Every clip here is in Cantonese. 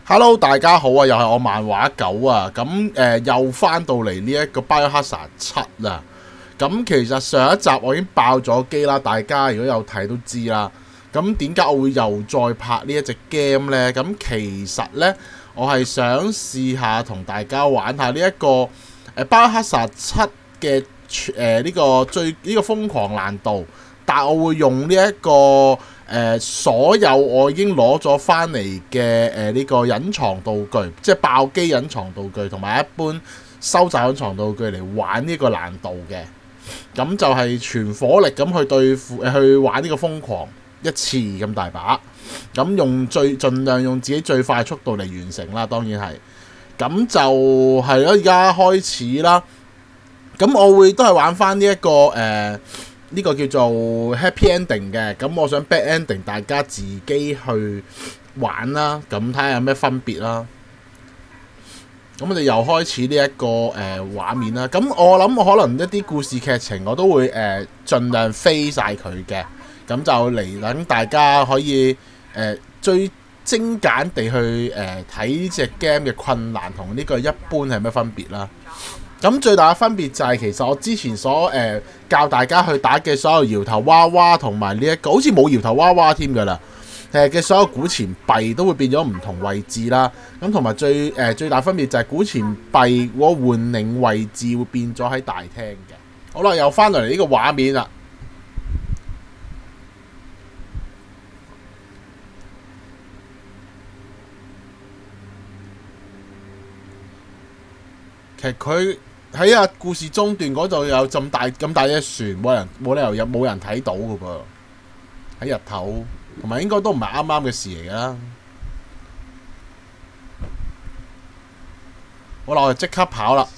Hello，大家好啊！又係我漫畫狗啊！咁又翻到嚟呢一個《Biohazard 7》啦。咁其實上一集我已經爆咗機啦，大家如果有睇都知啦。咁點解我會又再拍呢一隻 game 呢？咁其實呢，我係想試下同大家玩下呢一個Biohazard 7嘅呢個瘋狂難度，但我會用呢一個所有我已經攞咗翻嚟嘅呢個隱藏道具，即係爆機隱藏道具同埋一般收集隱藏道具嚟玩呢個難度嘅。咁就係全火力咁去對付去玩呢個瘋狂一次咁大把，咁盡量用自己最快速度嚟完成啦，當然係。咁就係咯，而家開始啦。咁我會都係玩翻呢一個呢個叫做 happy ending 嘅。咁我想 bad ending 大家自己去玩啦，咁睇下有咩分別啦。咁我哋又開始呢一個畫面啦。咁我諗我可能一啲故事劇情我都會盡量飛晒佢嘅。咁就嚟等大家可以最精簡地去睇呢隻 game 嘅困難同呢個一般係咩分別啦。咁最大嘅分別就係其實我之前所教大家去打嘅所有搖頭娃娃同埋呢一個好似冇搖頭娃娃添㗎啦。嘅所有古錢幣都會變咗唔同位置啦，咁同埋最大分別就係古錢幣個換領位置會變咗喺大廳嘅。好啦，又翻到嚟呢個畫面啦。其實佢喺故事中段嗰度有咁大隻船，冇理由冇人睇到㗎噃，喺日頭。同埋應該都唔係啱啱嘅事嚟㗎啦。好啦，我哋即刻跑啦。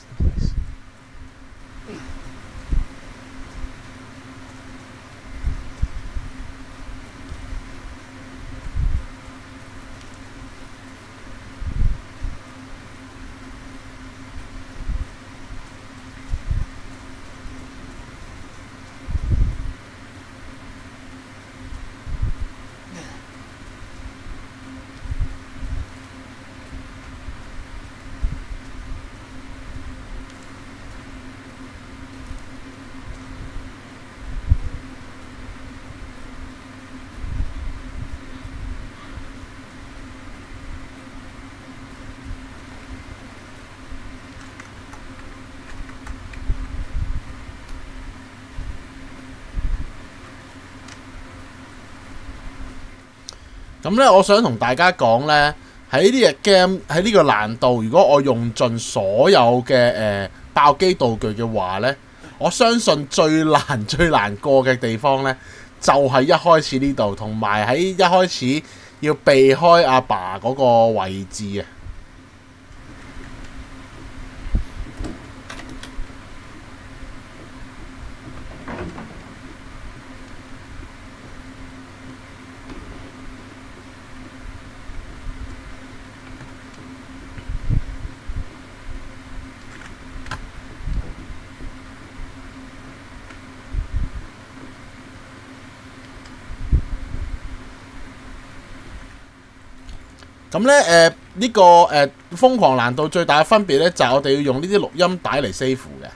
咁咧，我想同大家講咧，喺呢隻 game 喺呢個難度，如果我用盡所有嘅爆機道具嘅話咧，我相信最難過嘅地方咧，就係一開始呢度，同埋喺一開始要避開阿爸嗰個位置啊。咁咧呢個瘋狂難度最大嘅分別咧，就係我哋要用呢啲錄音帶嚟 save 嘅，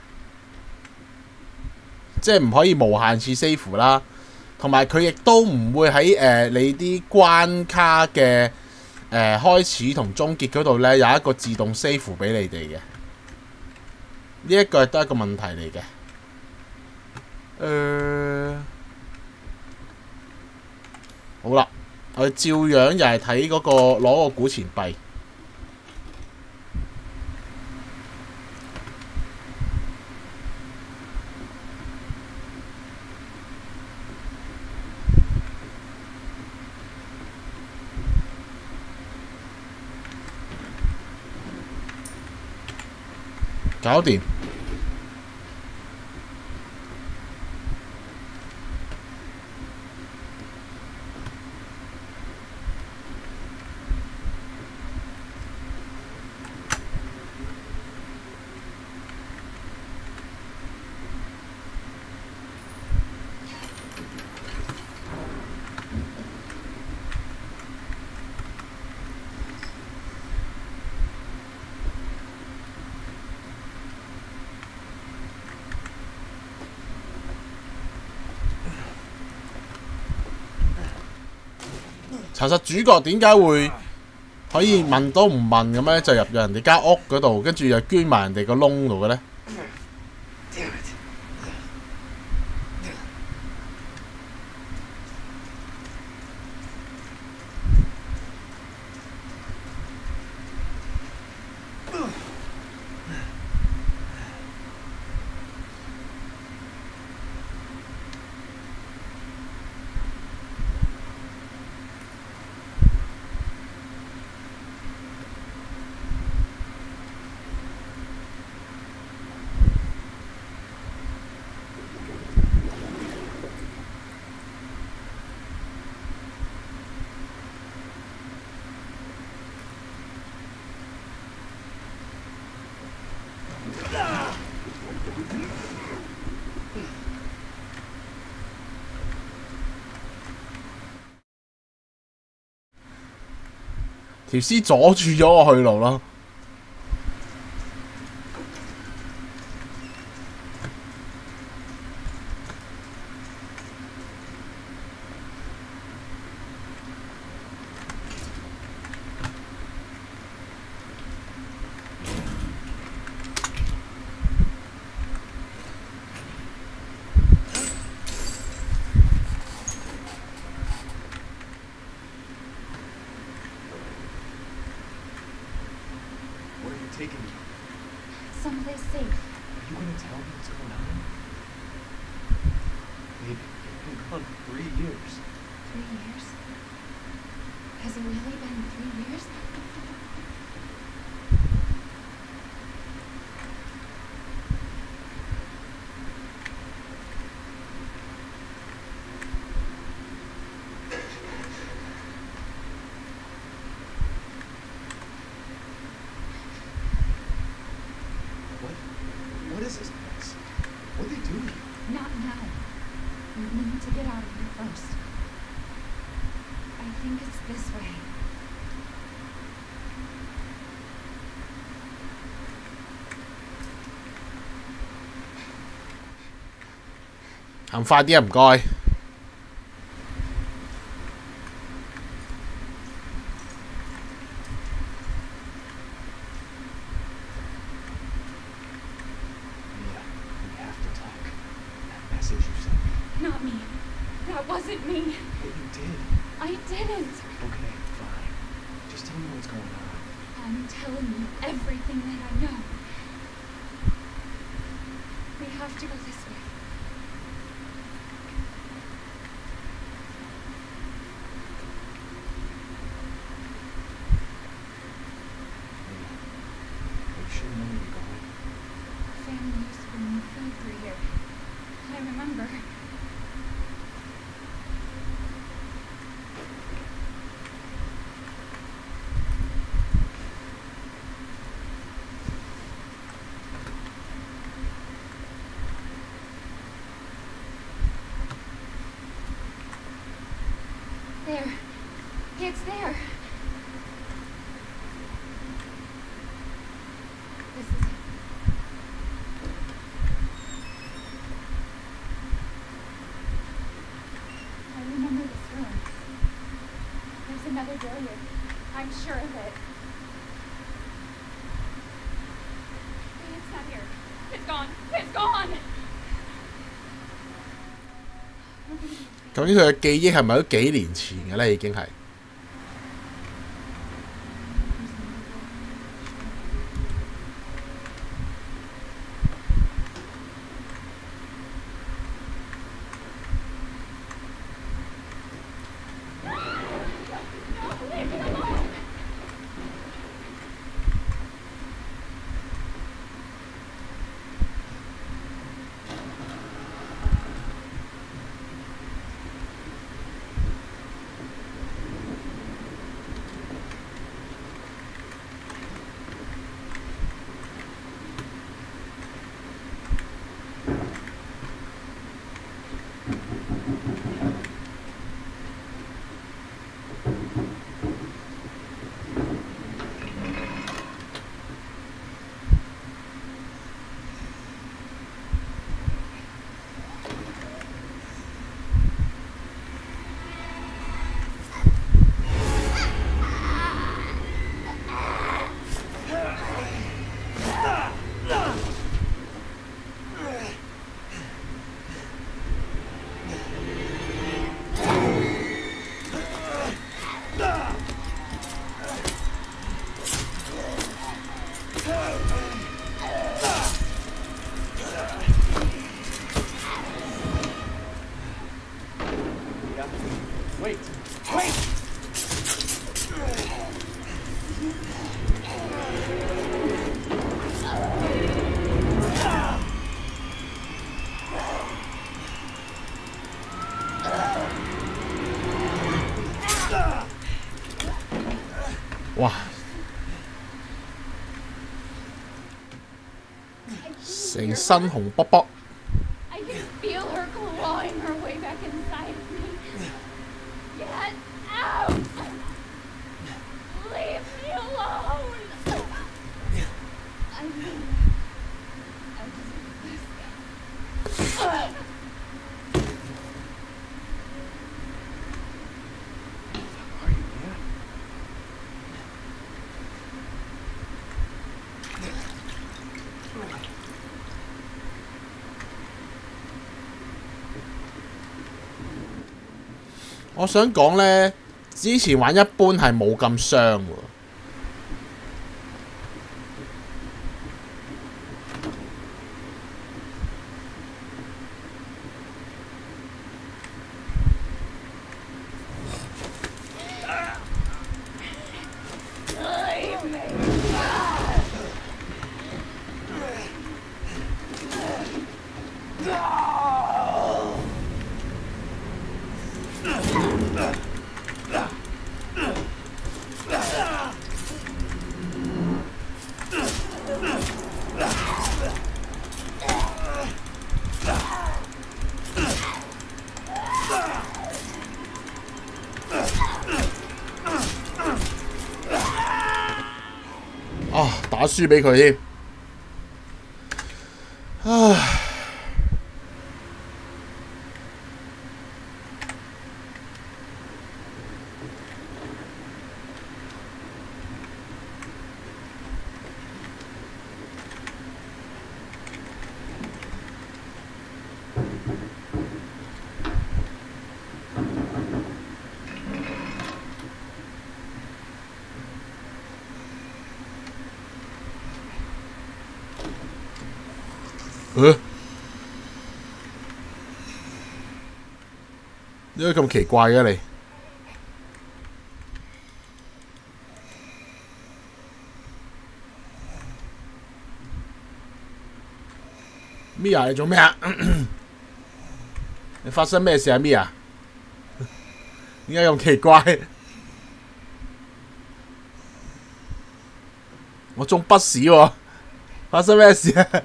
即係唔可以無限次 save 啦。同埋佢亦都唔會喺你啲關卡嘅開始同終結嗰度咧有一個自動 save 俾你哋嘅。呢一個都係一個問題嚟嘅。好啦。我哋照樣又係睇嗰個攞個古錢幣。搞掂。 查實主角點解會可以問都唔問咁咧？就入人哋間屋嗰度，跟住又捐埋人哋個窿度嘅咧？條屍阻住咗我去路咯。 Taking you someplace safe. Are you gonna tell me what's going on? Baby, you've been gone 3 years. 3 years? Has it really been 3 years? What is this place? What'd they do to you? Not now. We need to get out of here first. I think it's this way. 行快啲啊！唔該。 Not me. That wasn't me. But you did. I didn't. Okay, fine. Just tell me what's going on. I'm telling you everything that I know. We have to go this way. Are you sure you know where you're going? Family used to bring me food through here. I remember. There. It's there. This is it. I remember this room. There's another door here. I'm sure of it. It's not here. It's gone. It's gone! 究竟佢嘅記憶係咪都幾年前嘅咧？已經係。 成身紅卜卜。 I can feel her clawing her way back inside of me. Get out! Leave me alone! I Are you, man? 我想講呢，之前玩一般係冇咁傷喎。啊！打輸俾佢添，唉。點解咁奇怪嘅你？Mia 你做咩啊？你發生咩事啊？Mia 點解咁奇怪？我中筆屎喎！發生咩事啊？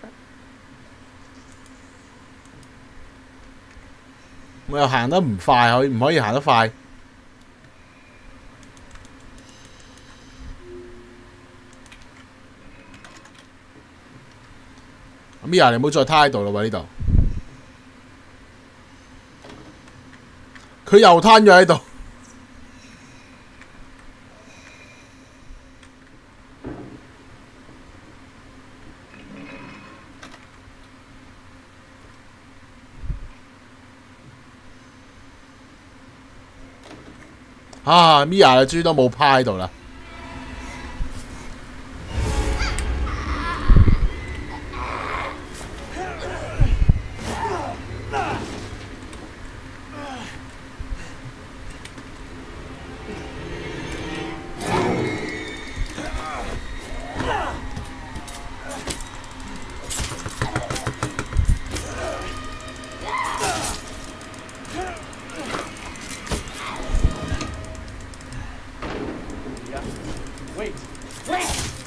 我又行得唔快，唔可以行得快？阿 Mia 你唔好再攤喺度啦喎！呢度佢又攤咗喺度。啊 ！Mia 嘅豬都冇趴喺度啦。 Wait! Wait!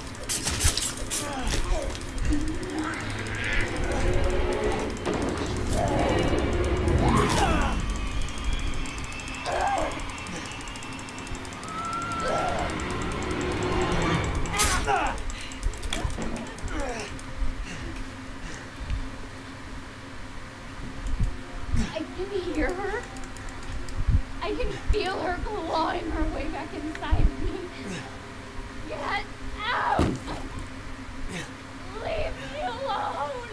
I can hear her. I can feel her clawing her way back inside of me. Get out! Leave me alone!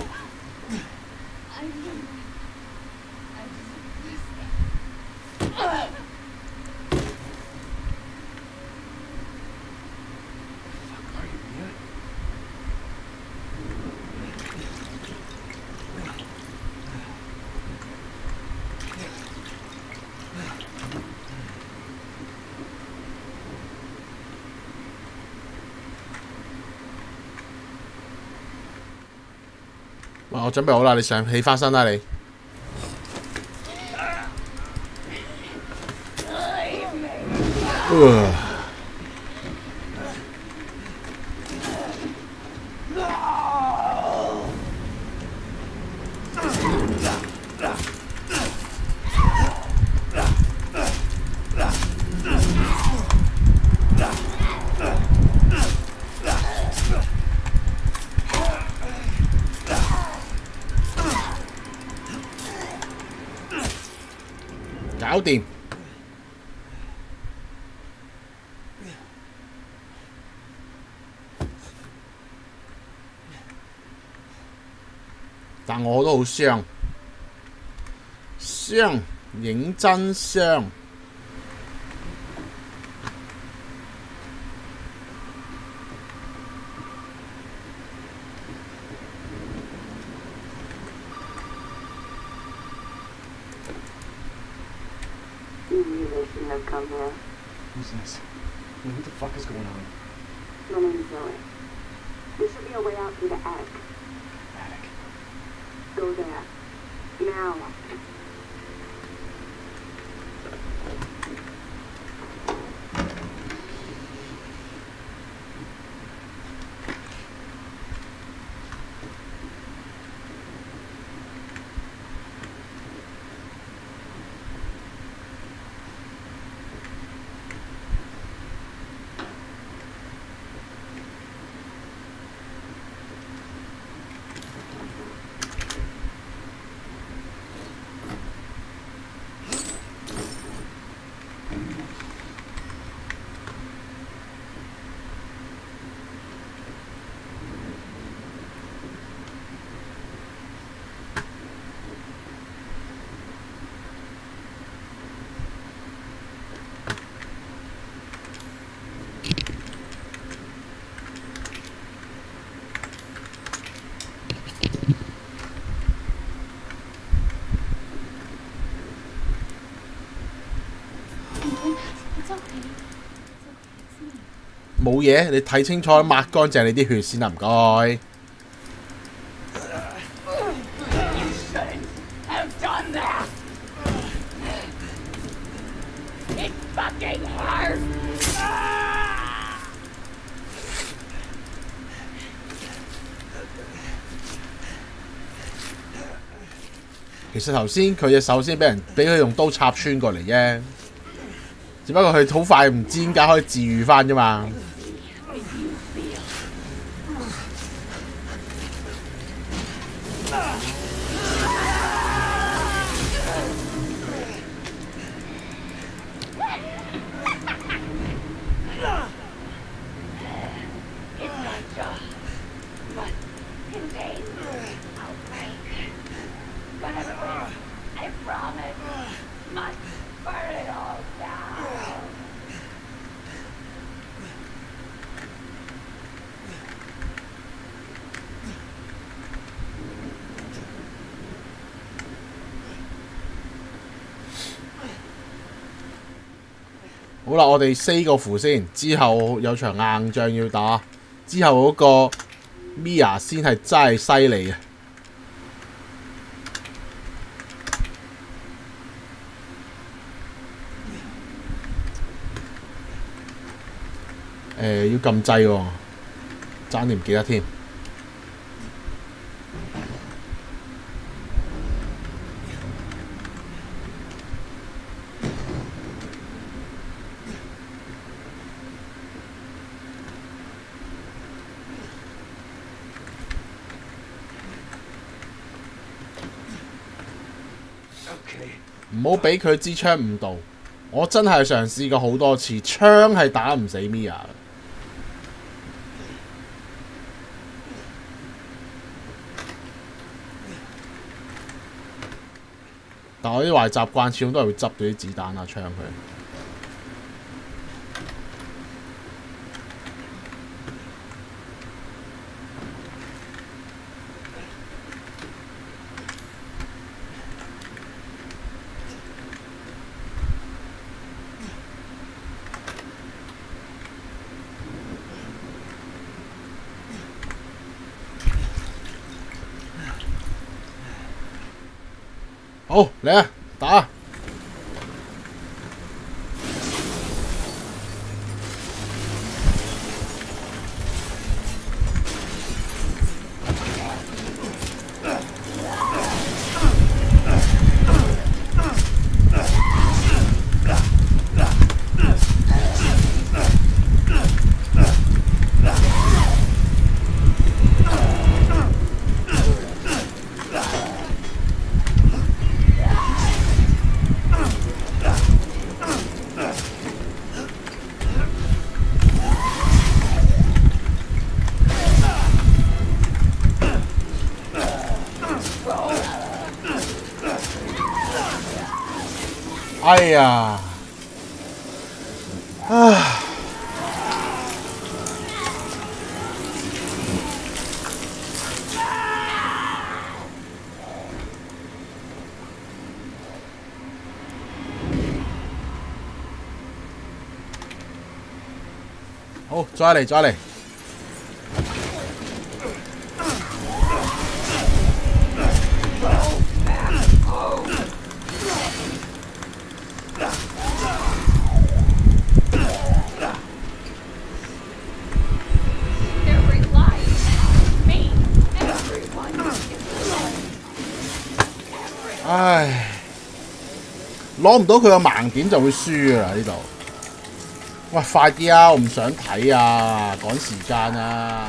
Are you, man? 哇！我準備好啦，你上起翻身啦你。 搞掂。但我都好傷，傷，認真傷。 You knew they shouldn't have come here. Who's this? What the fuck is going on? My name's Zoe. There should be a way out through the attic. Attic. Go there. Now. It's okay. It's okay. It's me. 冇嘢，你睇清楚，抹乾淨你啲血先啦，唔該。 Have done that. It fucking hurts. 其實頭先佢隻手先俾佢用刀插穿過嚟啫，只不過佢好快唔知點解可以治癒翻啫嘛。 I promise. Must burn it all down. 好啦，我哋4個符先，之後有場硬仗要打，之後嗰個 Mia 先係真係犀利嘅。要撳掣喎，爭啲唔記得添。唔好俾佢支槍誤導，我真係嘗試過好多次，槍係打唔死 Mia。但我啲壞習慣始終都係會執到啲子彈啊槍佢。好，嚟啊，打！ 哎呀，唉。好，再嚟，再嚟。 They're relying on me. Everyone is relying. 唉，攞唔到佢個盲點就會輸噶啦呢度。喂，快啲啊！我唔想睇啊，趕時間啊！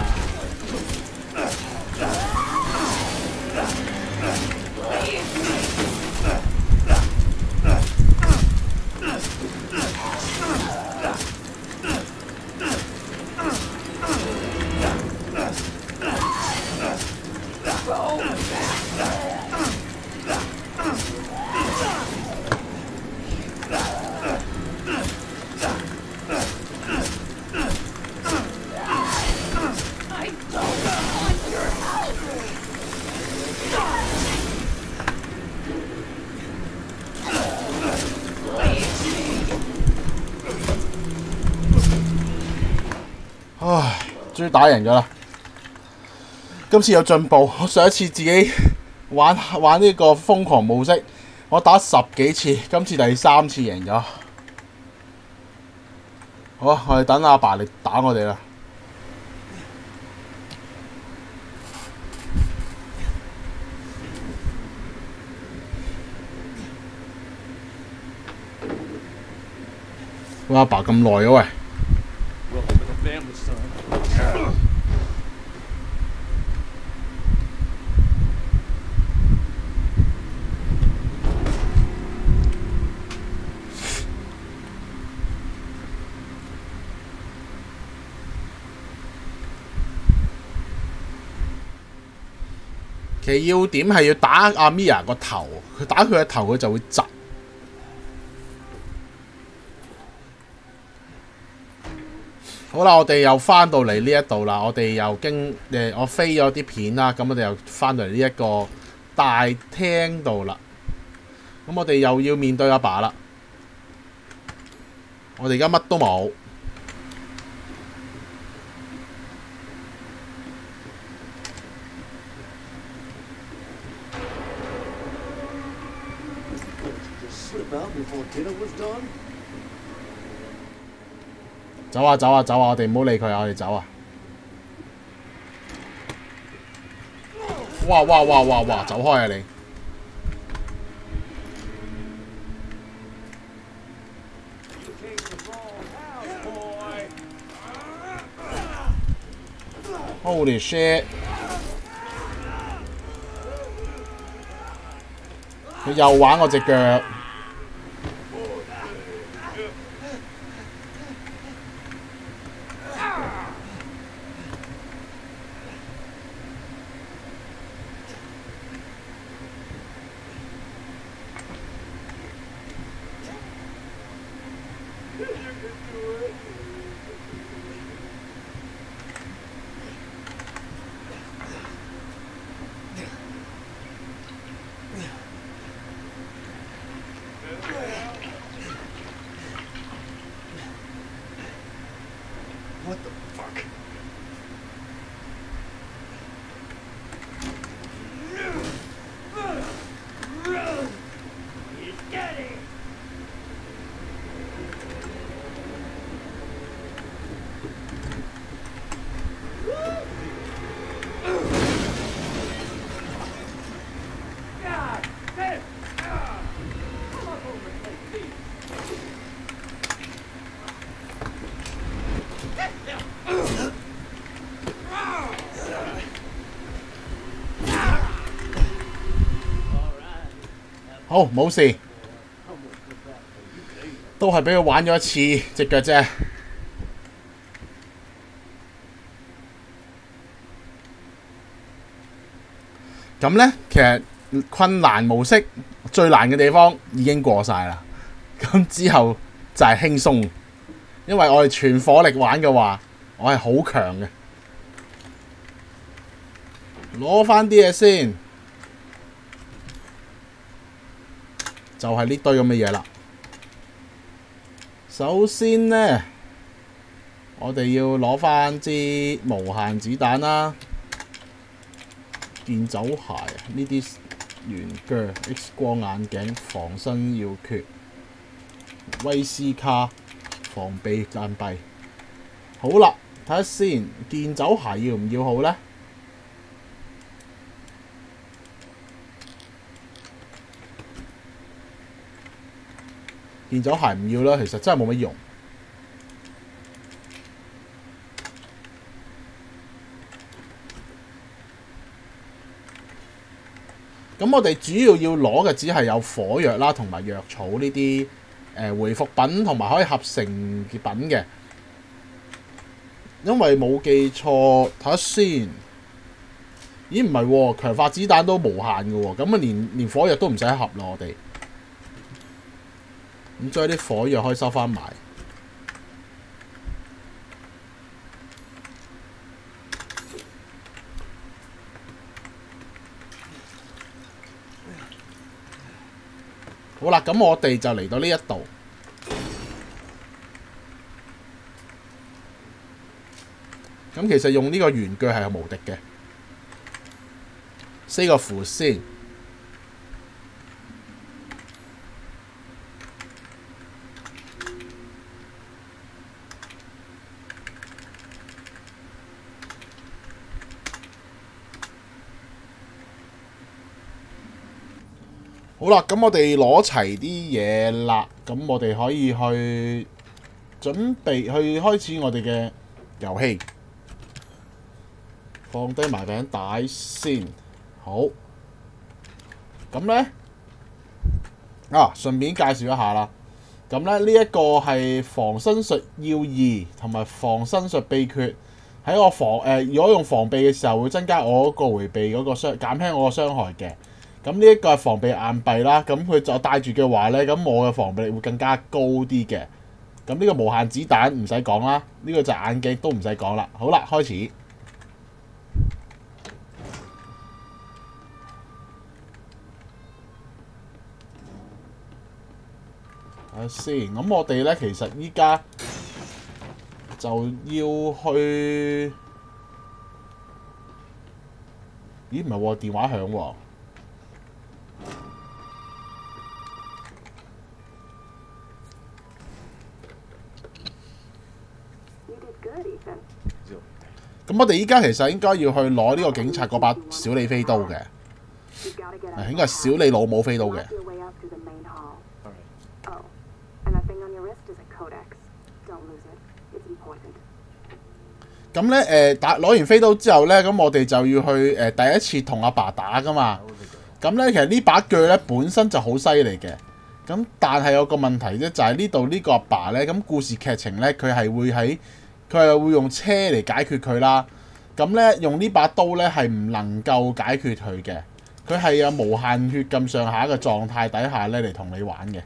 I don't want your help. 唉，終於打贏咗啦！今次有進步，我上一次自己玩呢個瘋狂模式，我打10幾次，今次第3次贏咗。好，我哋等阿爸嚟打我哋啦。喂，阿爸咁耐嘅喂。 Welcome to the family, son. 其要點係要打阿 Mia 個頭，佢打佢個頭佢就會窒。好啦，我哋又翻到嚟呢一度啦，我哋又我飛咗啲片啦，咁我哋又翻到嚟呢一個大廳度啦。咁我哋又要面對阿爸啦。我哋而家乜都冇。 Slip out before dinner was done? 走啊走啊走啊！我哋唔好理佢啊！我哋走啊！哇哇哇哇哇！走開啊你！Holy shit！ 佢又玩我隻腳。 What the fuck? He's getting. 好，冇事，都係俾佢玩咗一次隻腳啫。咁呢，其實困難模式最難嘅地方已經過晒啦。 咁之後就係輕鬆，因為我哋全火力玩嘅話，我係好強嘅。攞翻啲嘢先，就係呢堆咁嘅嘢啦。首先呢，我哋要攞翻支無限子彈啦，健走鞋呢啲圓腳 X 光眼鏡防身要訣，威斯卡防備硬幣。好啦，睇下先，健走鞋要唔要好呢？健走鞋唔要啦，其實真係冇乜用。咁我哋主要攞嘅只係有火藥啦，同埋藥草呢啲回復品，同埋可以合成嘅品嘅。因為冇記錯，睇下先。咦，唔係喎，強化子彈都無限嘅喎，咁啊連火藥都唔使合咯，我哋。咁將啲火藥可以收翻埋。好啦，咁我哋就嚟到呢一度。咁其實用呢個圓鋸係無敵嘅。4個符先。好啦，咁我哋攞齊啲嘢啦，咁我哋可以去準備去開始我哋嘅遊戲。放低埋餅帶先，好。咁呢，順便介紹一下啦。咁咧呢一個係防身術要義同埋防身術秘訣。喺我如果用防備嘅時候，會增加我嗰個迴避嗰個減輕我個傷害嘅。咁呢一個係防備硬幣啦，咁佢就帶住嘅話呢，咁我嘅防備力會更加高啲嘅。咁呢個無限子彈唔使講啦，呢個就眼鏡都唔使講啦。好啦，開始。睇下先，咁我哋呢，其實依家就要去，咦唔係喎，電話響喎。咁我哋依家其實應該要去攞呢個警察嗰把小李飛刀嘅，應該係小李老母飛刀嘅。咁咧攞完飛刀之後咧，咁我哋就要去第一次同阿爸打噶嘛。咁咧其實呢把鋸咧本身就好犀利嘅，咁但係有個問題啫，就係呢度呢個阿爸咧，咁故事劇情咧佢係會用車嚟解決佢啦。咁咧用呢把刀咧係唔能夠解決佢嘅，佢係有無限血咁上下嘅狀態底下咧嚟同你玩嘅。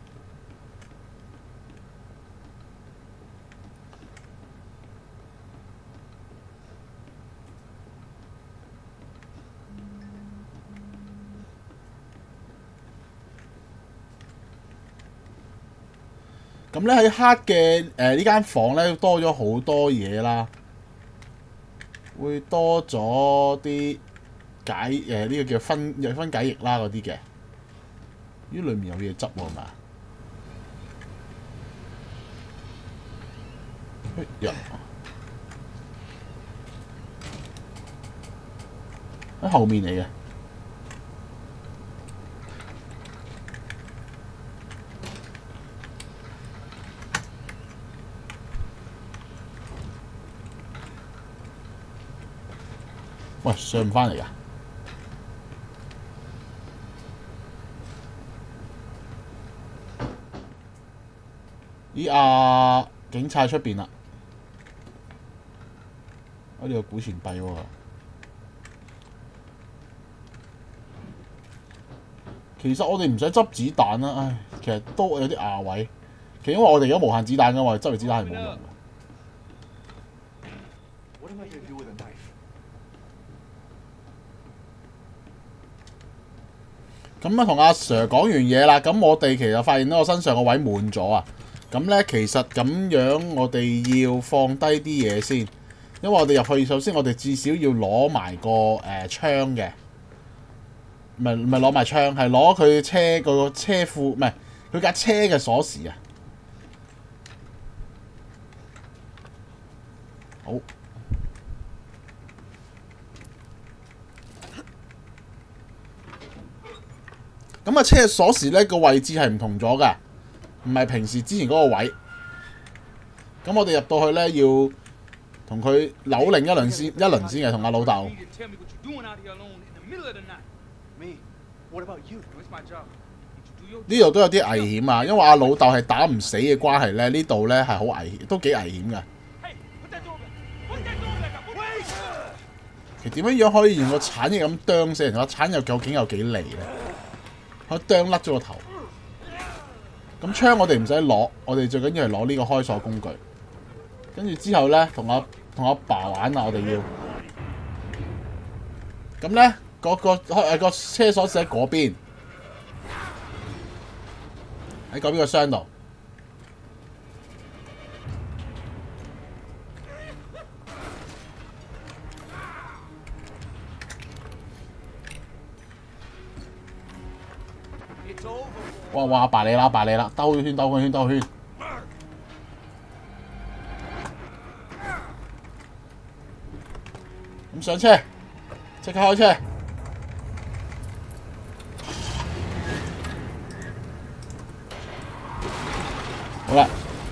咁咧喺黑嘅呢間房咧多咗好多嘢啦，會多咗啲呢個叫分解液啦嗰啲嘅，呢裏面有嘢執喎係嘛？喺後面嚟嘅。喂，上唔返嚟㗎？咦警察出邊啦！我哋有古錢幣喎。其實我哋唔使執子彈啦，唉，其實都有啲牙位。 其實因為我哋而家無限子彈噶嘛，執嚟子彈係冇用嘅。 What am I gonna do with a knife? 咁啊，同阿 Sir 講完嘢啦，咁我哋其實發現咧，我身上個位滿咗啊。咁咧，其實咁樣我哋要放低啲嘢先，因為我哋入去首先我哋至少要攞埋個槍嘅，唔係攞埋槍，係攞佢車個車庫，唔係佢架車嘅鎖匙啊。好。 咁啊，車嘅鎖匙咧個位置係唔同咗㗎，唔係平時之前嗰個位。咁我哋入到去咧，要同佢扭擰一輪先嘅，同阿老豆。 You didn't tell me what you're doing out here alone in the middle of the night. Me? What about you? It's my job. Did you do your 呢度都有啲危險啊，因為阿老豆係打唔死嘅關係咧，呢度咧係好危險，都幾危險㗎。 Hey, put that door back. Put that door back up. Wait! 其實點樣可以用個鏟嘢咁啄死人？個鏟又究竟有幾利咧？可啄甩咗個頭。咁槍我哋唔使攞，我哋最緊要係攞呢個開鎖工具。跟住之後咧，同阿爸玩啊！我哋要。咁咧，個車鎖匙喺嗰邊，喺嗰邊個箱度。哇！阿爸你啦，兜個圈。咁上車，即刻開車。好啦。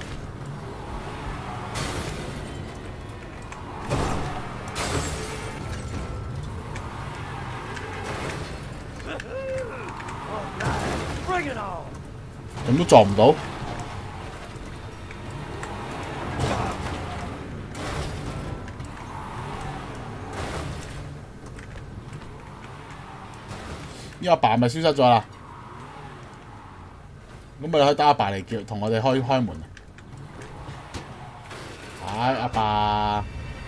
咁都撞唔到。呢阿爸咪消失咗啦。咁咪可以打阿爸嚟叫，同我哋開門。係阿爸。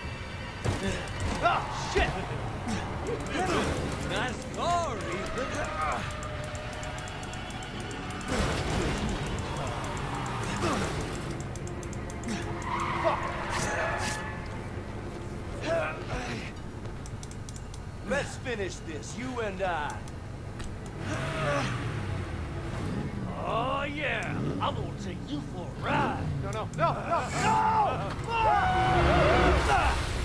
Let's finish this, you and I. Oh yeah, I'm gonna take you for a ride. No! No!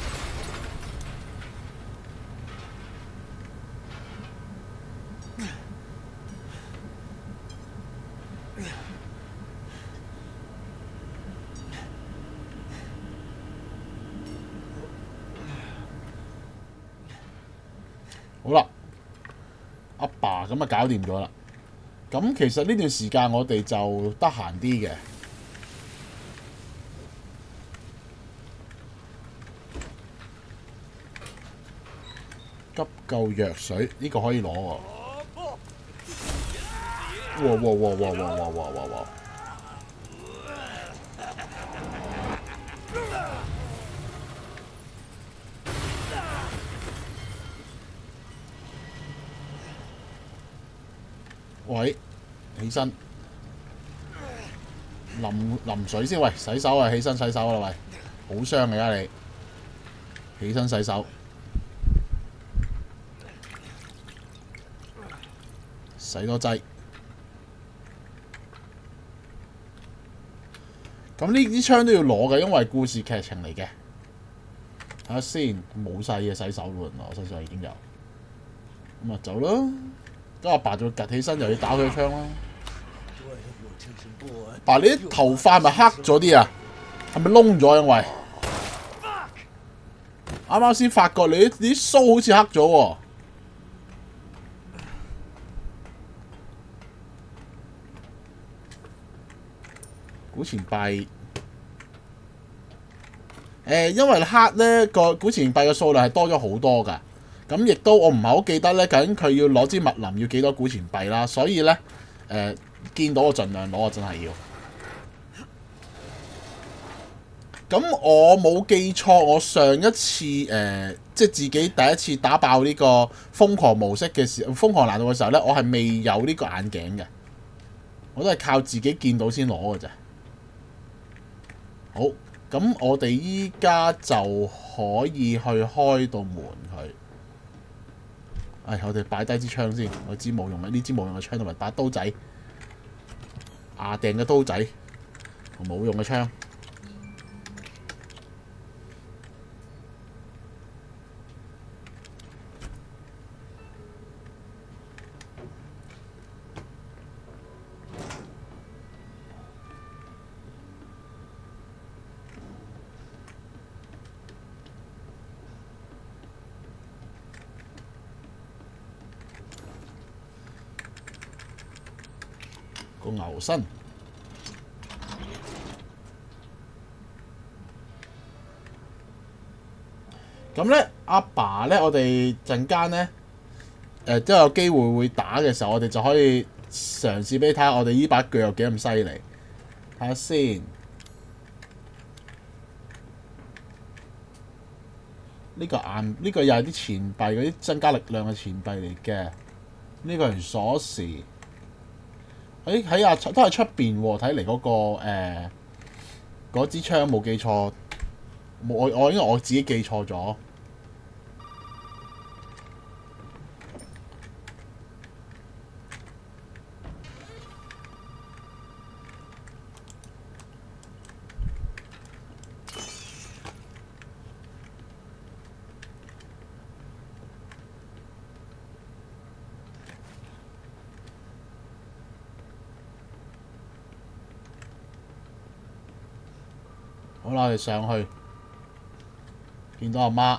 好啦，阿爸咁啊搞掂咗啦。咁其實呢段時間我哋就得閒啲嘅。急救藥水呢個可以攞喎。哇！喂，起身，淋水先。喂，洗手啊！起身洗手啦！喂，好傷嘅而家你，起身洗手，洗多劑。咁呢啲槍都要攞嘅，因為故事劇情嚟嘅。睇下先，冇晒嘢洗手咯，我身上已經有。咁啊走啦！咁阿爸就趌起身，又要打佢槍啦。爸，你啲頭髮咪黑咗啲啊？係咪窿咗？因為啱啱先發覺你啲鬚好似黑咗喎。古錢幣，因為黑咧個古錢幣嘅數量係多咗好多㗎。咁亦都我唔係好記得咧，究竟佢要攞支密林要幾多古錢幣啦，所以咧見到我盡量攞啊，真係要。 咁我冇記錯，我上一次即係自己第一次打爆呢個瘋狂模式嘅時候，瘋狂難度嘅時候咧，我係未有呢個眼鏡嘅，我都係靠自己見到先攞嘅啫。好，咁我哋依家就可以去開道門佢。我哋擺低支槍先，我支冇用嘅，呢支冇用嘅槍同埋把刀仔，牙掟嘅刀仔同冇用嘅槍。個牛身，咁咧阿爸咧，我哋陣間咧都有機會會打嘅時候，我哋就可以嘗試俾你睇下我哋呢把鋸有幾咁犀利。睇下先，呢個又係啲錢幣，嗰啲增加力量嘅錢幣嚟嘅。呢個係鎖匙。都係出邊喎，睇嚟嗰個嗰支槍冇記錯，因為我自己記錯咗。好啦，我哋上去，見到阿媽，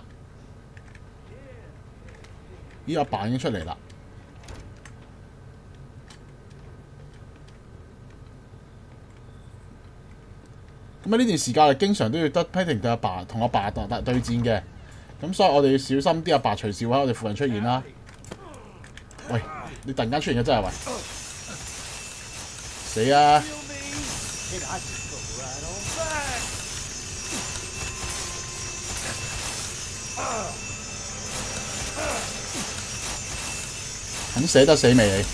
阿爸已經出嚟啦。咁呢段時間，我哋經常都要不停對同阿爸對戰嘅，咁所以我哋要小心啲，阿爸隨時會喺我哋附近出現啦。喂，你突然間出現嘅真係喂，死啊！咁捨得死未你？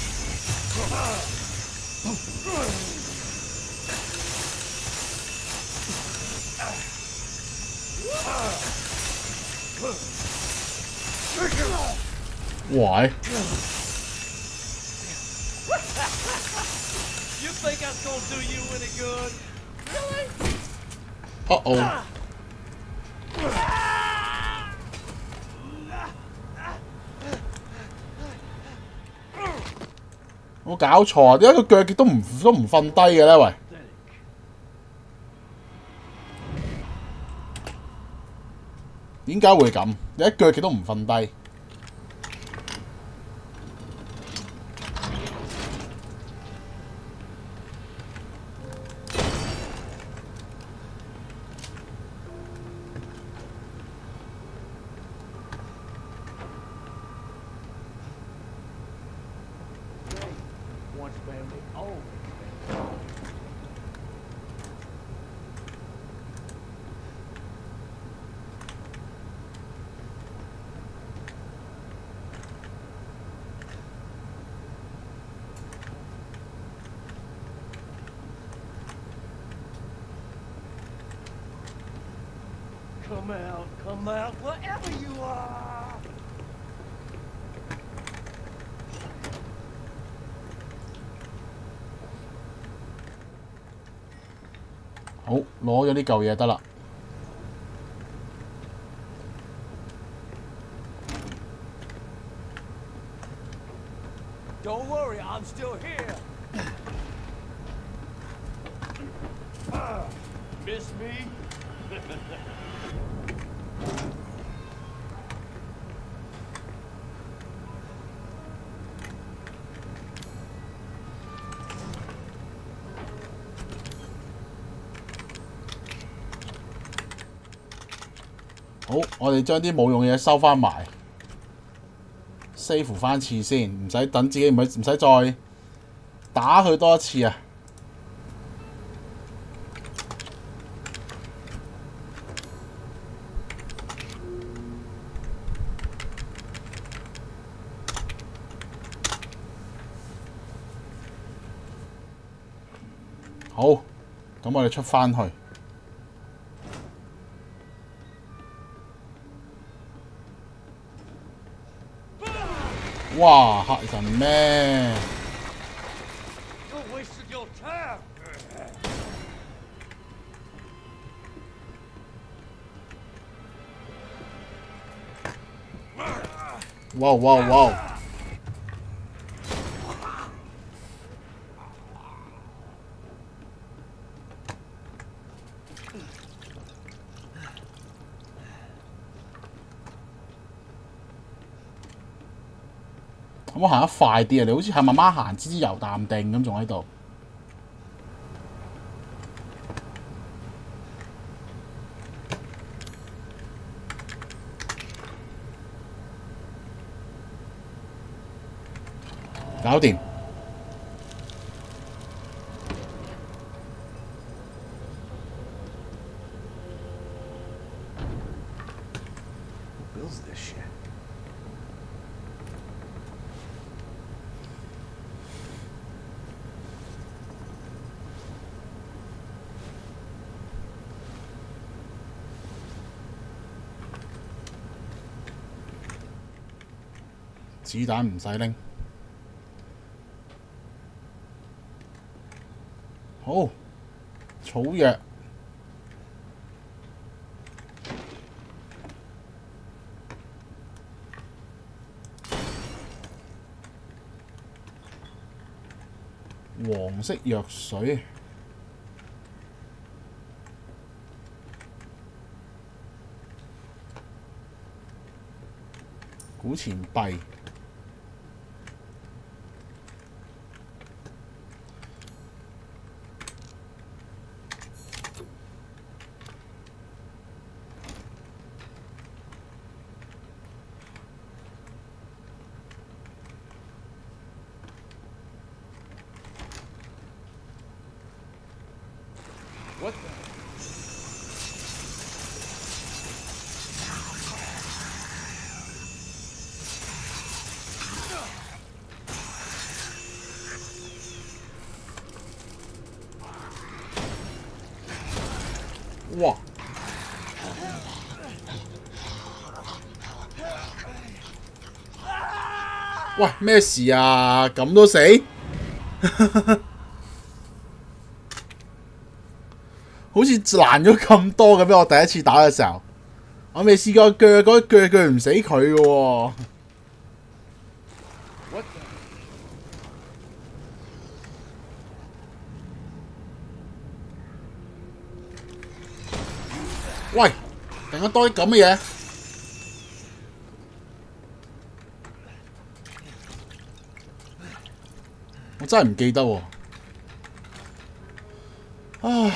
喂！ You think that's gonna do you any good? Really? Uh-oh. 我搞錯啊！點解個腳極都唔瞓低嘅咧？喂！點解會咁？你一腳極都唔瞓低。 Come out, wherever you are. 好，攞咗呢嚿嘢得啦。 Don't worry, I'm still here. Miss me? 好，我哋將啲冇用嘅嘢收翻埋 ，save 翻次先，唔使等自己唔使再打佢多一次啊！ 好，咁我哋出翻去。哇！嚇人咩？ You wasted your time. 哇哇哇！可唔可以行得快啲啊？你好似係慢慢行，支油淡定咁，仲喺度。搞掂。 Who builds this shit? 子彈唔使拎。好，草藥。黃色藥水。古錢幣。 What the? 哇！喂，咩事啊？咁都死？好似爛咗咁多嘅，俾我第一次打嘅時候，我未試過鋸嗰鋸唔死佢嘅喎。 What the? 喂，突然間多啲咁嘅嘢，我真係唔記得喎。唉。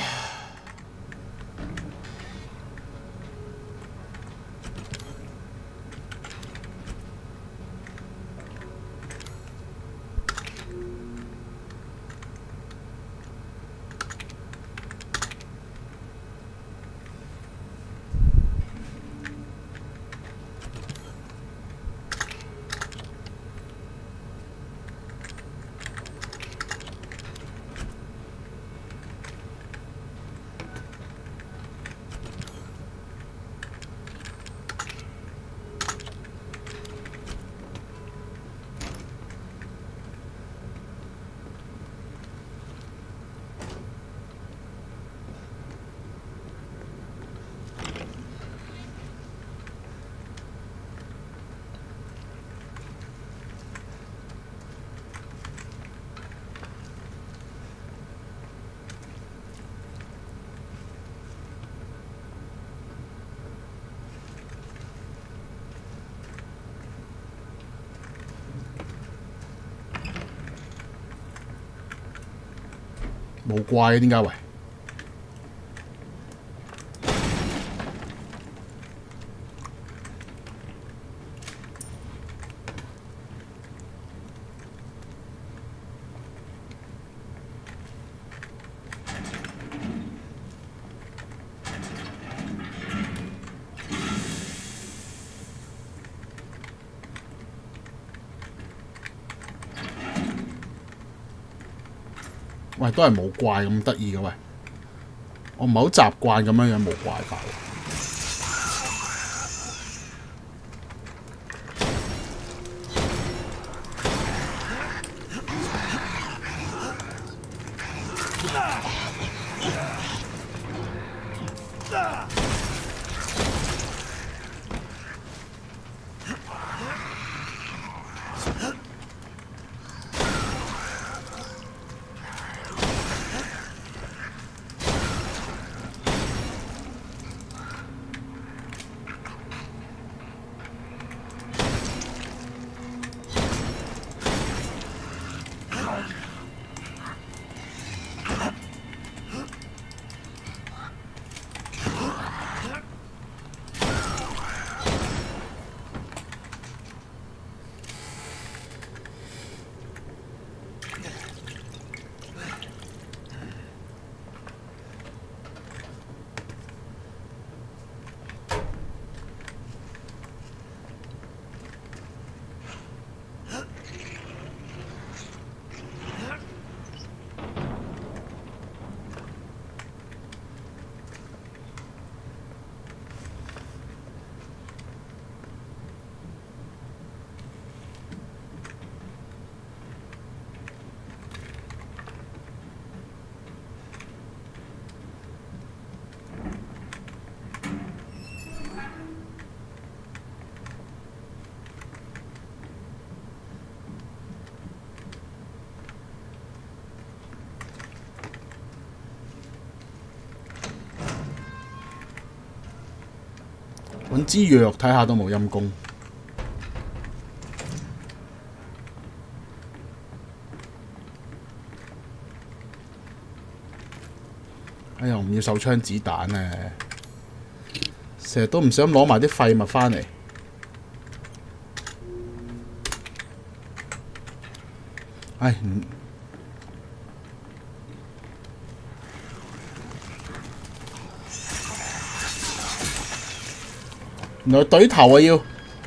冇怪嘅，點解喂？ 喂，都係冇怪咁得意嘅喂，我唔係好習慣咁樣冇怪法喎。揾支藥睇下都冇陰功。哎呀，我唔要手槍子彈咧，成日都唔想攞埋啲廢物返嚟。唉，原來懟頭啊要。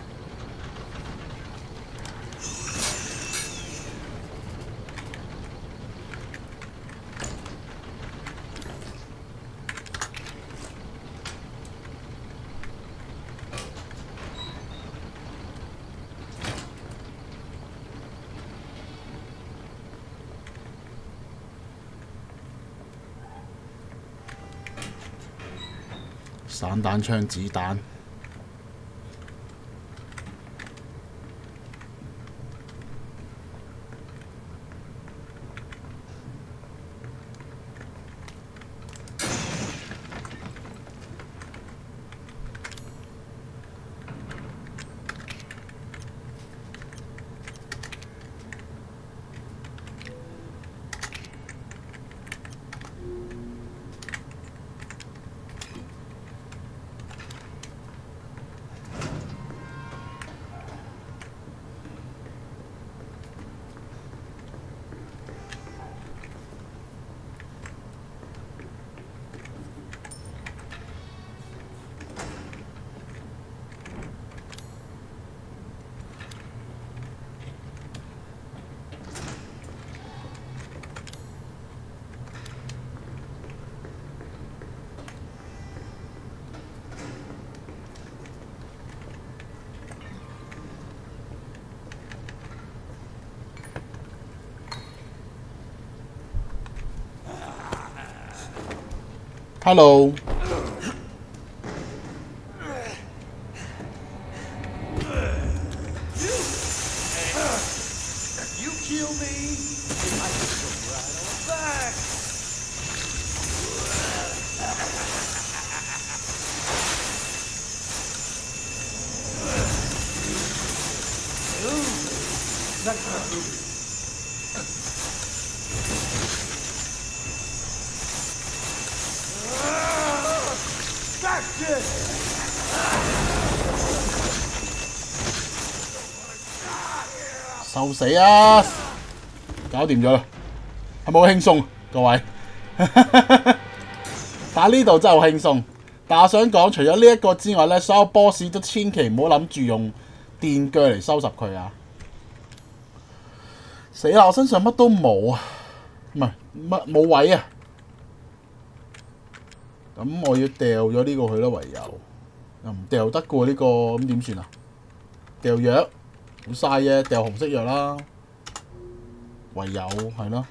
散彈槍子彈。Hello。 You kill me, I can go right on back. That's it. 受死啊！搞掂咗啦，係咪好輕鬆各位？打呢度真係好輕鬆，但我想講，除咗呢一個之外咧，所有 boss 都千祈唔好諗住用電鋸嚟收拾佢啊！死啦！我身上乜都冇啊，唔係乜冇位啊？咁我要掉咗呢個去啦，唯有又唔掉得嘅喎呢個，咁點算啊？掉藥好嘥啫，掉紅色藥啦，唯有係咯。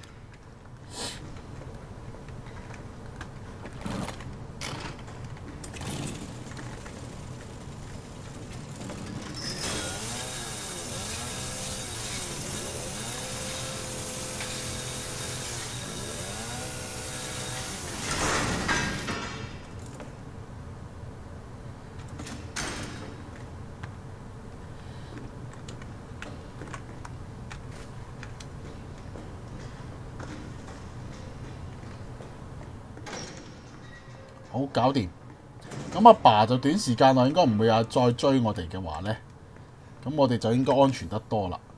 好搞掂，咁阿爸就短時間內應該唔會有再追我哋嘅話呢，咁我哋就應該安全得多啦。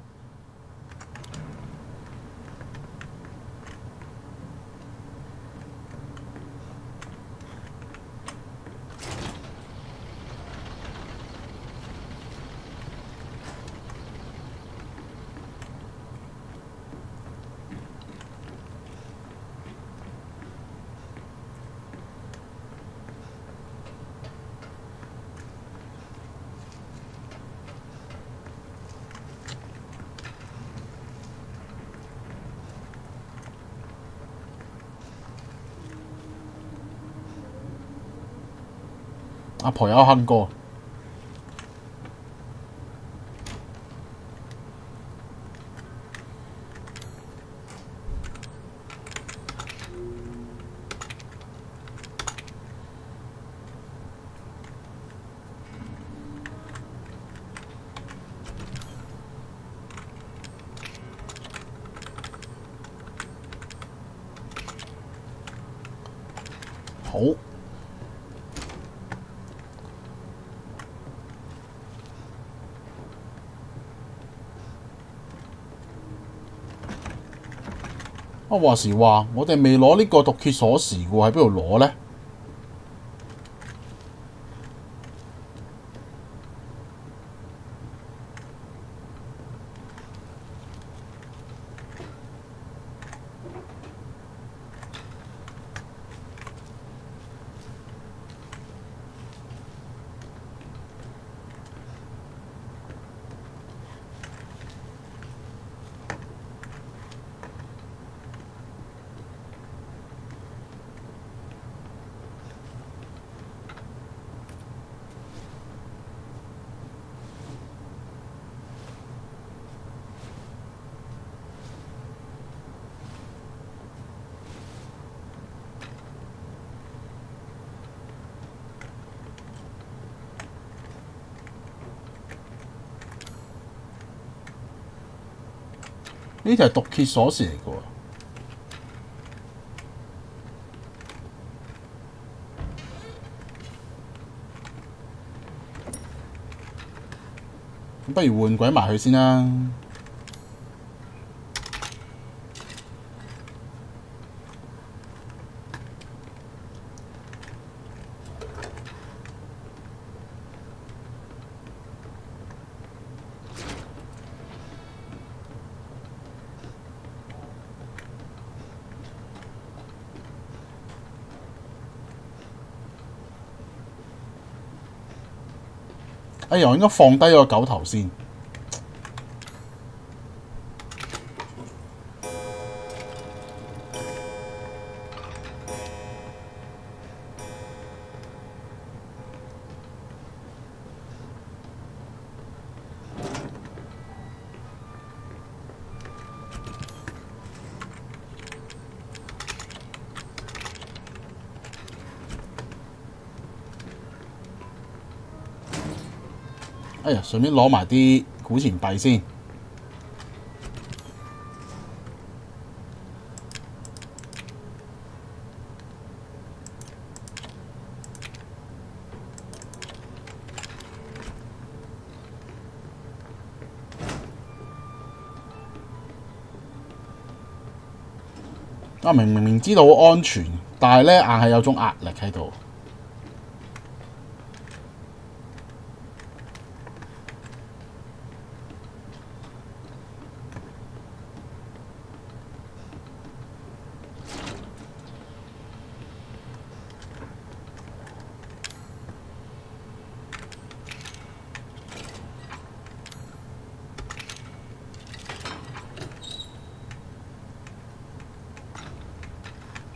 阿婆有哼歌，好。話時話，我哋未攞呢個毒蝎鎖匙嘅喎，喺邊度攞呢？呢條係毒蝎鎖匙嚟嘅喎。咁不如換鬼埋佢先啦。哎呀，我應該放低個狗頭先。哎呀，順便攞埋啲古錢幣先。啊，明明知道好安全，但係咧硬係有種壓力喺度。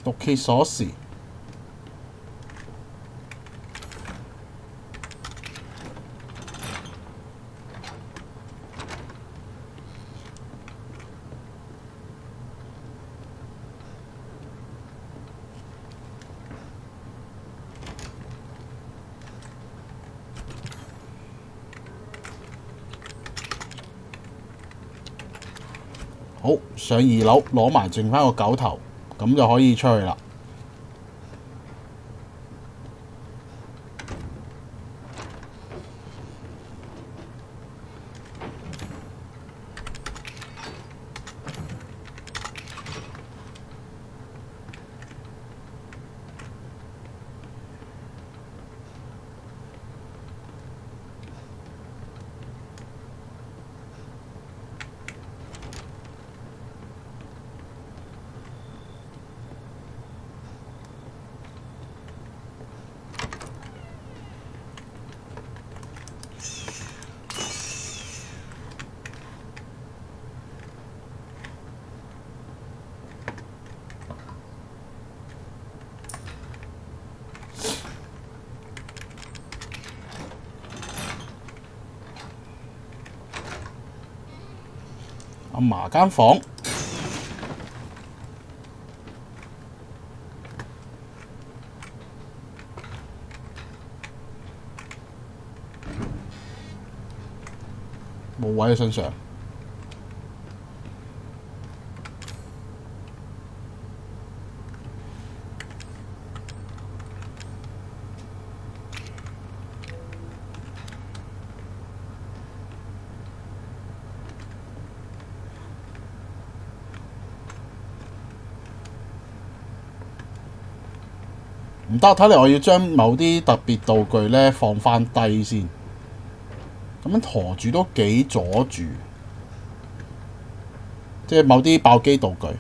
毒氣鎖匙。好，上2樓攞埋剩翻個狗頭，咁就可以出去啦。阿嫲間房，冇位喺身上。唔得，睇嚟我要將某啲特別道具咧放翻低先，咁樣陀住都幾阻住，即係某啲爆機道具。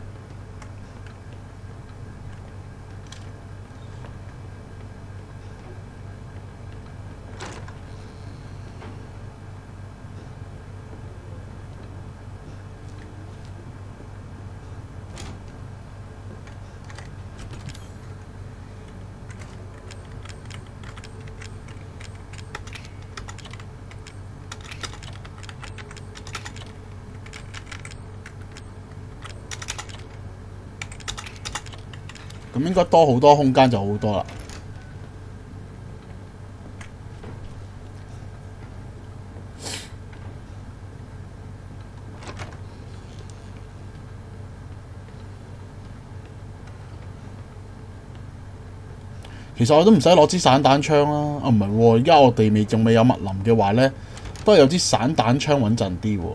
咁應該多好多空間就好多啦。其實我都唔使攞支散彈槍啦。啊，唔係喎，而家我哋仲未有密林嘅話咧，都係有支散彈槍穩陣啲喎。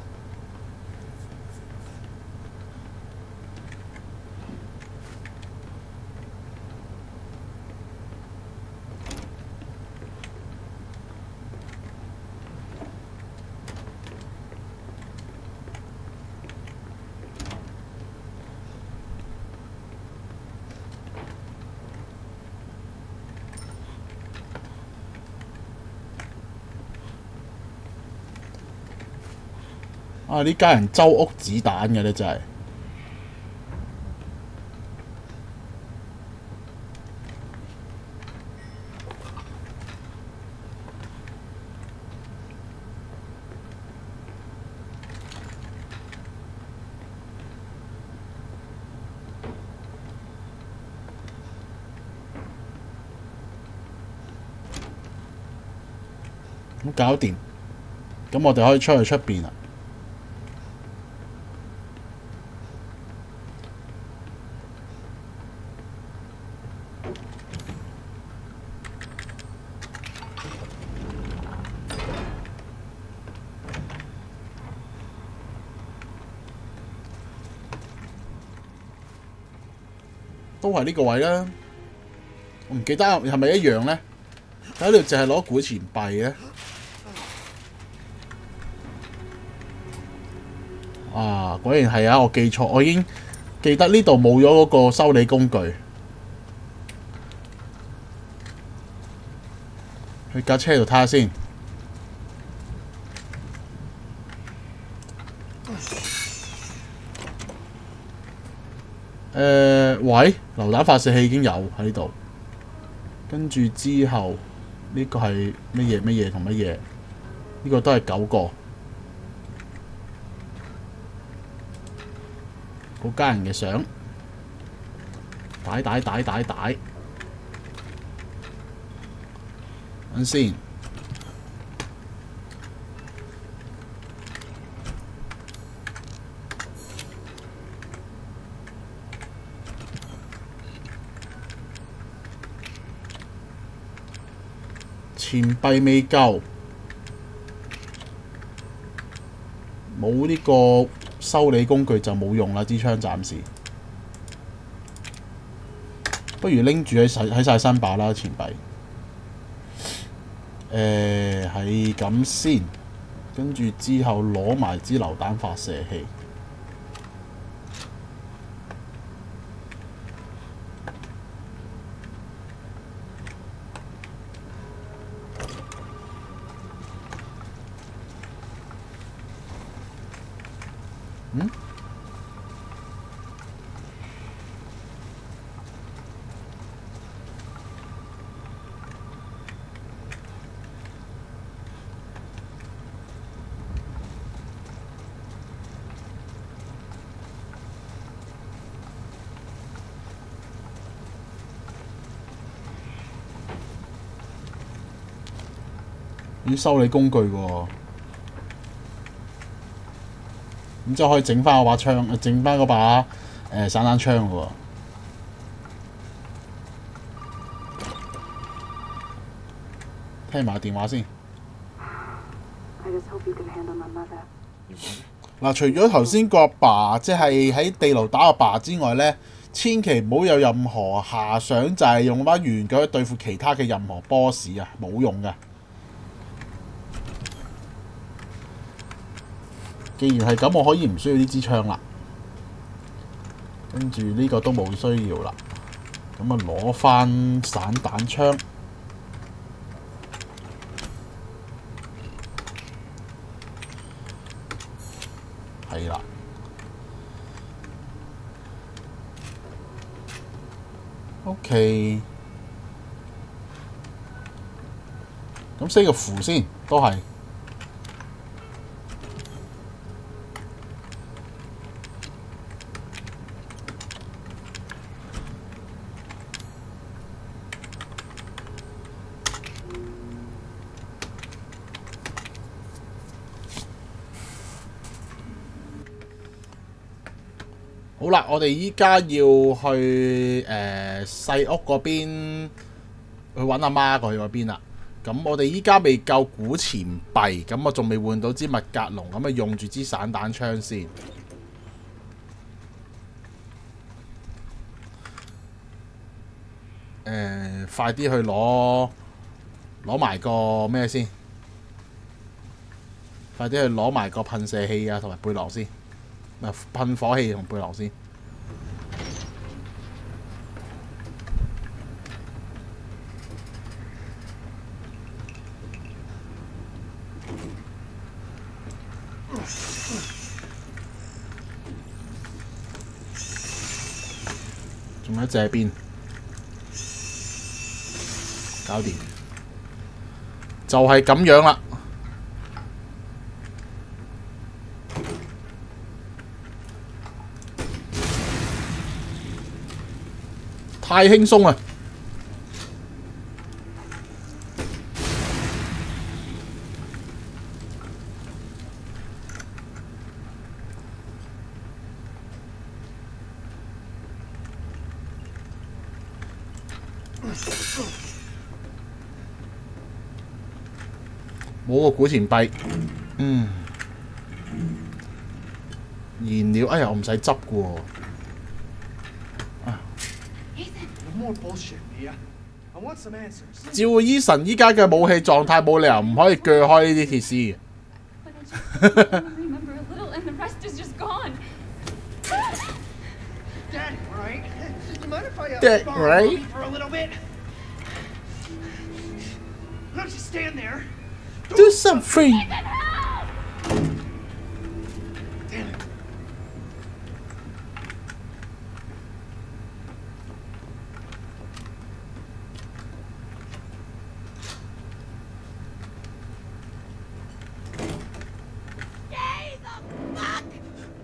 啊！呢家人周屋子彈嘅咧，真係。咁搞掂，咁我哋可以出去出邊啦。都係呢個位啦，我唔記得係咪一樣咧？喺度淨係攞古錢幣嘅。啊，果然係啊！我記錯，我已經記得呢度冇咗嗰個修理工具。去架車度睇下先。 喂，榴彈發射器已經有喺呢度，跟住之後呢個係乜嘢同乜嘢？呢個都係9個。嗰家人嘅相，帶。等先。錢幣未夠，冇呢個修理工具就冇用啦，支槍暫時。不如拎住喺晒身把啦，錢幣。係咁先，跟住之後攞埋支榴彈發射器。要修理工具喎，咁即係可以整翻嗰把槍，整翻嗰把散彈槍喎。聽埋電話先。嗱，除咗頭先個阿爸，即係喺地牢打阿爸之外咧，千祈唔好有任何遐想，就係用把圓鋸去對付其他嘅任何 boss 啊，冇用嘅。既然係咁，我可以唔需要呢支槍啦。跟住呢個都冇需要啦。咁啊，攞翻散彈槍。係啦。OK。咁寫個符先，都係。好啦，我哋依家要去細屋嗰邊去揾阿媽過去嗰邊啦。咁我哋依家未夠古錢幣，咁我仲未換到支麥格龍，咁啊用住支散彈槍先。快啲去攞埋個咩先？快啲去攞埋個噴射器啊，同埋背囊先。噴火器同背囊先。仲有一隻喺邊？搞掂，就係咁樣啦。太輕鬆啦！冇個古錢幣，燃料，哎呀，我唔使執嘅喎。照醫神依家嘅武器狀態，冇理由唔可以鋸開呢啲鐵絲嘅。Dead, right? Do something.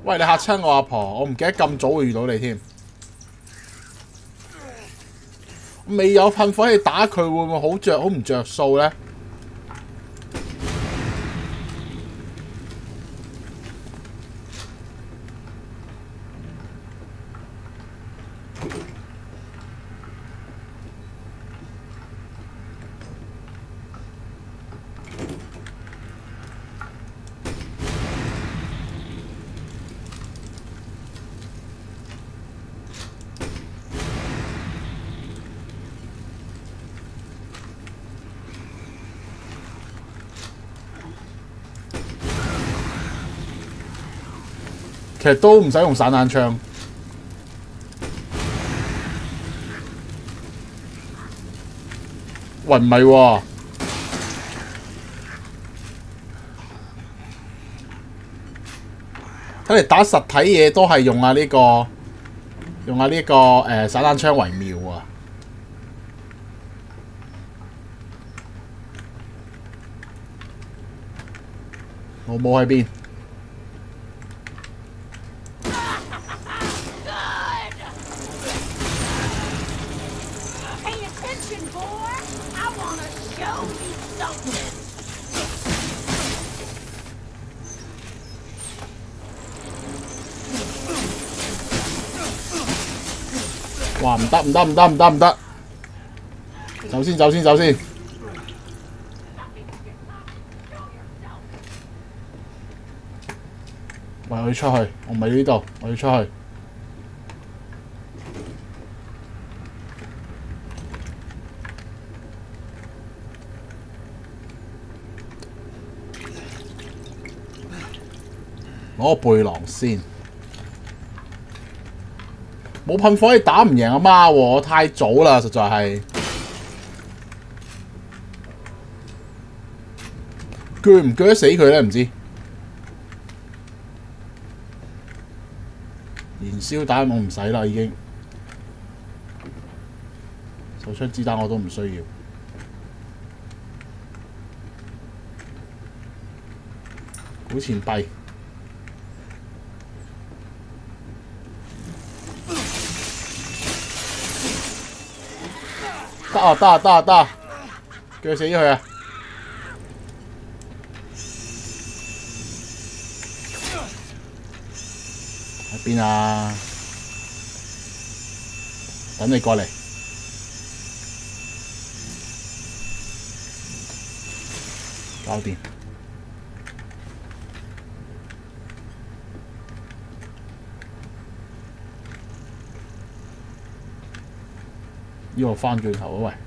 喂，你嚇親我阿婆，我唔記得咁早會遇到你添。未有噴火器打佢，會唔會好唔着數咧？其實都唔使用散彈槍。喂，唔係喎，睇嚟打實體嘢都係用下呢個散彈槍為妙啊！我冇喺邊。哇！唔得！走先！喂，我要出去，我唔喺呢度，我要出去。攞個背囊先。冇噴火器打唔贏阿媽喎，我太早啦，實在係。鋸唔鋸得死佢咧？唔知。燃燒彈我唔使啦，已經。手槍子彈我都唔需要。古錢幣。得，鋸死咗佢啊！喺邊啊？等你過嚟。搞掂。呢個翻轉頭啊喂！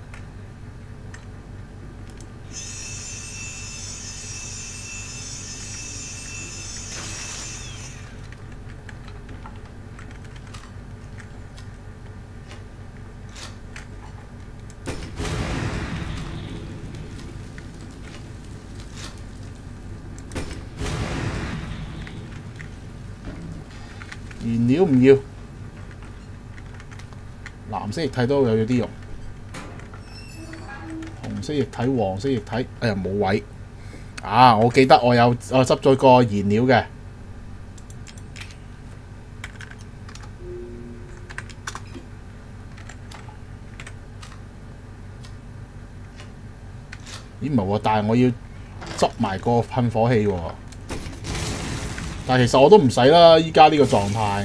燃料唔要。藍色液體都有啲用，紅色液體、黃色液體，哎呀冇位啊！我記得我執咗個燃料嘅，咦唔係喎，但係我要執埋個噴火器喎，但係其實我都唔使啦，依家呢個狀態。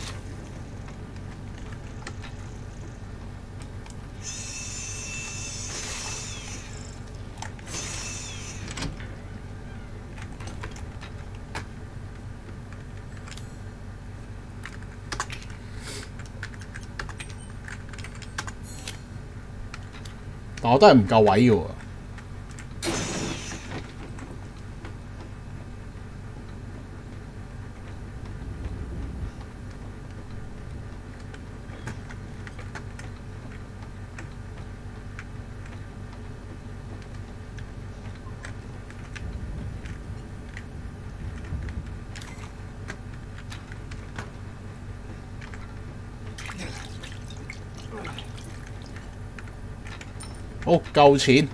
但我都係唔夠位嘅喎。好，夠錢。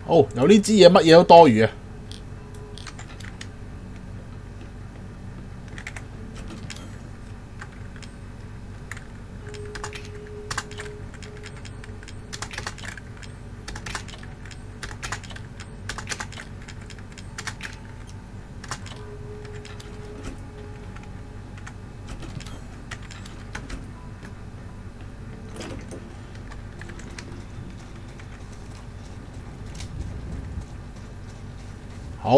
好，有呢支嘢乜嘢都多餘啊！好，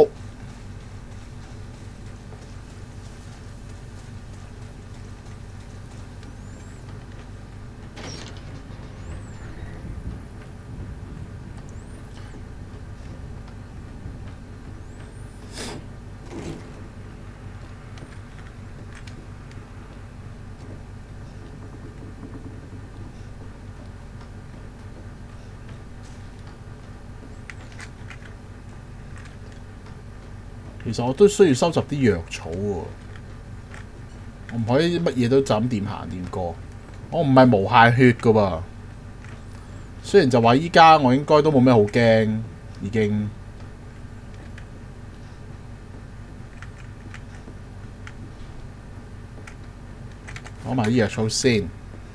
其實我都需要收集啲藥草喎，我唔可以乜嘢都就咁掂行掂過。我唔係無限血噶噃，雖然就話依家我應該都冇咩好驚，已經。攞埋啲藥草先。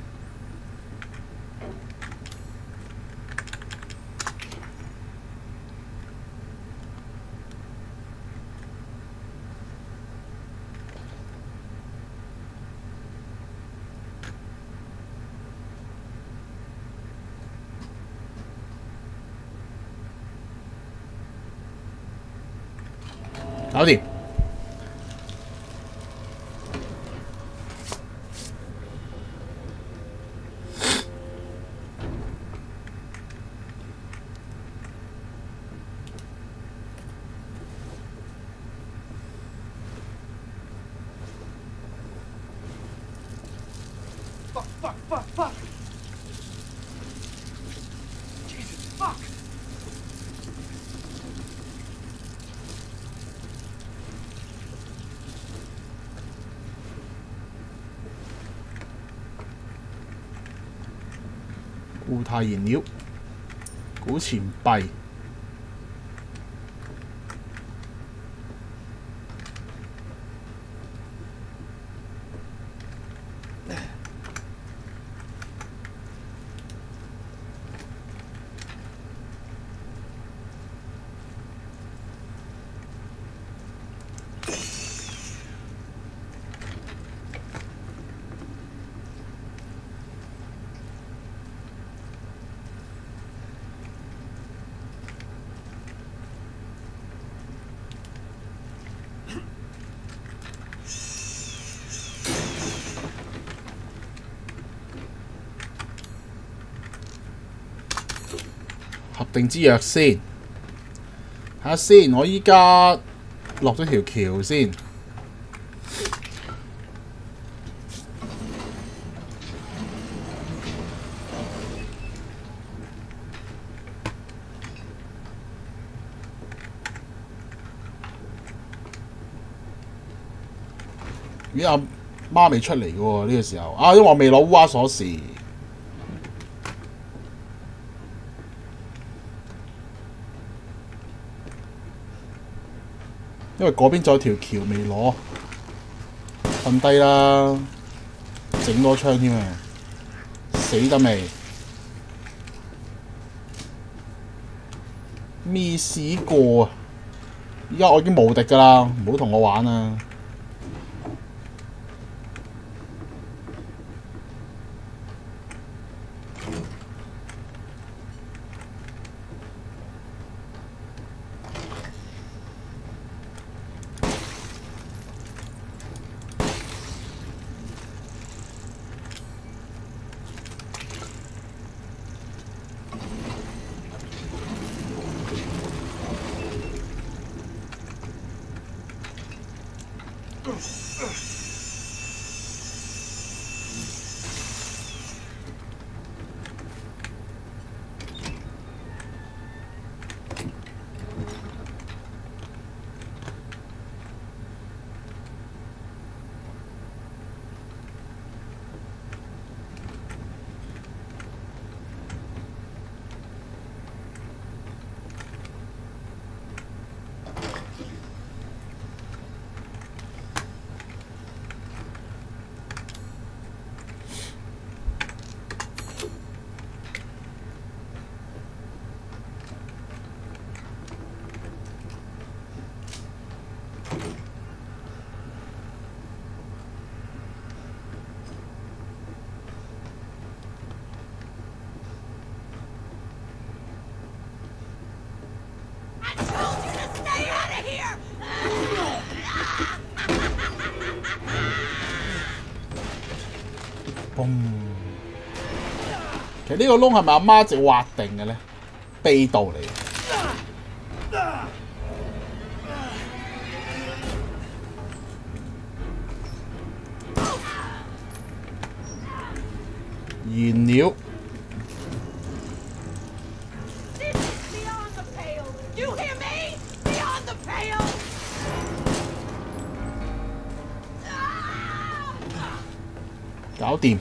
搞掂。 Fuck! Jesus, fuck! 固態燃料、古錢幣。合定支藥先，睇下先。我依家落咗條橋先，咦？阿媽未出嚟嘅喎，呢個時候啊，因為我未攞烏鴉鎖匙。因為嗰邊仲有條橋未攞，瞓低啦，整多槍添啊！死得未？未試過啊！依家我已經無敵㗎啦，唔好同我玩啊！ 嘣！其實呢個窿係咪阿媽直畫定嘅咧？秘道嚟嘅。燃料。搞掂。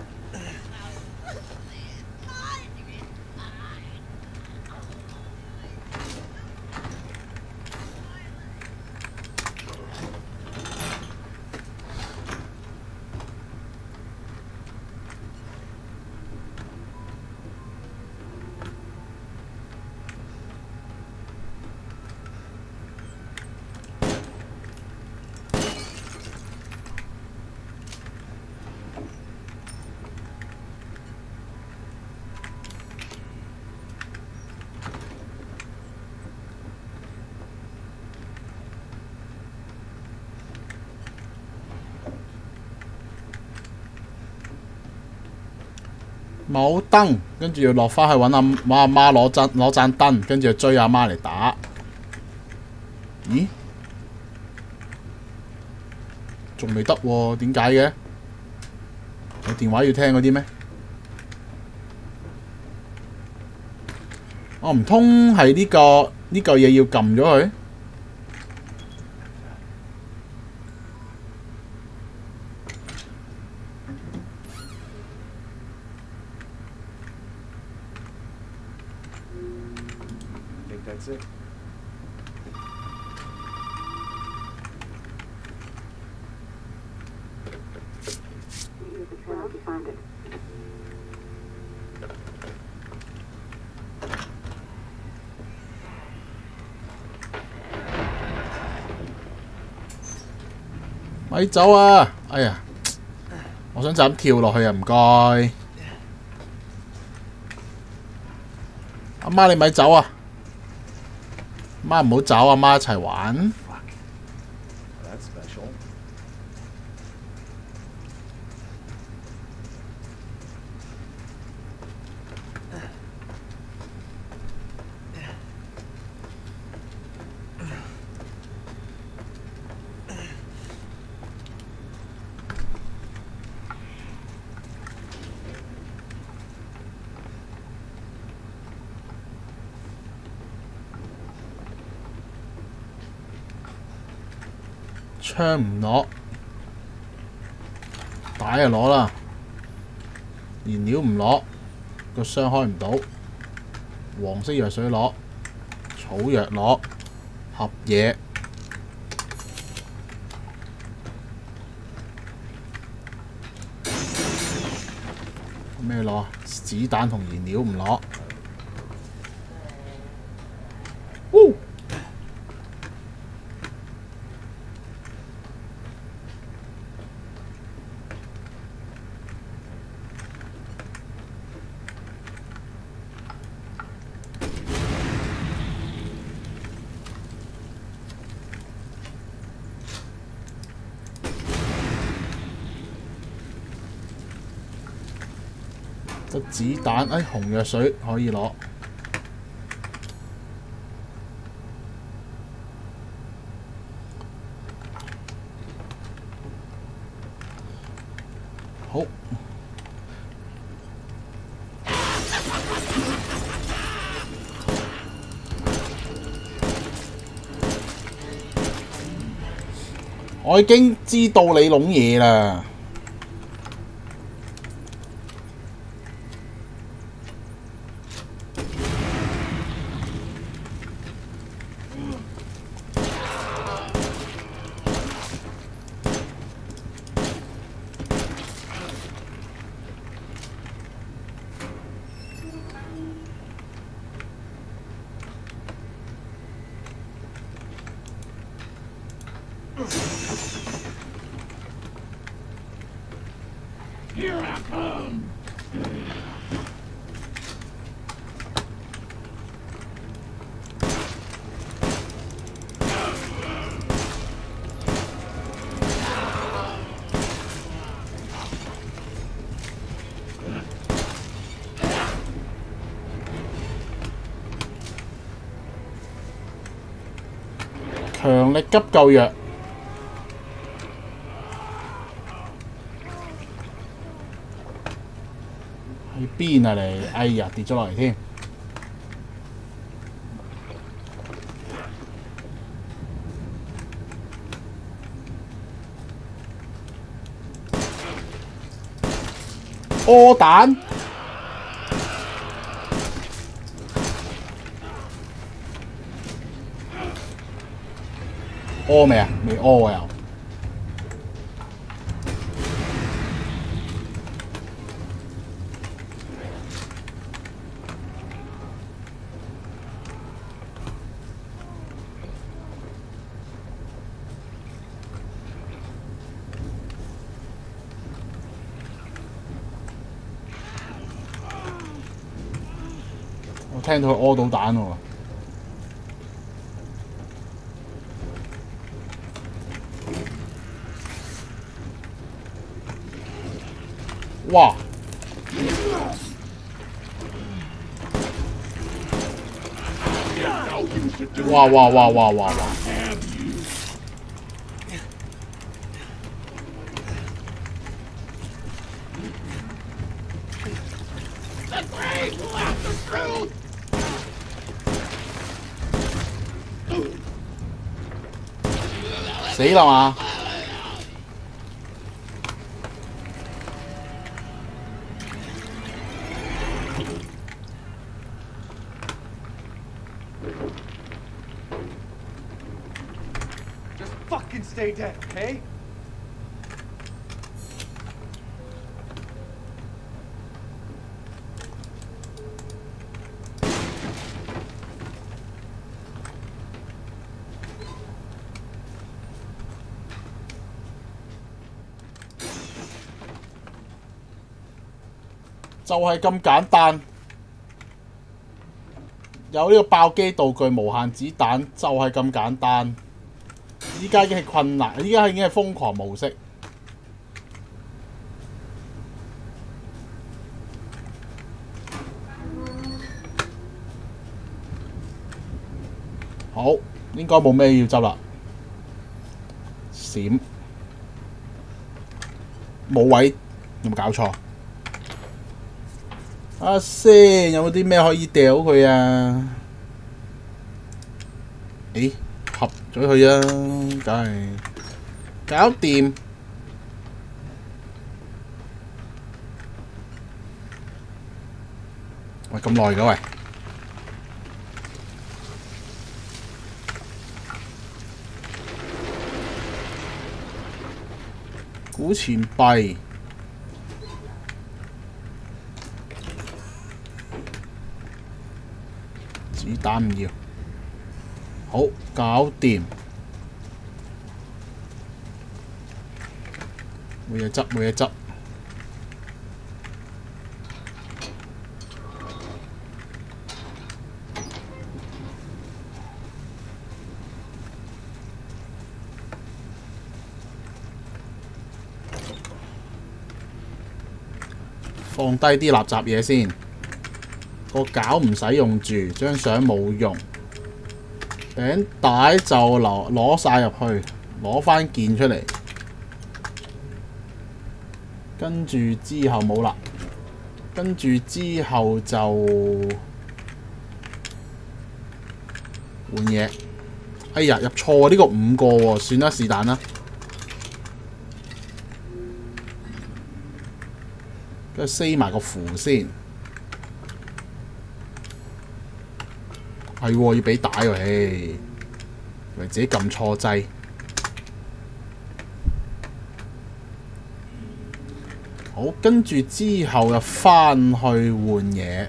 冇燈，跟住要落翻去揾阿媽攞盞燈，跟住追阿媽嚟打。咦？仲未得喎？點解嘅？有電話要聽嗰啲咩？我唔通係呢嚿嘢要撳咗佢？ That's it. Use the trail to find it. 咪走啊！哎呀，我想就咁跳落去啊！唔該，阿媽你咪走啊！媽唔好走，阿媽一齊玩。 That's special. 槍唔攞，帶就攞啦。燃料唔攞，個箱開唔到。黃色藥水攞，草藥攞，盒嘢。咩攞？子彈同燃料唔攞。得子彈，紅藥水可以攞。好。我已經知道你籠嘢啦。 強力急救藥。喺邊啊你？哎呀，跌咗落嚟添。屙蛋。屙未啊？未屙啊又。我聽到佢屙到蛋喎。哇！哇哇哇哇哇哇！死啦嘛！ Fucking stay dead, okay? 就係咁簡單，有呢個爆機道具、無限子彈，就係咁簡單。依家已經係困難，依家已經係瘋狂模式。好，應該冇咩要執啦。閃，冇位，有冇搞錯？先，有冇啲咩可以掉佢啊？咦？合咗佢啊，梗係搞掂。喂，咁耐嘅喂，古錢幣，子彈唔要。好，搞掂。冇嘢執，冇嘢執。放低啲垃圾嘢先。個餃唔使用住，張相冇用。頂帶就攞晒入去，攞翻件出嚟，跟住之後冇啦，跟住之後就換嘢。哎呀，入錯呢個5個喎，算啦，是但啦。跟住撕埋個符先。係喎，要俾帶喎，以為自己撳錯掣。好，跟住之後又翻去換嘢。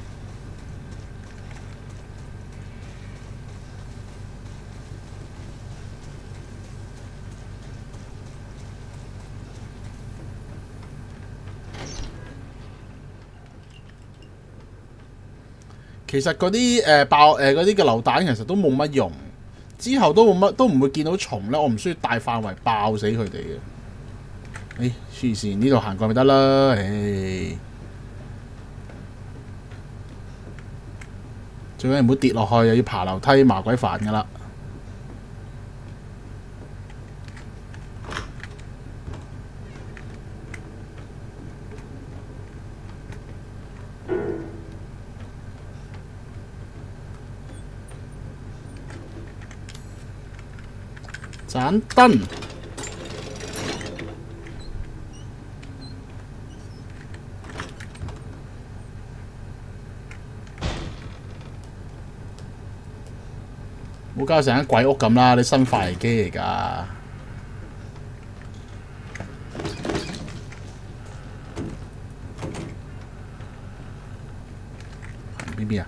其實嗰啲爆嗰啲嘅流彈其實都冇乜用，之後都唔會見到蟲咧，我唔需要大範圍爆死佢哋嘅。黐線，呢度行過咪得啦，最緊要唔好跌落去，又要爬樓梯，麻鬼煩噶啦。 盞燈。冇搞成間鬼屋咁啦！你生化危機嚟㗎。邊邊啊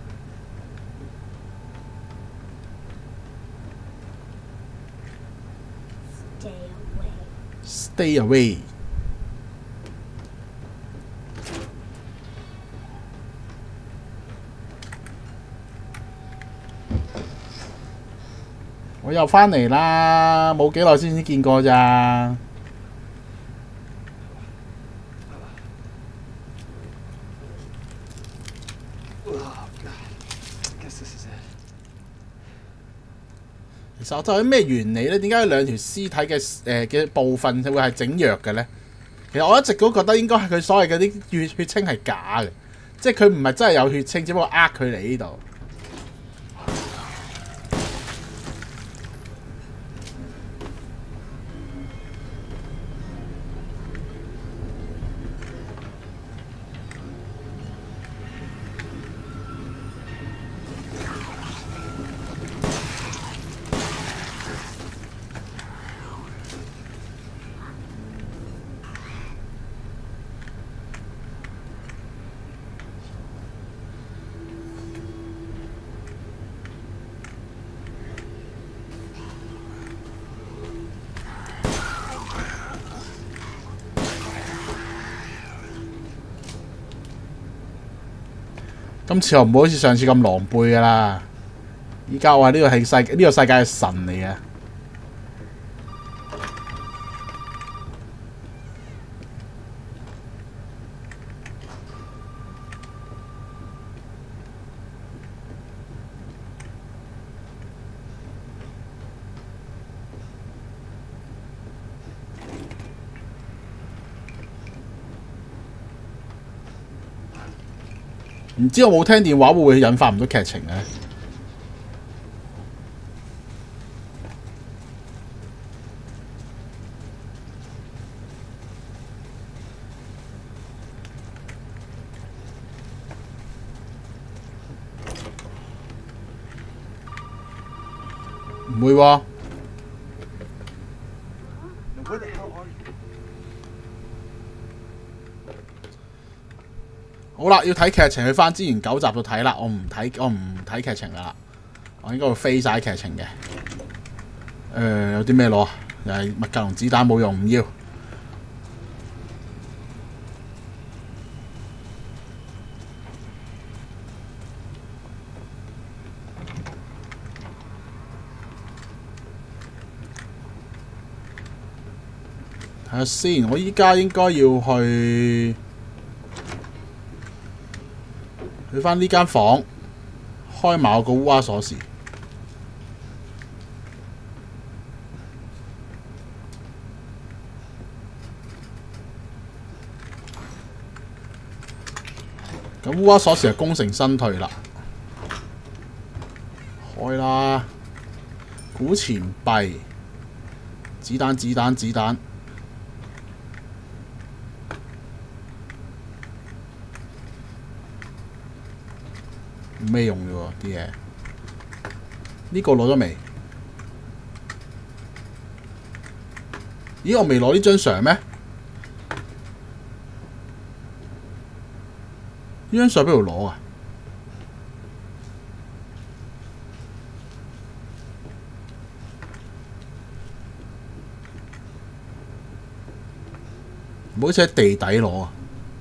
？Stay away。我又翻嚟啦，冇幾耐先見過咋。其實我就係咩原理咧？點解兩條屍體嘅部分會係整弱嘅咧？其實我一直都覺得應該係佢所謂嗰啲血清係假嘅，即係佢唔係真係有血清，只不過呃佢嚟呢度。今次又唔會好似上次咁狼狽噶啦！依家我話呢個係呢個世界嘅神嚟嘅。唔知我冇聽電話會唔會引發唔到劇情咧？唔會喎。好啦，要睇劇情去翻之前9集度睇啦，我唔睇劇情噶啦，我應該會飛晒劇情嘅。有啲咩攞？又係物格同子彈冇用，唔要。睇下先，我依家應該要去翻呢間房，開埋我個烏鴉鎖匙。咁烏鴉鎖匙係功成身退啦，開啦！古錢幣、子彈、子彈、子彈。冇咩用嘅喎啲嘢，呢個攞咗未？咦，我未攞呢張相咩？呢張相邊度攞啊？唔好似喺地底攞啊！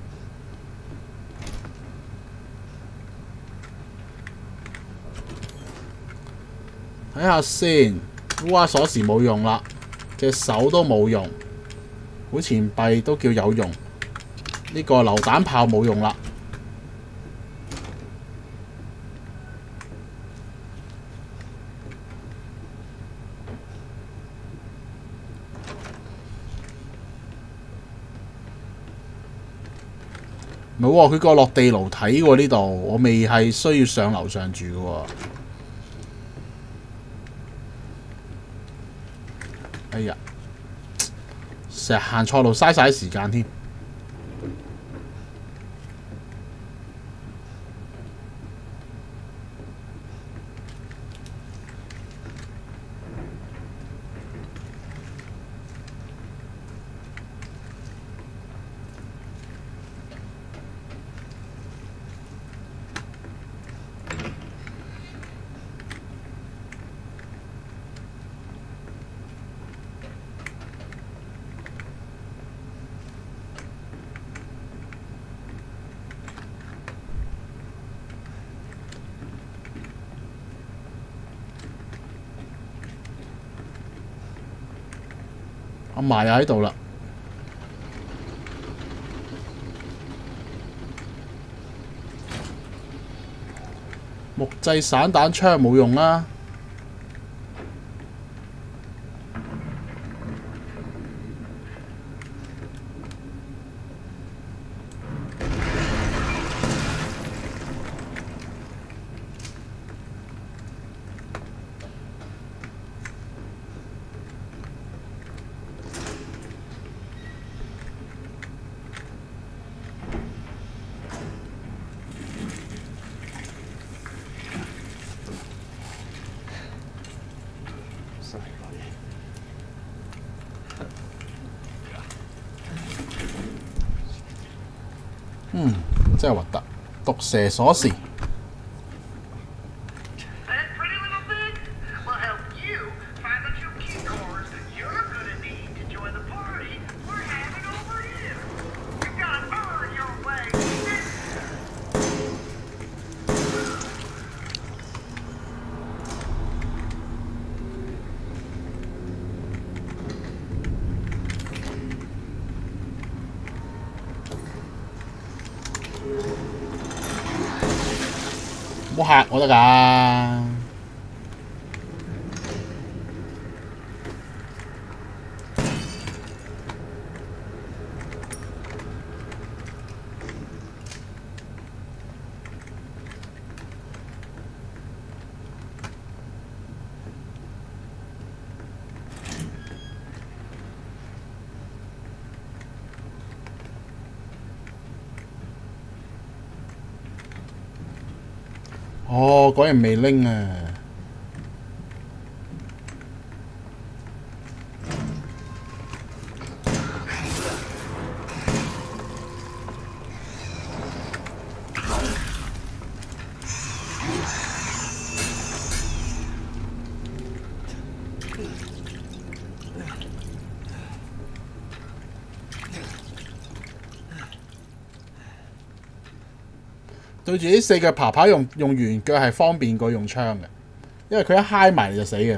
睇下先，烏鴉鎖匙冇用啦，隻手都冇用，古錢幣都叫有用，呢個榴彈炮冇用啦。唔係喎，佢個落地樓睇喎呢度，我未係需要上樓上住嘅喎。 哎呀，成日行錯路，嘥晒啲時間添。阿嫲又喺度啦。木製散彈槍冇用啦。真係核突！毒蛇鎖匙。 That pretty little thing will help you find the 2 key cards you're gonna need to join the party we're having over here. You gotta earn your way in. 唔好嚇我得㗎。哦，果然未拎啊！對住啲4腳爬爬用圓腳係方便過用槍嘅，因為佢一嗨埋你就死嘅。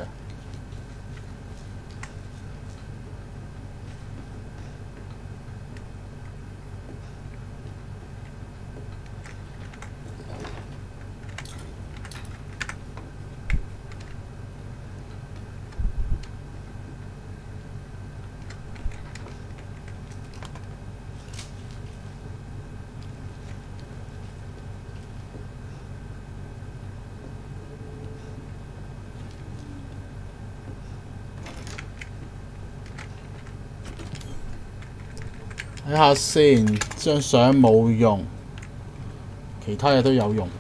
睇下先，張相冇用，其他嘢都有用。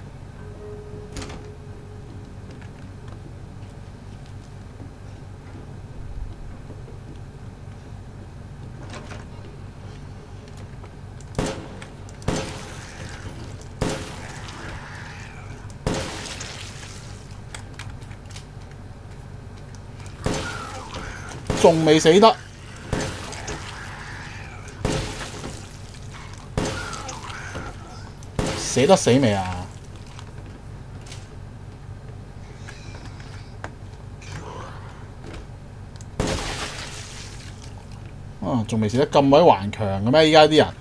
仲未死得。死得死未啊？啊，仲未死得咁鬼頑強嘅咩？依家啲人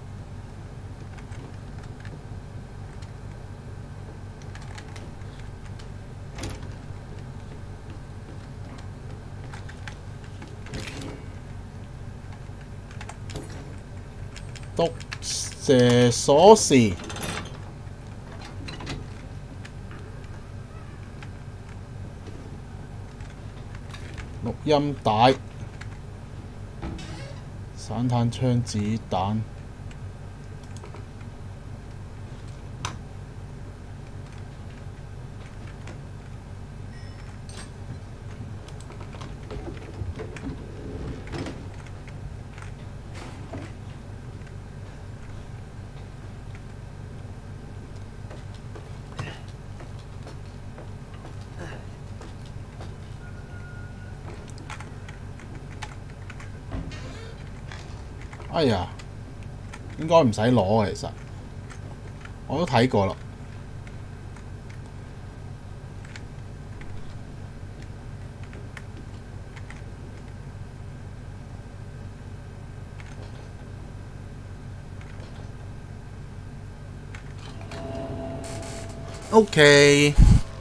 毒蛇鎖匙。 錄音帶、散彈槍子彈。哎呀，應該唔使攞其實，我都睇過啦。OK。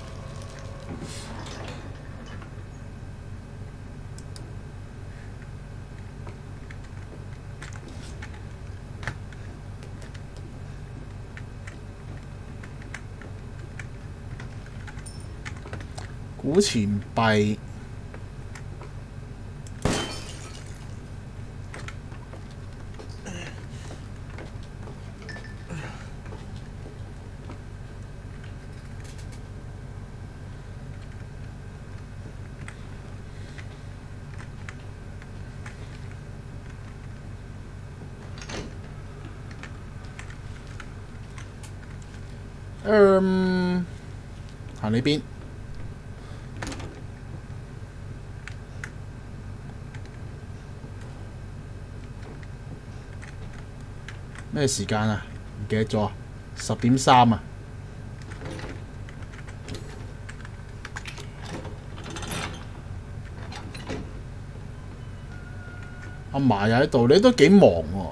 古錢幣。行呢邊。咩時間啊？唔記得咗，10:03啊！阿嫲又喺度，你都幾忙喎。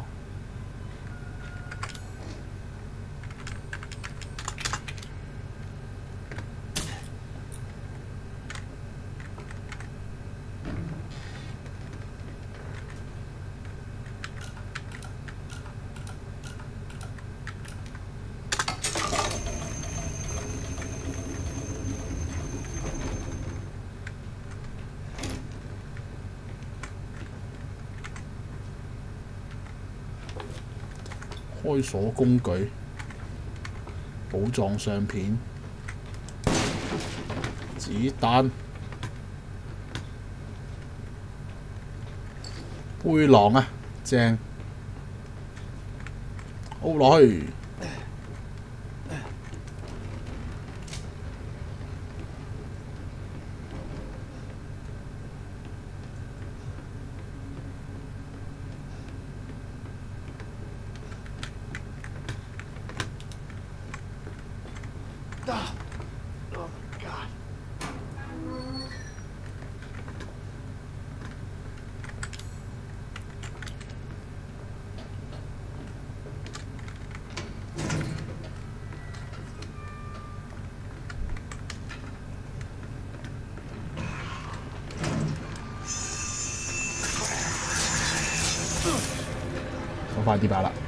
開鎖工具、寶藏相片、子彈、背囊啊，正，好落去。快啲吧啦！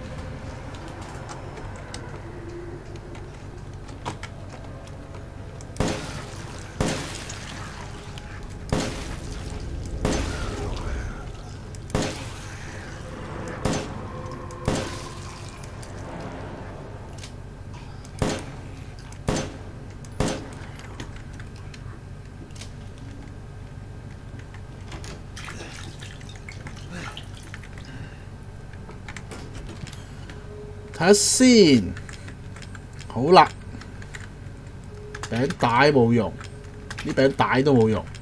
睇下先，好啦，餅帶冇用，啲餅帶都冇用，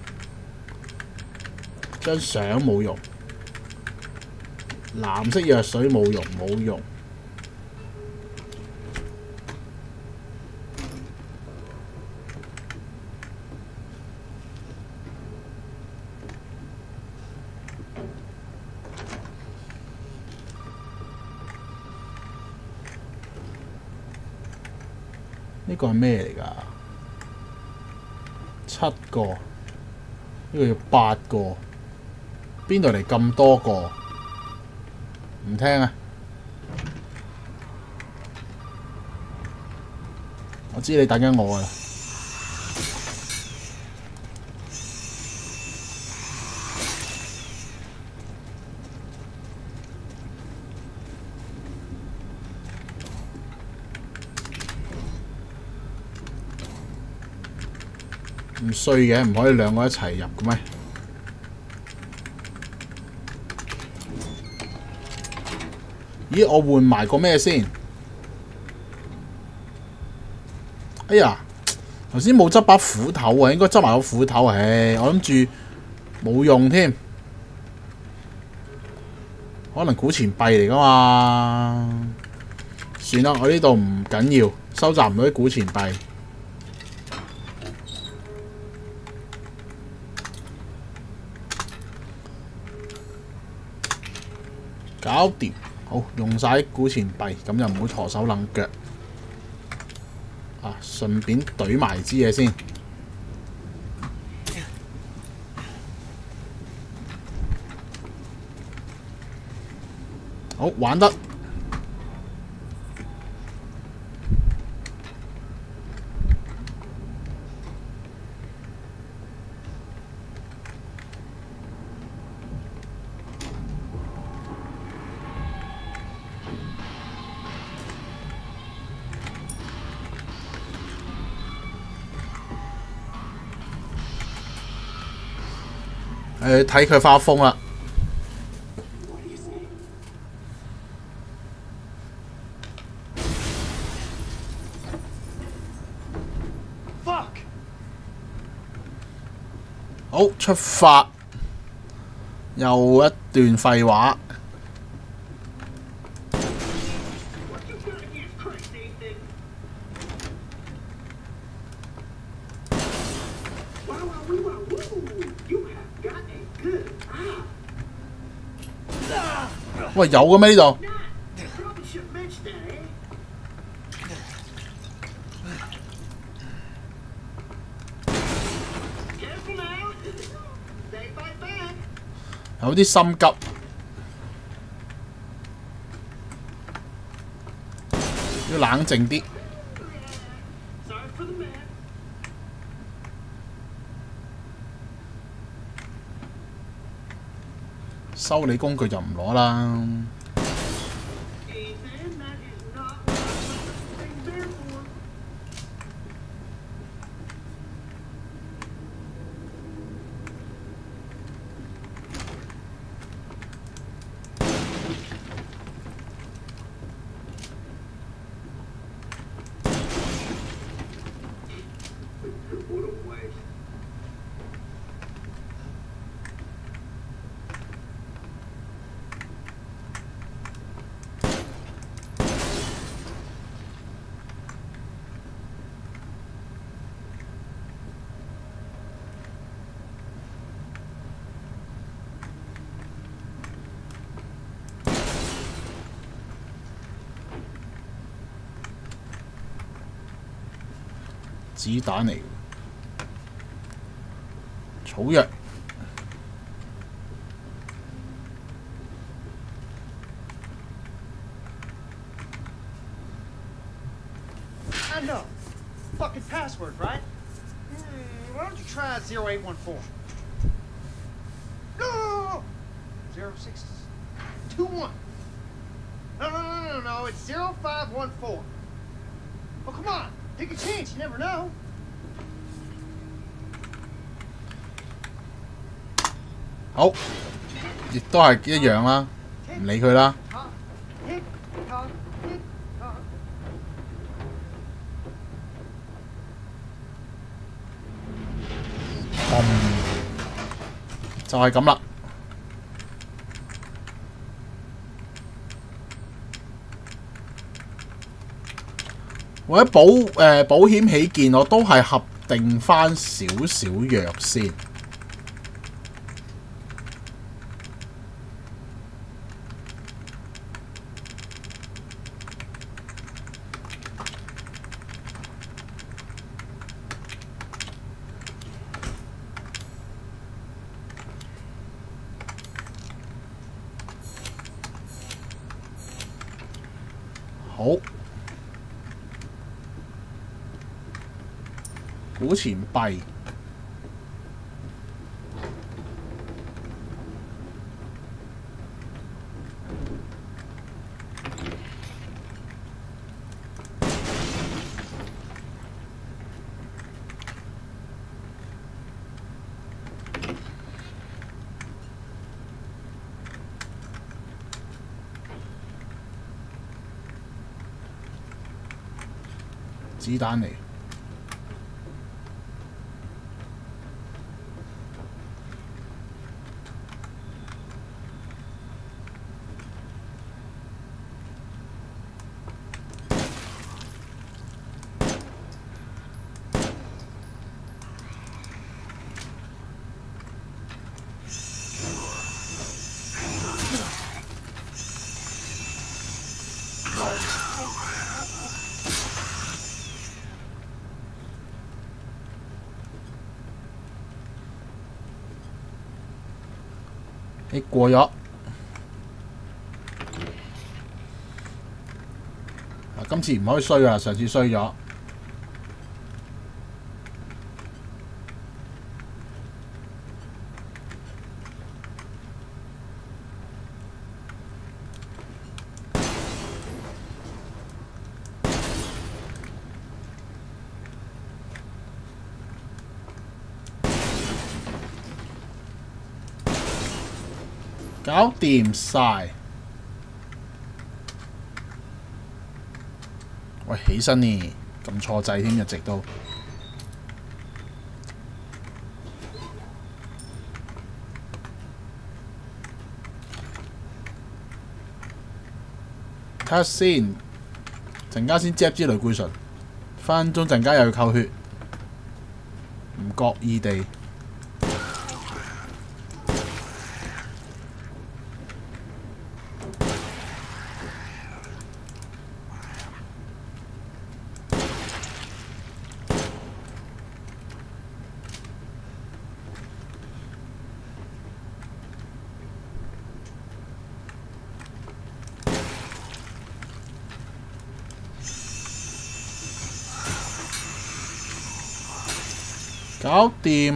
張相冇用，藍色藥水冇用，冇用。呢個係咩嚟㗎？7個，呢個要8個，邊度嚟咁多個？唔聽啊！我知你等緊我㗎啦。 唔衰嘅，唔可以兩個一齊入嘅咩？咦，我換埋個咩先？哎呀，頭先冇執把斧頭啊，應該執埋個斧頭。唉，我諗住冇用添，可能古錢幣嚟噶嘛。算啦，我呢度唔緊要，收集唔到啲古錢幣。搞掂，好用晒啲古錢幣，咁就唔好陀手攢腳。啊，順便懟埋支嘢先。好玩得。睇佢發瘋啦！好，出發，又一段廢話。喂，有嘅咩呢度？有啲心急，要冷靜啲。修理工具就唔攞啦。子彈嚟，草藥。 I know. Fucking password, right? Why don't you try 0814? No! 0621. No. It's 0514. Oh, come on. Take a chance. You never know. 好，亦都係一樣啦，唔理佢啦。就係咁啦。為咗保險起見，我都係合定翻少少藥先。好，古錢幣， 子彈嚟。你過咗，今次唔可以衰啊！上次衰咗。搞掂晒。喂，起身呢，撳錯掣添，一直都。睇下先，陣間先接支雷貝醇，分鐘陣間又要扣血，唔覺意地。搞掂，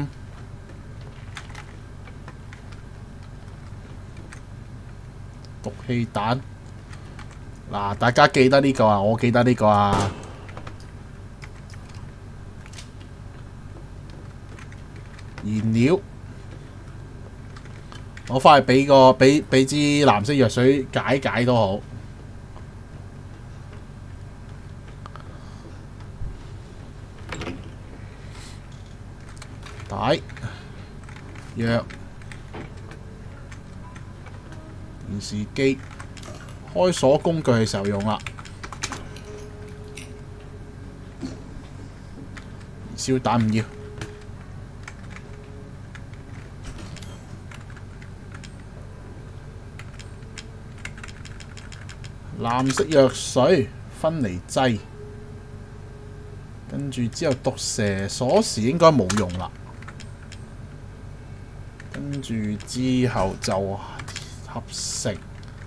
毒氣彈嗱，大家記得呢個啊，我記得呢個啊。燃料，我翻去俾支藍色藥水解都好。帶藥電視機開鎖工具嘅時候用啦。燒彈唔要。藍色藥水分離劑，跟住之後毒蛇鎖匙應該冇用啦。跟住之後就合成，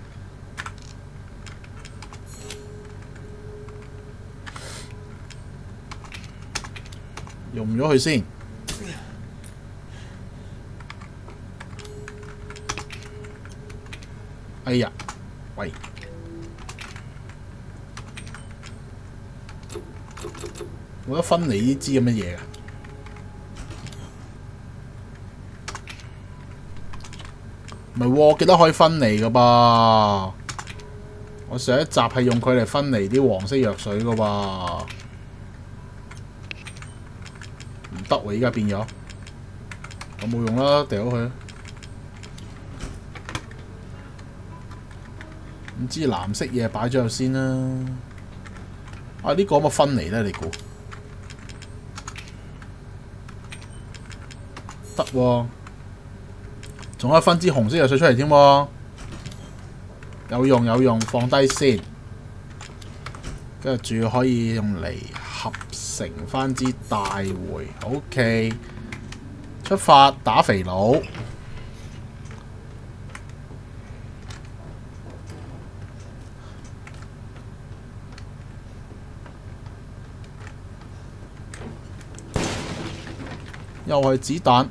用咗佢先。哎呀，喂！冇得分離呢支咁嘅嘢啊！唔係喎，我記得可以分離噶噃。我上一集係用佢嚟分離啲黃色藥水噶噃。唔得喎，依家變咗，我冇用啦，掉咗佢。唔知藍色嘢擺咗入先啦。啊，呢個可唔可以分離咧？你估？得喎。仲可以分支紅色藥水出嚟添喎，有用有用，放低先，跟住仲可以用嚟合成翻支大回。OK， 出發打肥佬。又係子彈。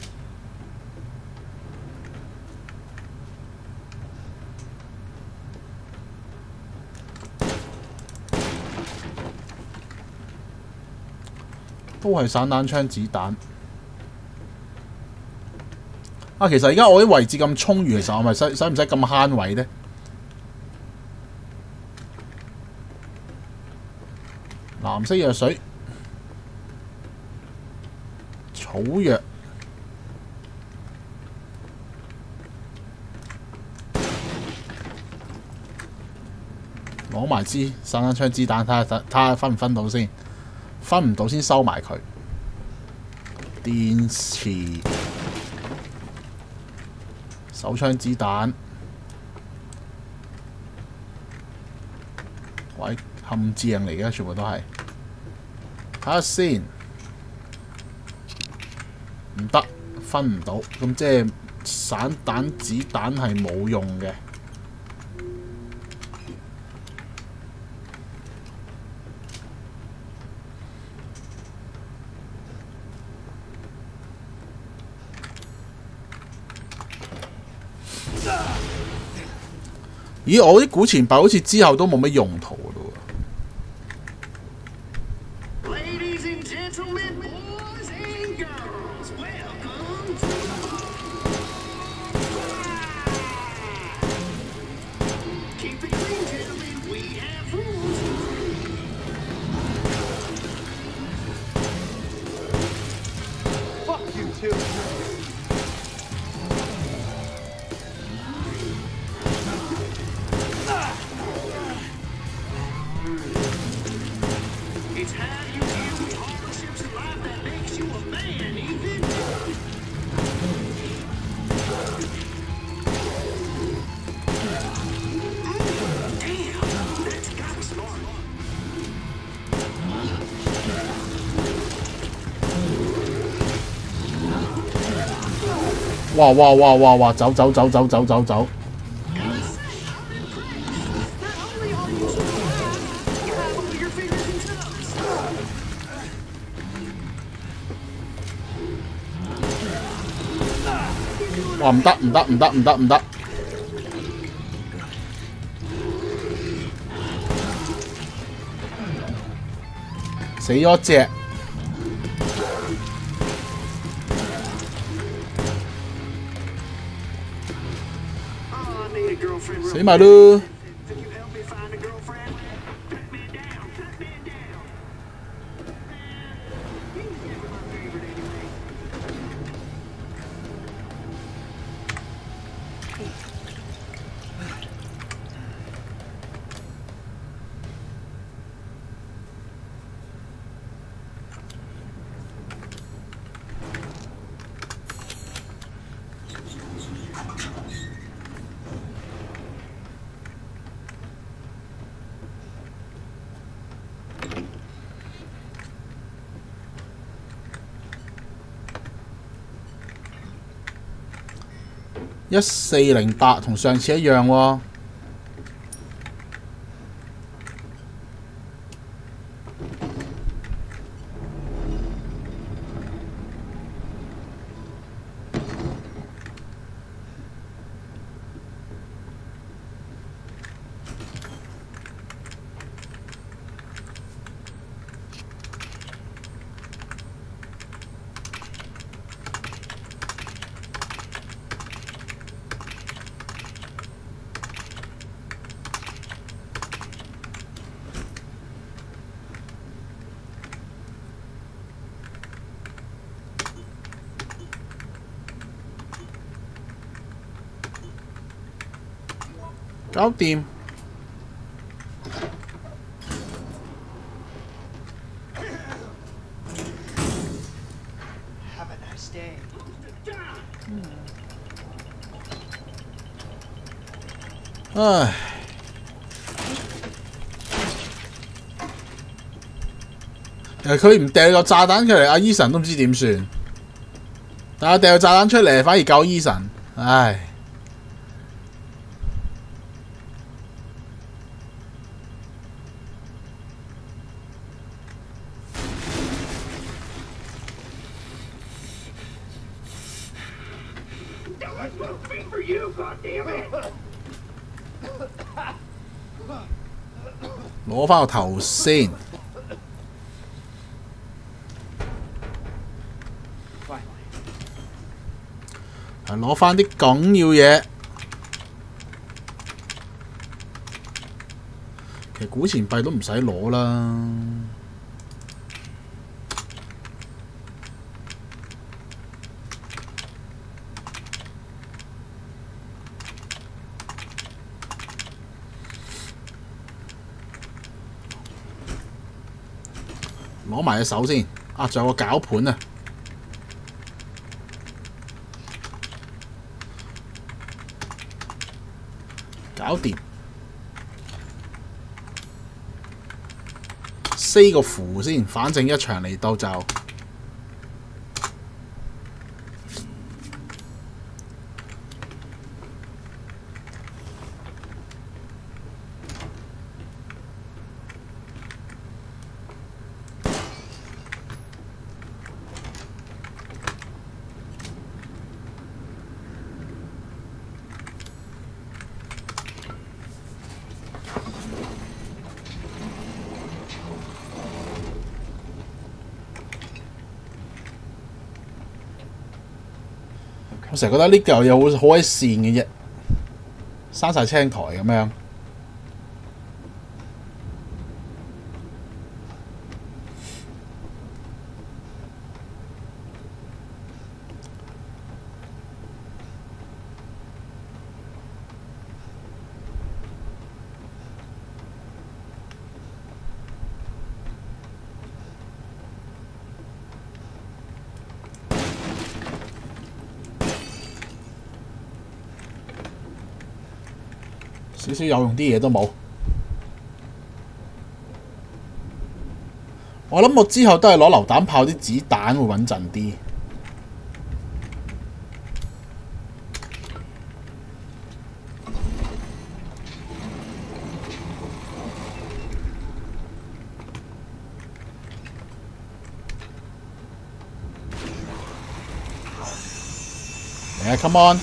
都係散彈槍子彈。啊，其實而家我啲位置咁充裕，其實我咪使唔使咁慳位呢？藍藍色藥水、草藥。攞埋支散彈槍子彈，睇下分唔分到先，分唔到先收埋佢。電池、手槍子彈，喂，陷阱嚟嘅，全部都係。睇下先，唔得，分唔到，咁即係散彈子彈係冇用嘅。咦，我啲古錢幣好似之後都冇乜用途咯喎。 Ladies and gentlemen, boys and girls, welcome to Keep it clean, gentlemen. We have rules. Fuck you too. It's how you deal with hardships in life that makes you a man, Ethan. Damn, that's kinda smart. 哇哇哇哇哇！走走走走走走走！ Not only are you so alive, you have all your fingers and toes. 哇！唔得唔得唔得唔得唔得！死咗隻， Oh, I need a girlfriend. 死埋咯！ Can you help me find a girlfriend? Cut man down, cut man down. He's never my favorite anyway. #1408同上次一樣喎。搞掂。 Have a nice day. 唉，佢唔掟個炸彈出嚟，阿 Eason 都唔知點算。但係掟個炸彈出嚟，反而救 Eason，唉。 Let's put a feet for you, goddammit! 攞翻個頭先。係攞翻啲緊要嘢。其實古錢幣都唔使攞啦。 攞埋隻手先。啊，仲有個攪盤啊！搞掂。4個符先，反正一場嚟到就。我成日覺得呢嚿嘢好鬼線嘅啫，生晒青苔咁樣。少少有用啲嘢都冇。我諗我之後都係攞榴彈炮啲子彈會穩陣啲。嚟啊 ，come on！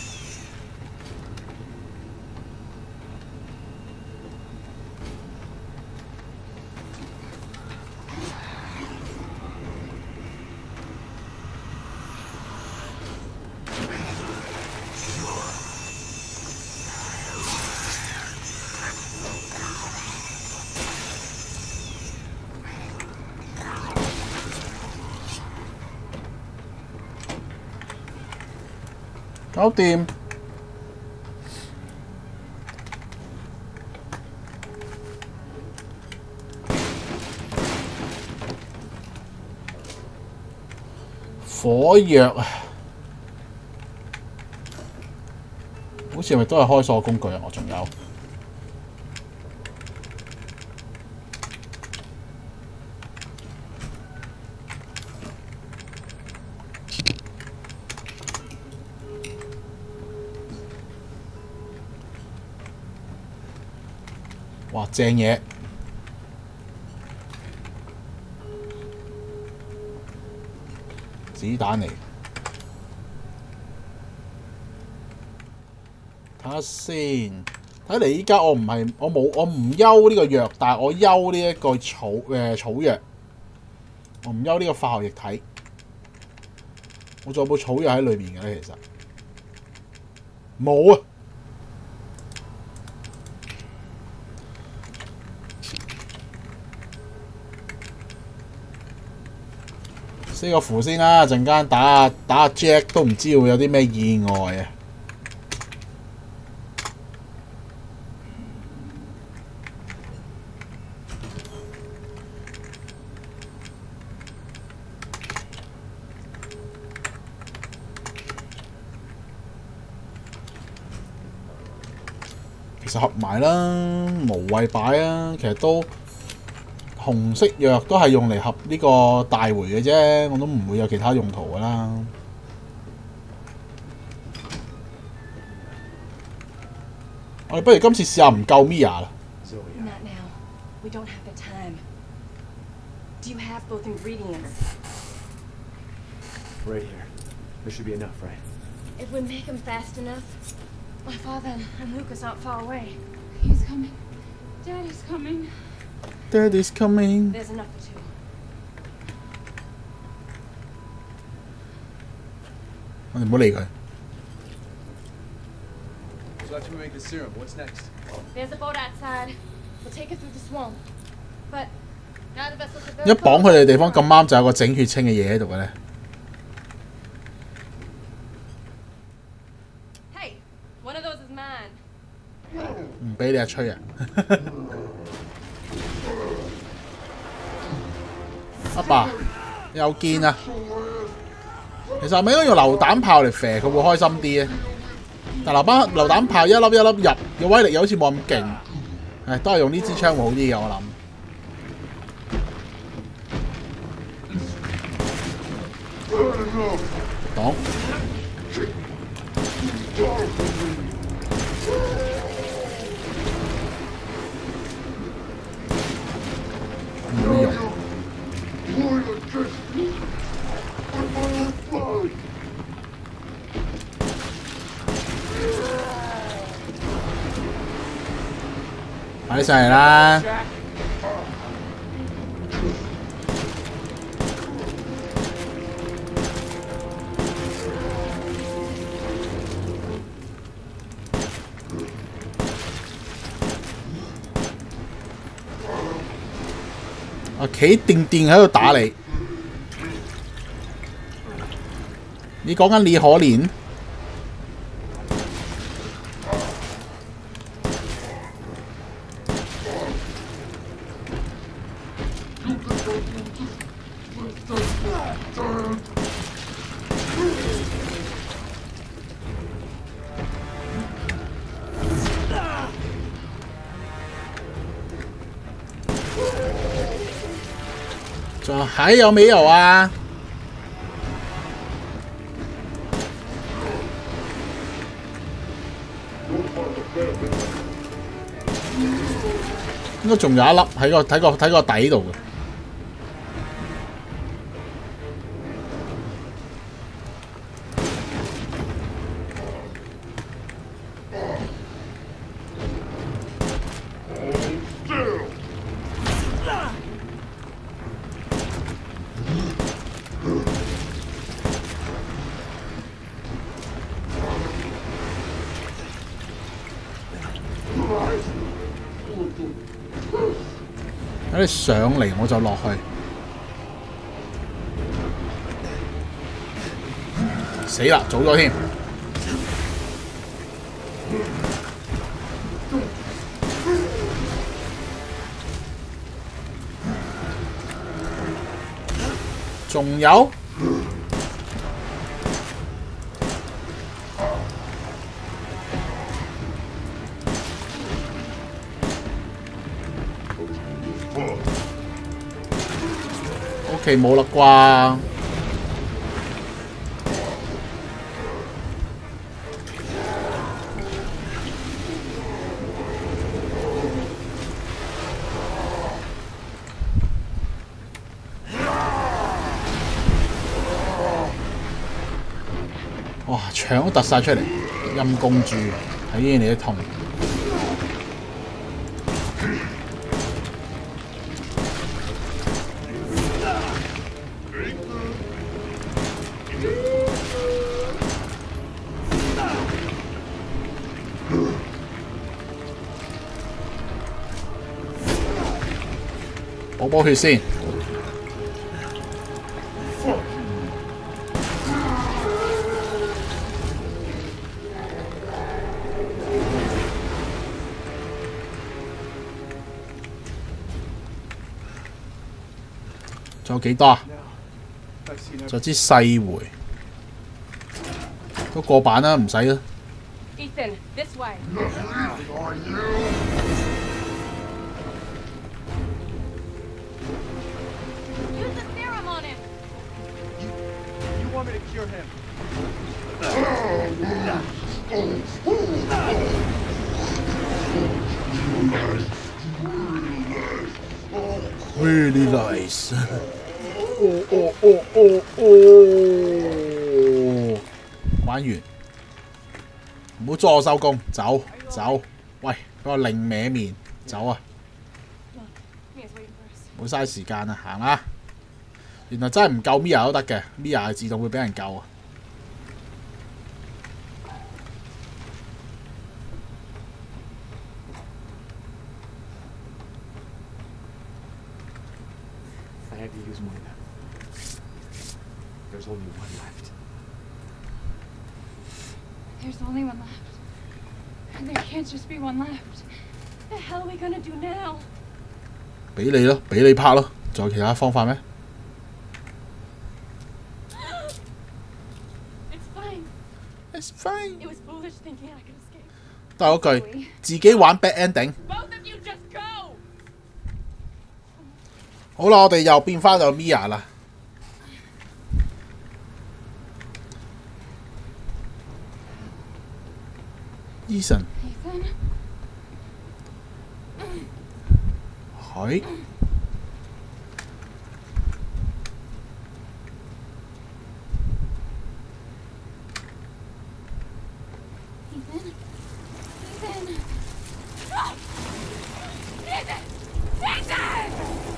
搞掂。火藥好似係咪都係開鎖工具啊？我仲有。哇，正嘢！子彈嚟，睇下先。睇嚟依家我唔憂呢個藥，但係我憂呢一個草藥。我唔憂呢個化學液體。我仲有冇草藥喺裏面嘅咧？其實冇啊！4個符先啦，陣間打下 Jack 都唔知會有啲咩意外啊！其實合埋啦，無謂擺啊！其實都紅色藥都係用嚟合呢個大回嘅啫，我都唔會有其他用途噶啦。我哋不如今次試下唔救 Mia 啦。 Not now. We don't have the time. Do you have both ingredients? Right here. There should be enough, right? If we make them fast enough, my father and Lucas aren't far away. He's coming. Daddy's coming. Daddy's coming. There's enough for two. 我哋唔好理佢。 So after we make the serum, what's next? There's a boat outside. We'll take it through the swamp. But now the vessels are 一 very 綁佢哋地方咁啱就有個整血清嘅嘢喺度嘅咧。 Hey, one of those is mine. 唔俾你阿吹啊！ 阿爸又見啊！其實係咪應該用榴彈炮嚟射佢會開心啲咧？但榴彈炮一粒一粒入嘅威力又好似冇咁勁，誒都係用呢支槍會好啲嘅我諗。擋。冇用。快啲上嚟啦！我企定定喺度打你，你講緊你可憐？還有沒有啊？應該仲有一粒喺個底度嘅。等你上嚟我就落去，死啦！早咗添。仲有？OK 冇啦啩？哇！腸都突晒出嚟，陰公豬，睇見你都痛。補血先。仲有幾多啊？就支細回，都過版啦，唔使啦。 Ethan, this way. Use the serum on him. You want me to cure him? Really nice. 玩完，唔好阻我收工，走走。喂，嗰個另歪面，走啊！冇嘥時間啊，行啦！原來真係唔救 Mia 都得嘅 ，Mia 係自動會俾人救啊！ I had to use one of them. There's only one left. There's only one left. And there can't just be one left. What the hell are we gonna do now? 俾你咯，俾你拍咯，仲有其他方法咩？ It's fine。 It was foolish thinking I could escape. 都係嗰句，自己玩 bad ending。 Both of you just go! 好啦，我哋又變翻到 Mia 啦。Ethan， Ethan? 係。 Ethan? Ethan? Ah! Ethan! Ethan!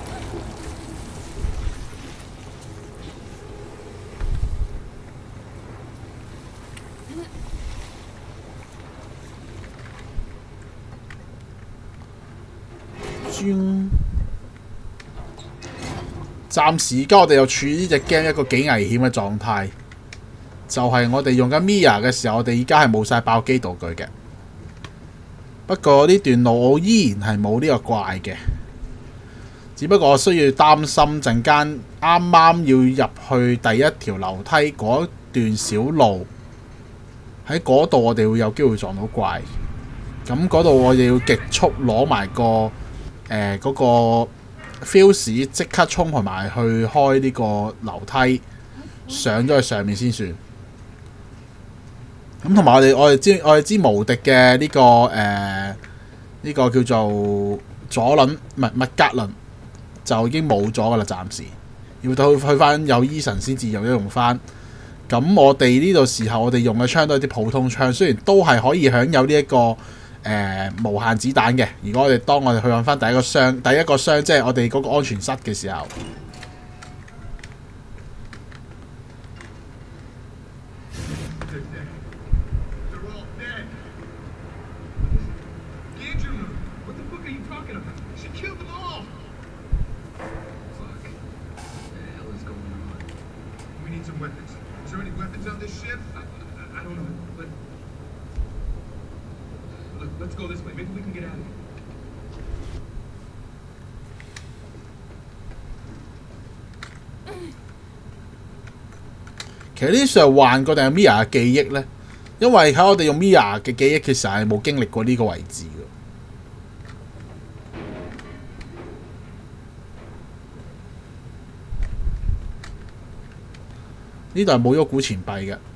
暫時而家我哋又處於呢隻 game 一個幾危險嘅狀態，就係、我哋用緊 Mia 嘅時候，我哋而家係冇晒爆機道具嘅。不過呢段路我依然係冇呢個怪嘅，只不過我需要擔心陣間啱啱要入去第一條樓梯嗰段小路，喺嗰度我哋會有機會撞到怪。咁嗰度我哋要極速攞埋個嗰個 fuse 即刻衝埋去開呢個樓梯，上咗去上面先算。咁同埋我哋知無敵嘅呢個呢個叫做左輪唔係麥格倫就已經冇咗噶啦，暫時要到去翻有 Ethan 先至用翻。咁我哋呢度時候我哋用嘅槍都係啲普通槍，雖然都係可以享有呢一個無限子彈嘅。如果我哋當我哋去揾翻第一個箱即係我哋嗰個安全室嘅時候。 Let's go this way. Maybe we can get out of here. 其實呢啲算係幻覺定係 Mia 嘅記憶呢？因為喺我哋用 Mia 嘅記憶嘅時候係冇經歷過呢個位置嘅。呢度係冇咗古錢幣嘅。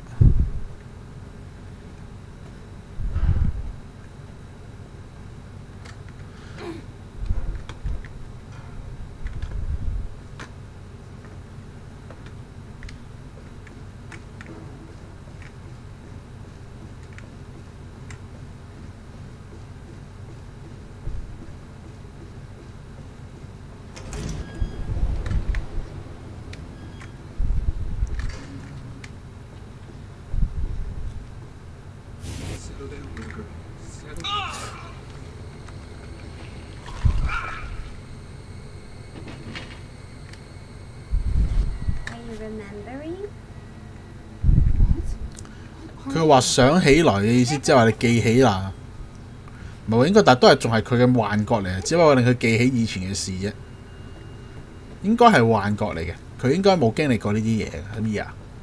佢話想起來嘅意思，即係話你記起啦。唔係應該，但都係仲係佢嘅幻覺嚟，只不過令佢記起以前嘅事啫。應該係幻覺嚟嘅，佢應該冇經歷過呢啲嘢嘅。Mia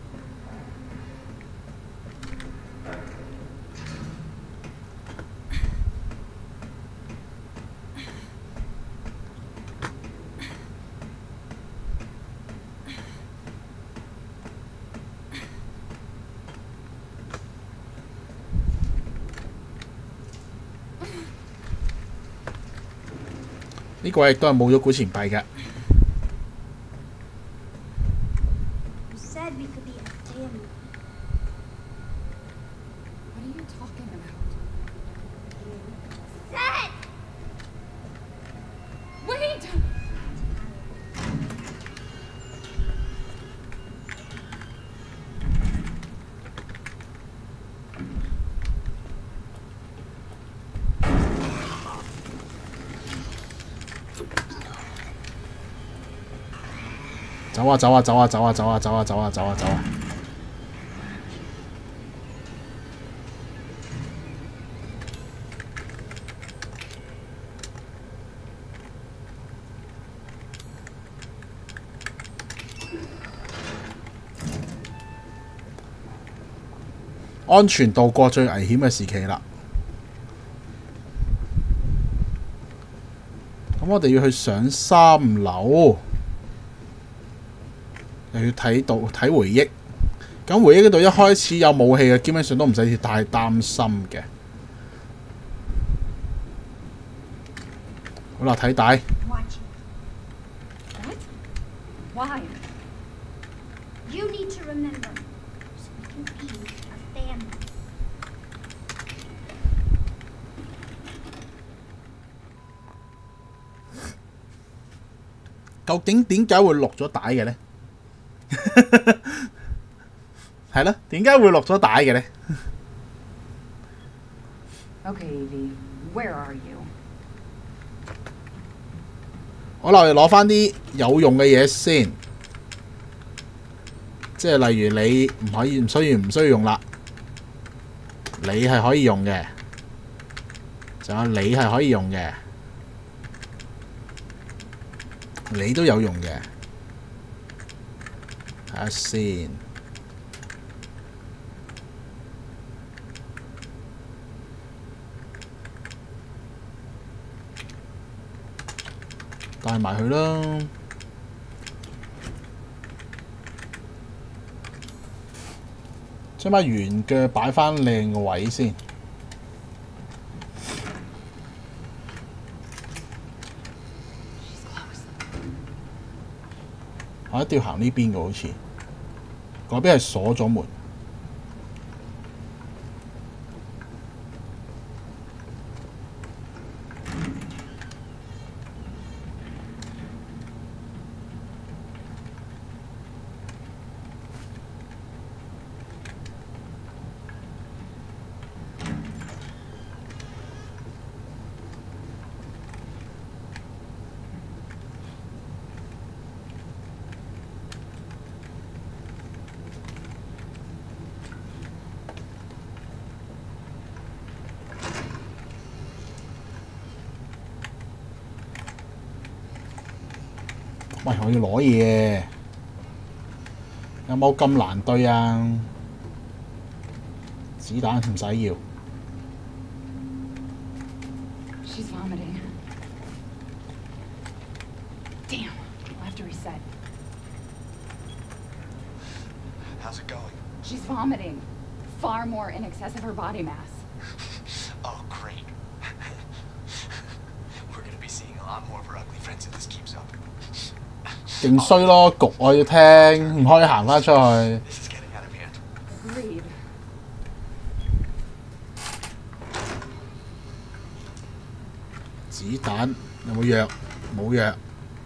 呢個亦都係冇咗古錢幣嘅。走啊走啊走啊走啊走啊走啊走啊走啊走啊！ 安全度過最危險嘅時期啦。咁我哋要去上3樓，又要睇回憶。咁回憶嗰度一開始有武器嘅，基本上都唔使太擔心嘅。好啦，睇帶。 Why? You need to remember, so we can be a family. 究竟點解會錄咗帶嘅呢？係咯，點解會錄咗帶嘅呢？ Okay, Evie, where are you? 好啦，我哋攞翻啲有用嘅嘢先，即係例如你唔需要用啦，你係可以用嘅，仲有你係可以用嘅，你都有用嘅，睇下先。帶埋佢啦，將把圓腳擺翻靚個位先。我一定要行呢邊嘅，好似嗰邊係鎖咗門。喂，我要攞嘢，有冇咁難對啊？子彈唔使要。 She's vomiting. Damn, I'll have to reset. How's it going? She's vomiting. Far more in excess of her body mass. Oh, great. We're gonna be seeing a lot more of her ugly friends if this keeps up. 勁衰咯，焗我要聽，唔可以行翻出去。 Agreed. 子彈有冇藥？冇藥。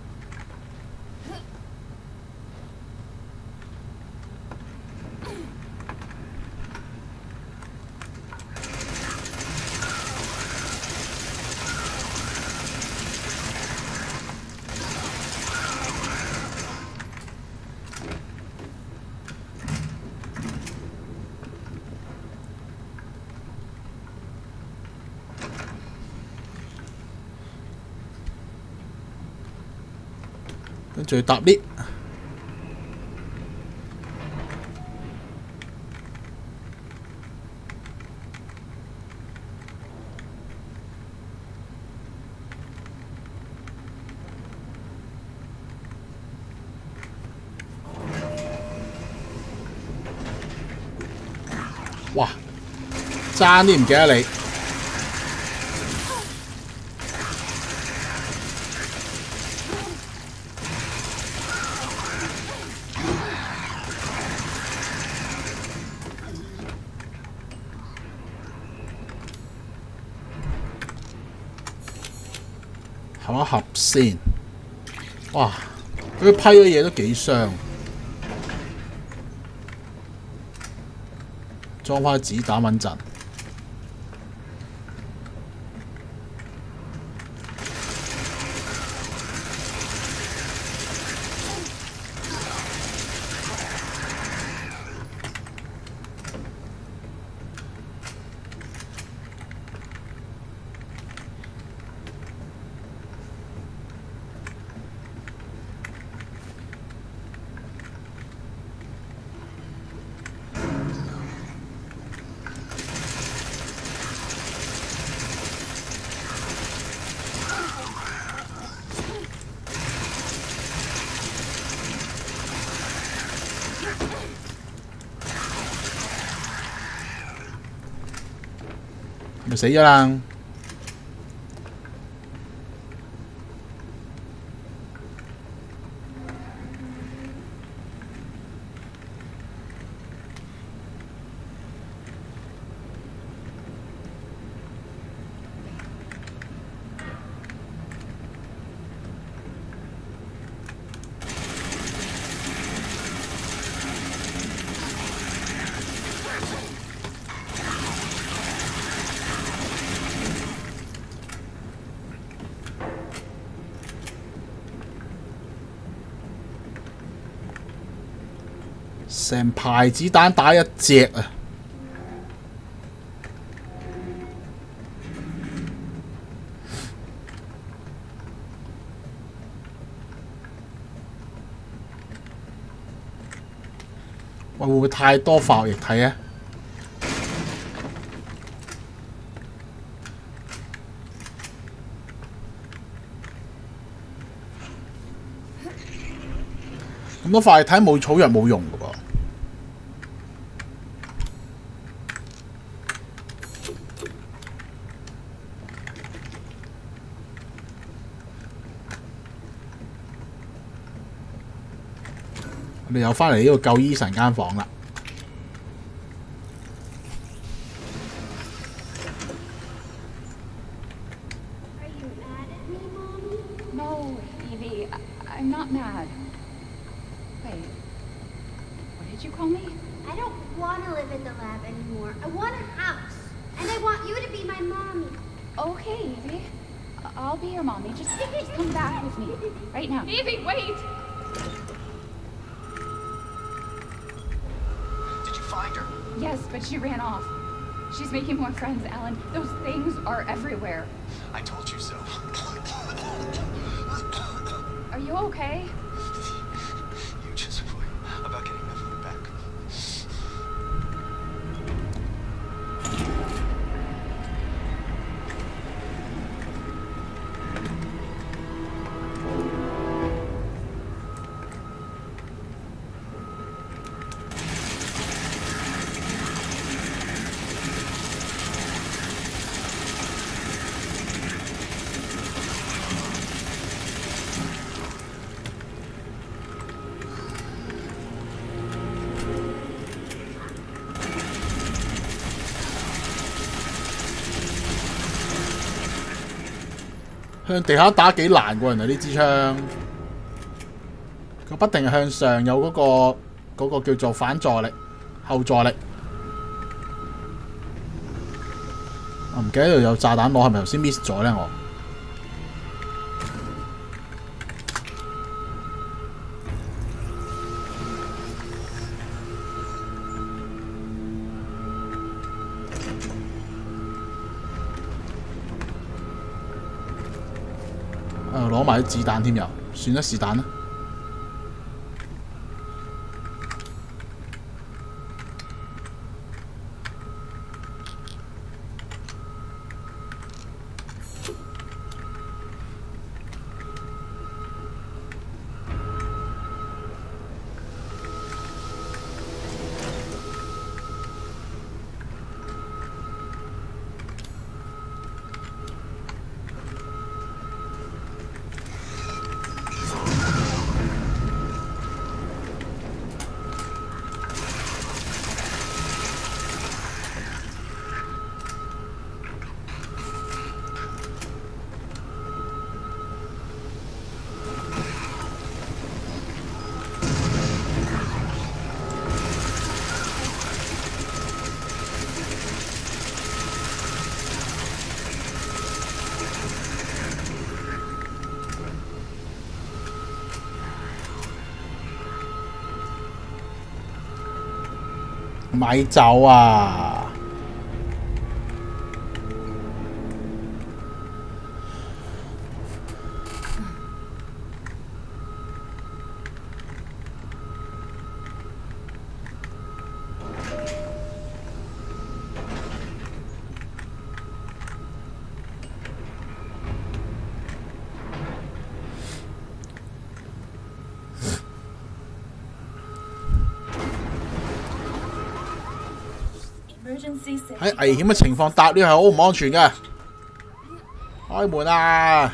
跟住搭 lift。哇！爭啲唔記得你。合一合先，哇！佢批嘅嘢都幾傷，裝翻子彈穩陣。 咪死咗啦！成排子彈打一隻啊！喂，會唔會太多化學液體啊？咁多化學液體冇草藥冇用㗎噃。我哋又翻嚟呢個救醫神間房啦。 No, Evie, I'm not mad. Wait, what did you call me? I don't want to live in the lab anymore. I want a house. And I want you to be my mommy. Okay, Evie. I'll be your mommy. Just come back with me. Right now. Evie, wait! Did you find her? Yes, but she ran off. She's making more friends, Alan. Those things are everywhere. I told you so. Are you okay? You just worry about getting the food back. 向地下打幾難喎，人哋呢支槍，佢不定向上有嗰個叫做反助力、後助力。我唔記得度有炸彈攞，係咪頭先 miss 咗咧？我攞埋啲子彈添又，算啦是但啦。咪走啊！ 喺危險嘅情況搭 lift 係好唔安全嘅。開門啊！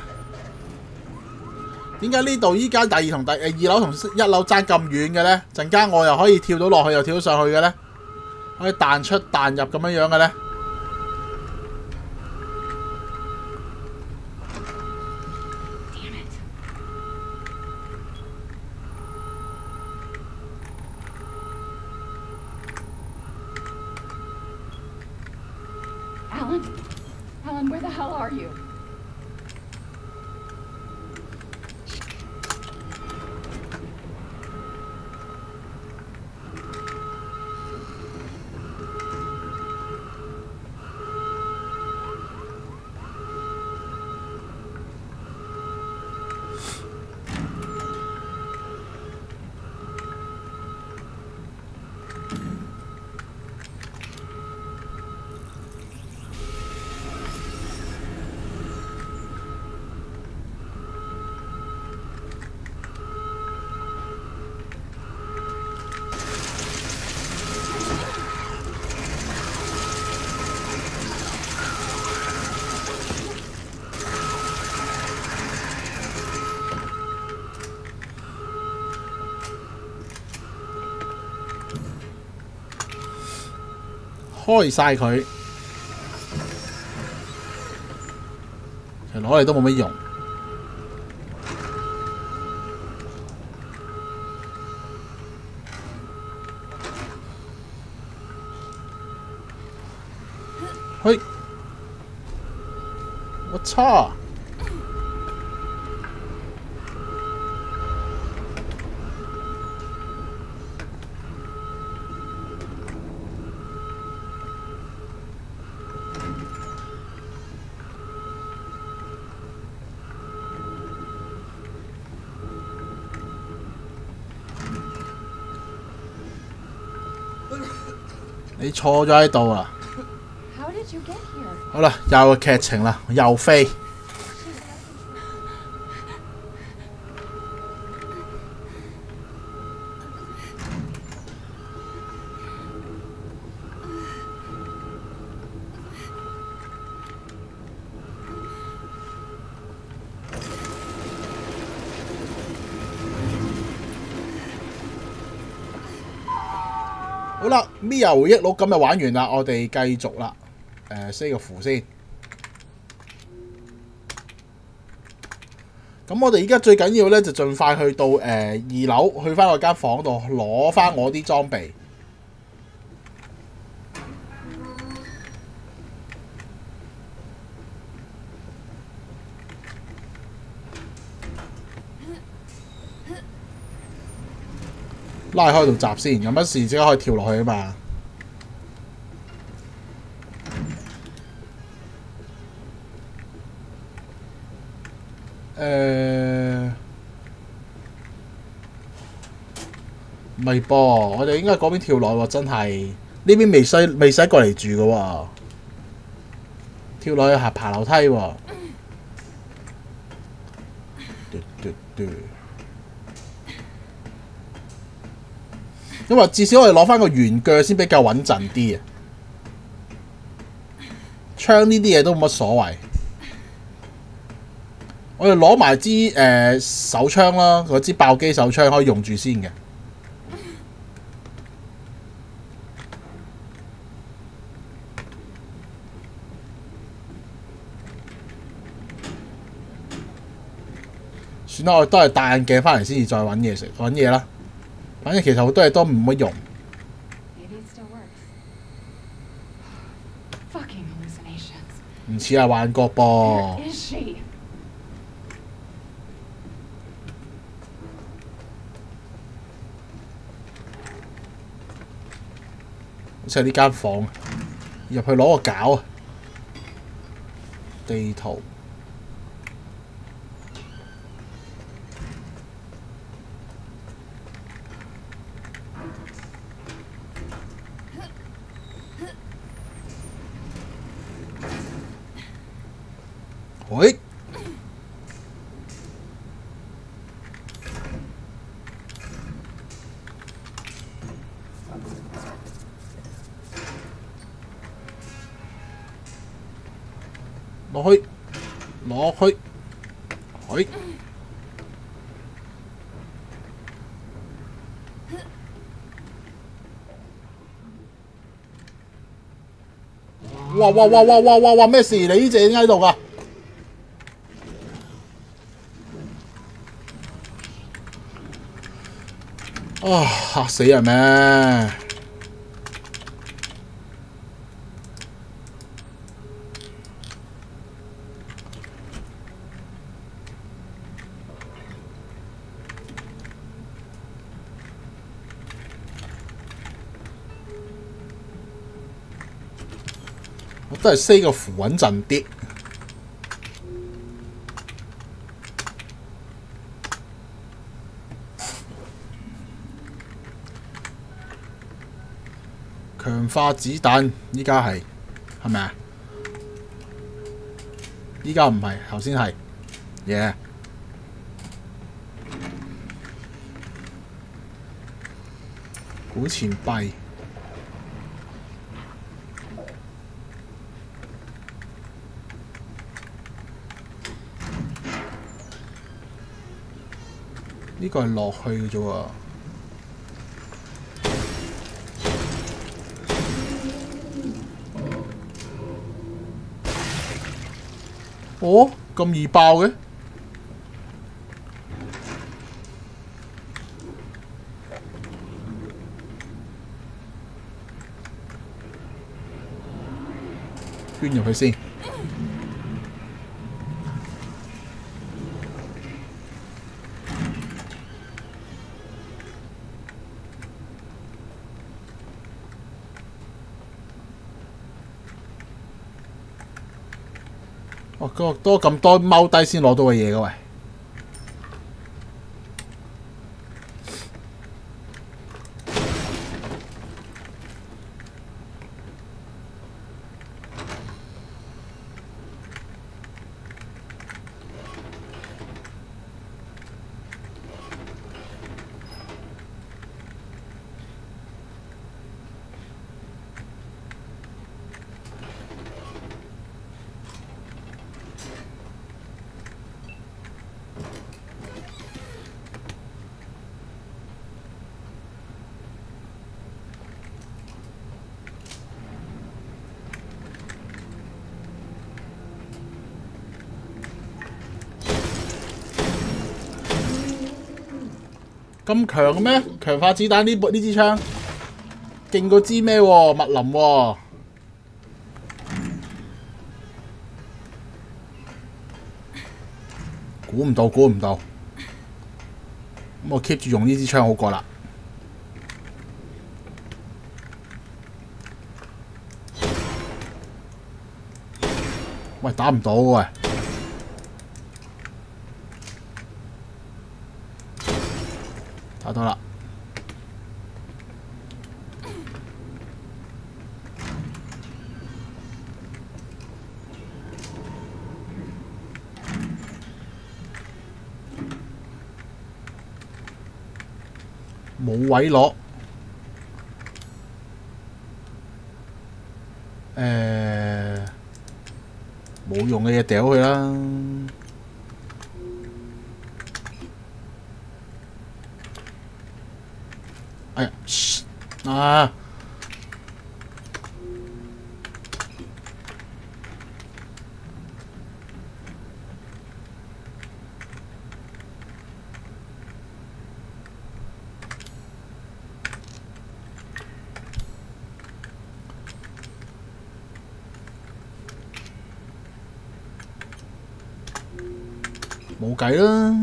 點解呢度依家第二樓同一樓爭咁遠嘅咧？陣間我又可以跳到落去，又跳到上去嘅咧？可以彈出彈入咁樣嘅咧？ Alan, where the hell are you? 開晒佢，其實攞嚟都冇乜用。嘿，我操！ 你錯咗喺度啊！好啦，又個劇情啦，又飛。好啦，Mia 回憶錄今日玩完啦，我哋繼續啦。升個符先。咁我哋而家最緊要咧就盡快去到2樓，去翻我間房度攞翻我啲裝備。拉開道閘先，有乜事即刻可以跳落去啊嘛！唔係噃，我哋應該嗰邊跳落喎，真係呢邊未使過嚟住嘅喎，跳落去爬樓梯喎。因為至少我哋攞翻個圓腳先比較穩陣啲啊！槍呢啲嘢都冇乜所謂，我哋攞埋支手槍啦，嗰支爆機手槍可以用住先嘅。算啦，我哋都係戴眼鏡翻嚟先至再揾嘢食揾嘢啦。反正其實好多嘢都唔乜用。唔似係幻覺噃。好似係呢間房，入去攞個鉸啊！地圖。喂， 落去，落去，去。哇！咩事？你呢隻點解喺度㗎？啊！嚇死人咩？我都係 say 個符穩陣啲。強化子彈，依家係咪啊？依家唔係，頭先係嘢。古錢幣。呢個係落去嘅啫喎。哦，咁易爆嘅？捐入去先。哦，多咁多踎低先攞到嘅嘢嘅喂。咁強嘅咩？強化子彈呢支槍勁過支咩喎？密林喎。估唔到。咁我 keep 住用呢支槍好過啦。喂，打唔到喂。打到啦！冇位攞，冇用嘅嘢掉佢啦。哎呀，啊！冇計啦。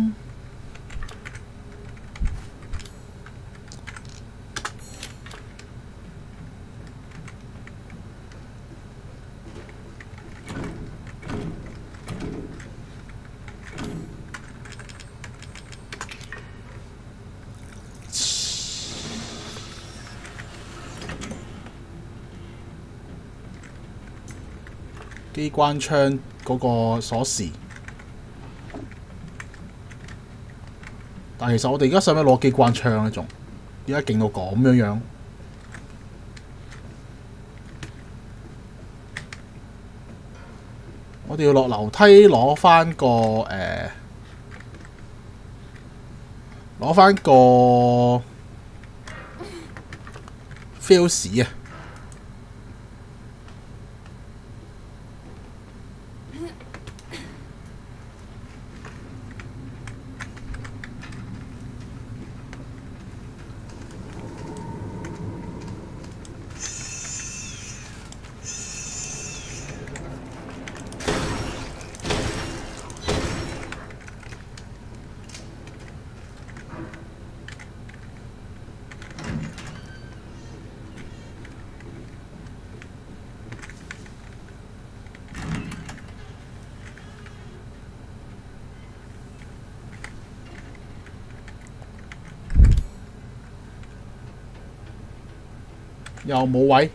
機關槍嗰個鎖匙，但係其實我哋而家使唔使攞機關槍咧？仲而家勁到咁樣，我我哋要落樓梯攞翻個攞翻個 fuse 啊！又冇位，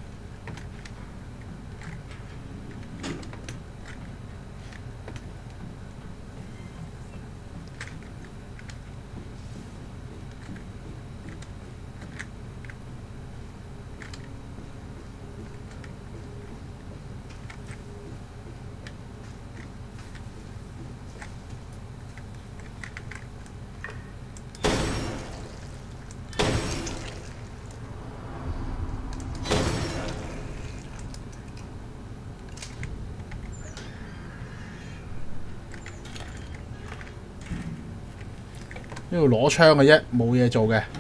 呢度攞槍嘅啫，冇嘢做嘅。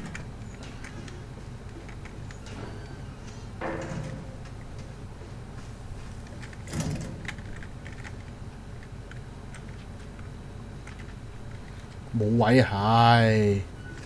冇位啊，唉！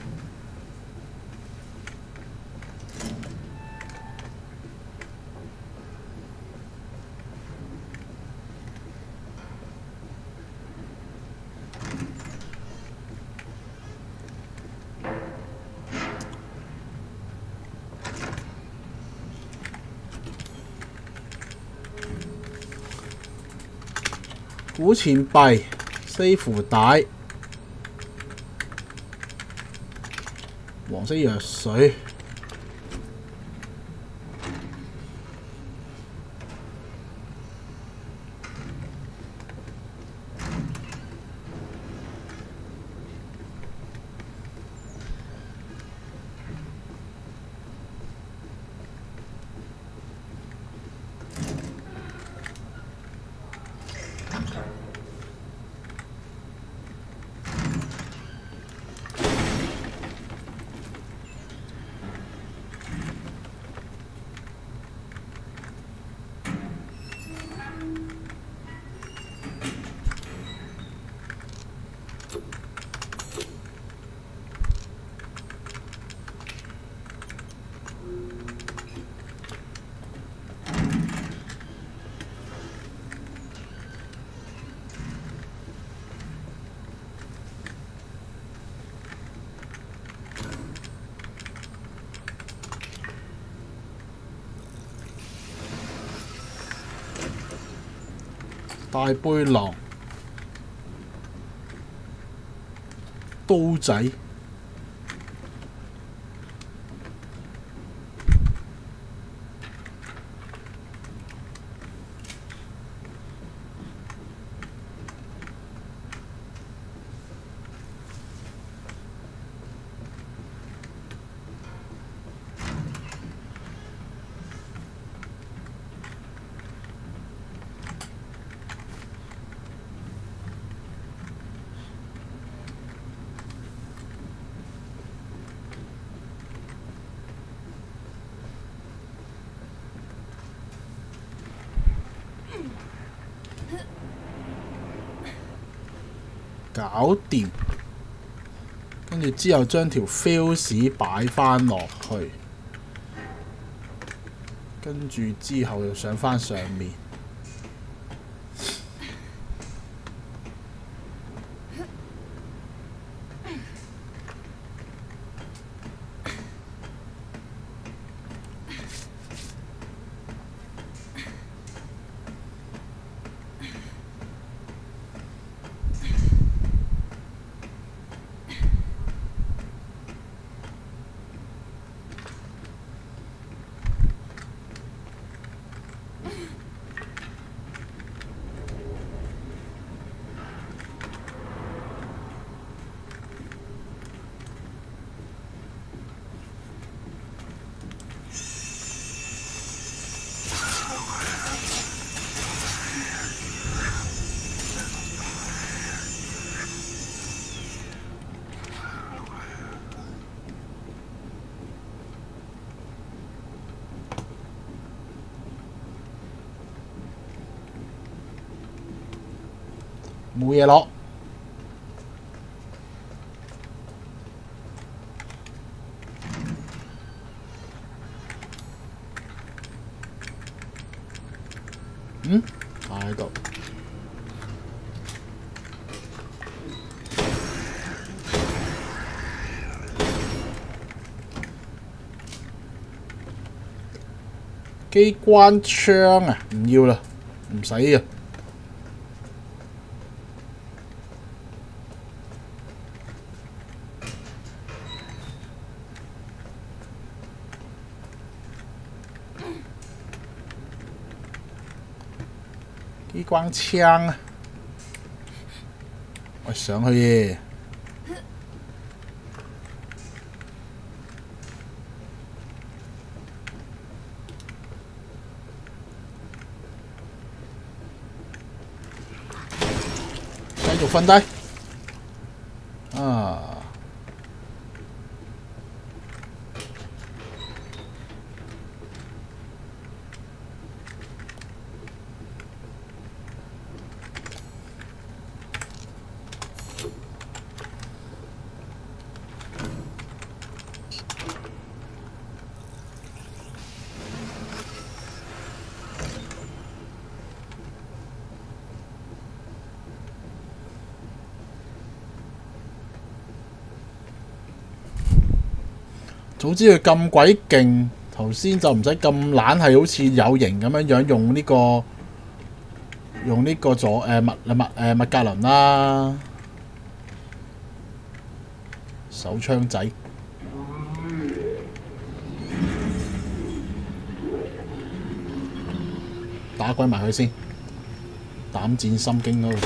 古錢幣、西符帶、黃色藥水。大背囊、刀仔。搞掂，跟住之後將條 fuse 擺翻落去，跟住之後又上翻上面。 冇嘢攞。嗯，喺度。機關槍啊，唔要啦，唔使啊。機關槍啊，我上去耶。繼續瞓低。啊！早知佢咁鬼勁，頭先就唔使咁懶係好似有型咁樣用呢、麥格倫啦，手槍仔。打鬼埋佢先，膽戰心驚咯。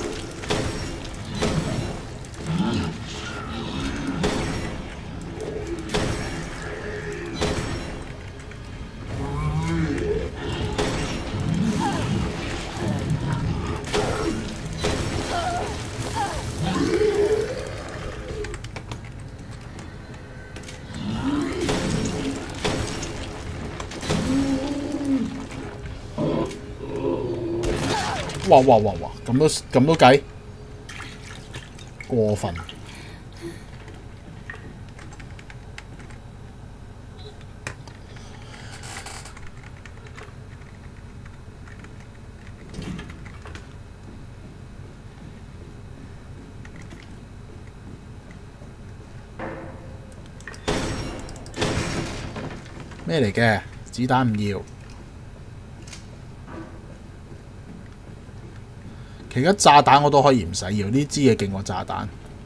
哇！咁都計，過分。咩嚟嘅？子彈唔要。其他炸彈我都可以唔使要，呢支嘢勁過炸彈。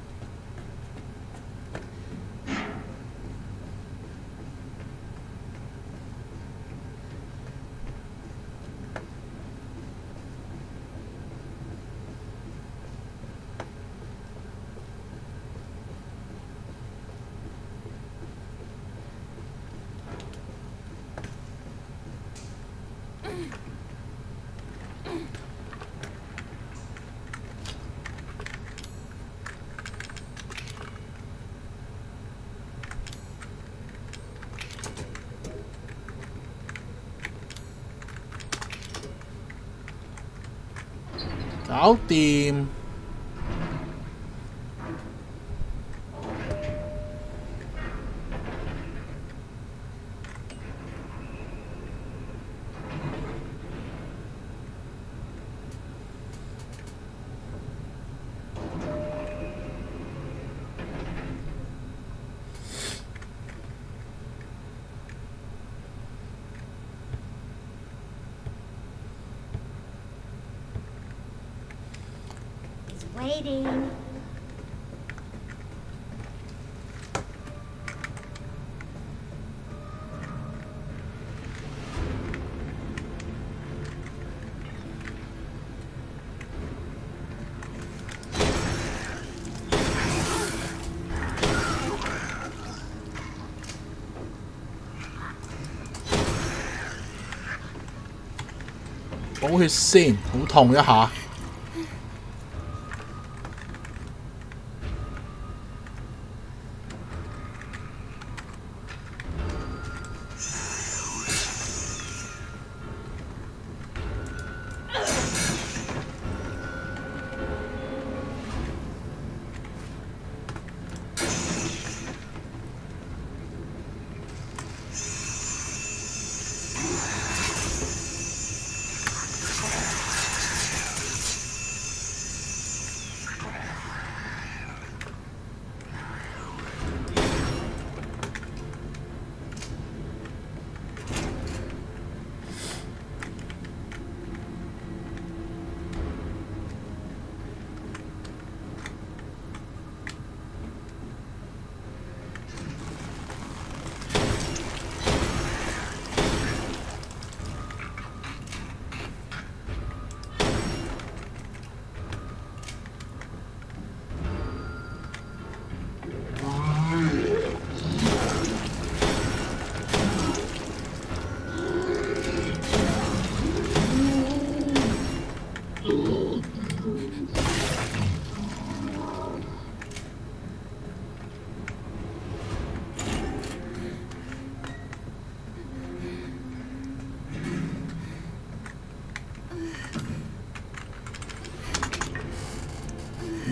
搞掂。 Waiting. 「補血先，好痛一下。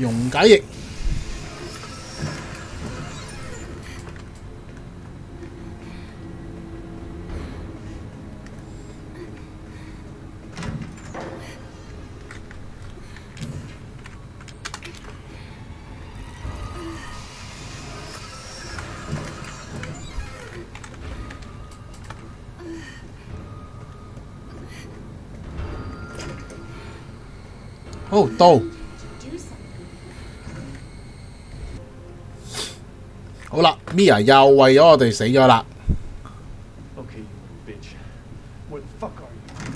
溶解液。好到，好啦 ，Mia 又為咗我哋死咗啦。 Okay, you bitch. Where the fuck are you?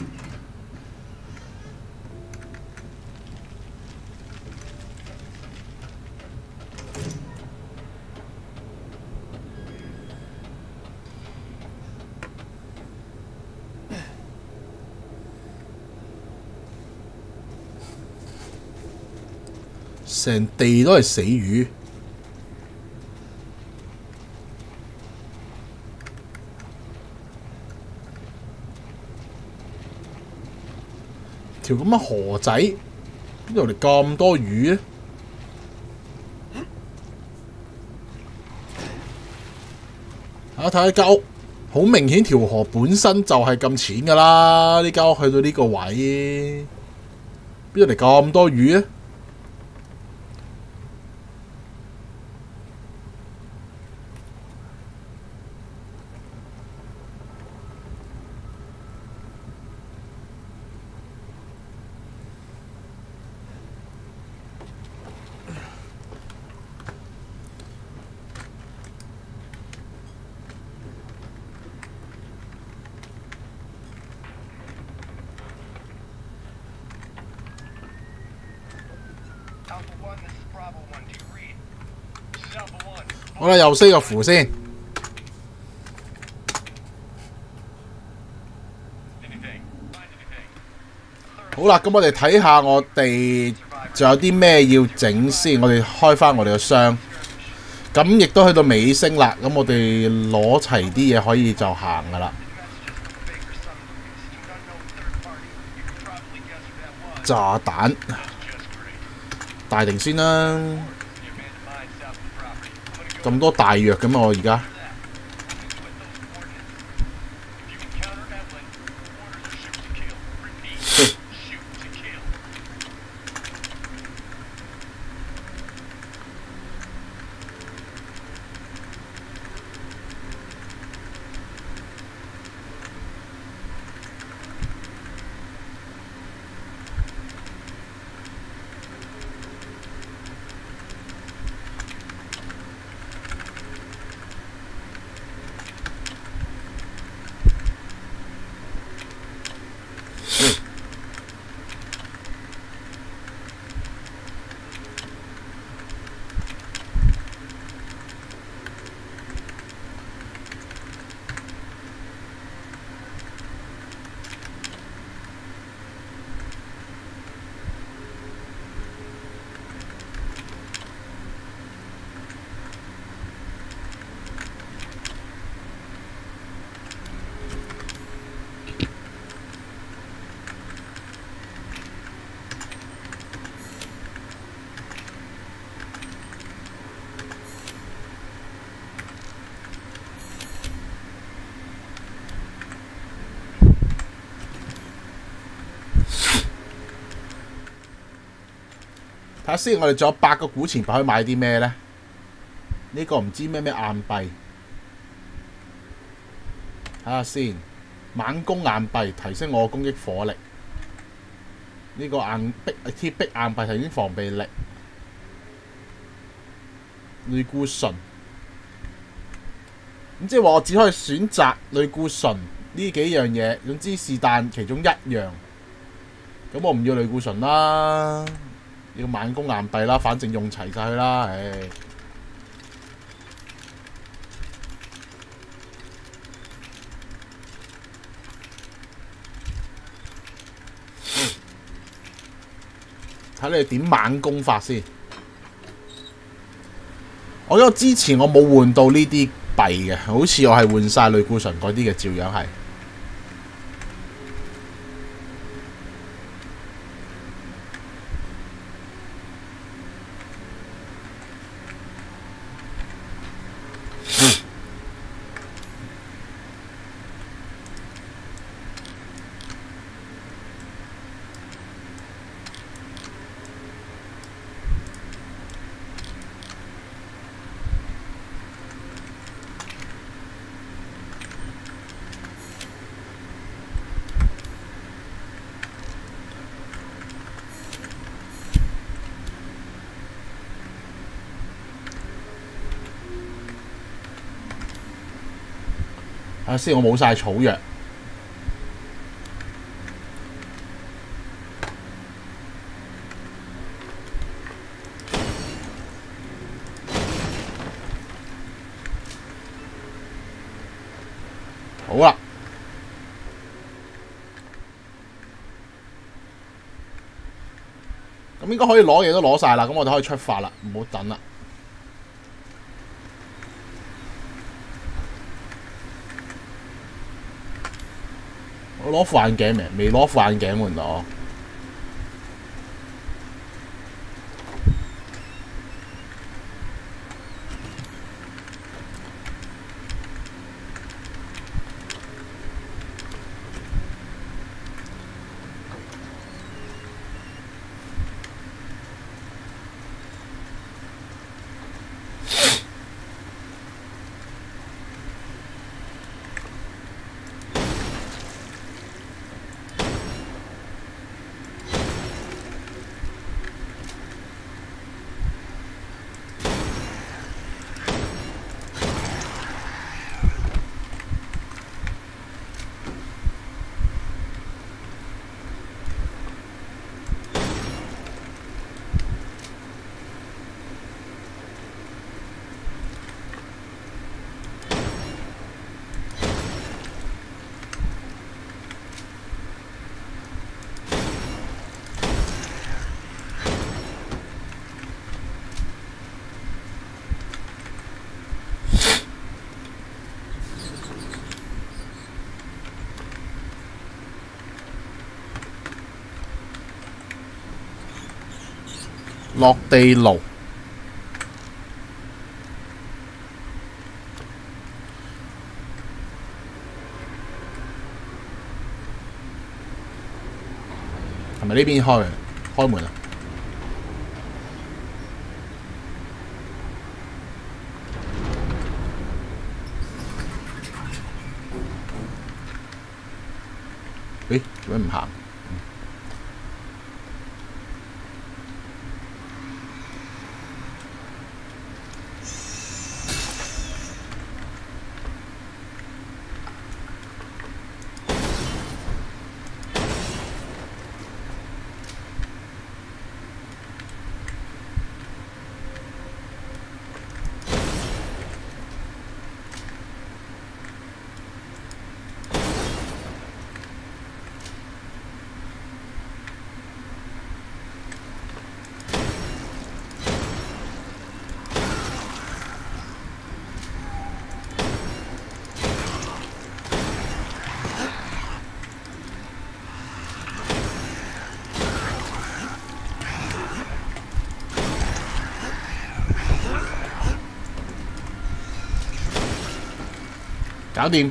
成地都係死魚。條咁嘅河仔，邊度嚟咁多魚咧？睇下間屋，好明顯條河本身就係咁淺㗎啦。呢間屋去到呢個位，邊度嚟咁多魚咧？好啦，又升個符先。好啦，咁我哋睇下我哋仲有啲咩要整先。我哋開翻我哋個箱，咁亦都去到尾聲啦。咁我哋攞齊啲嘢可以就行噶啦。炸彈大定先啦。咁多大藥咁啊！我而家睇下先，我哋仲有8個古錢幣可以買啲咩咧？呢個唔知咩硬幣，睇下先。猛攻硬幣提升我攻擊火力。呢個鐵壁硬幣提升防備力。類固醇，咁即係話我只可以選擇類固醇呢幾樣嘢，總之是但其中一樣。咁我唔要類固醇啦。要猛攻硬幣啦，反正用齊晒佢啦，唉。睇你哋點猛攻法先。我因為之前我冇換到呢啲幣嘅，好似我係換晒類固醇嗰啲嘅，照樣係。 睇下先，我冇晒草藥。好啦。咁應該可以攞嘢都攞晒啦，咁我哋可以出發啦，唔好等啦。我攞副眼鏡未？未攞副眼鏡喎，原來我。落地爐。係咪呢邊開門啊？咦？做咩唔行？搞掂。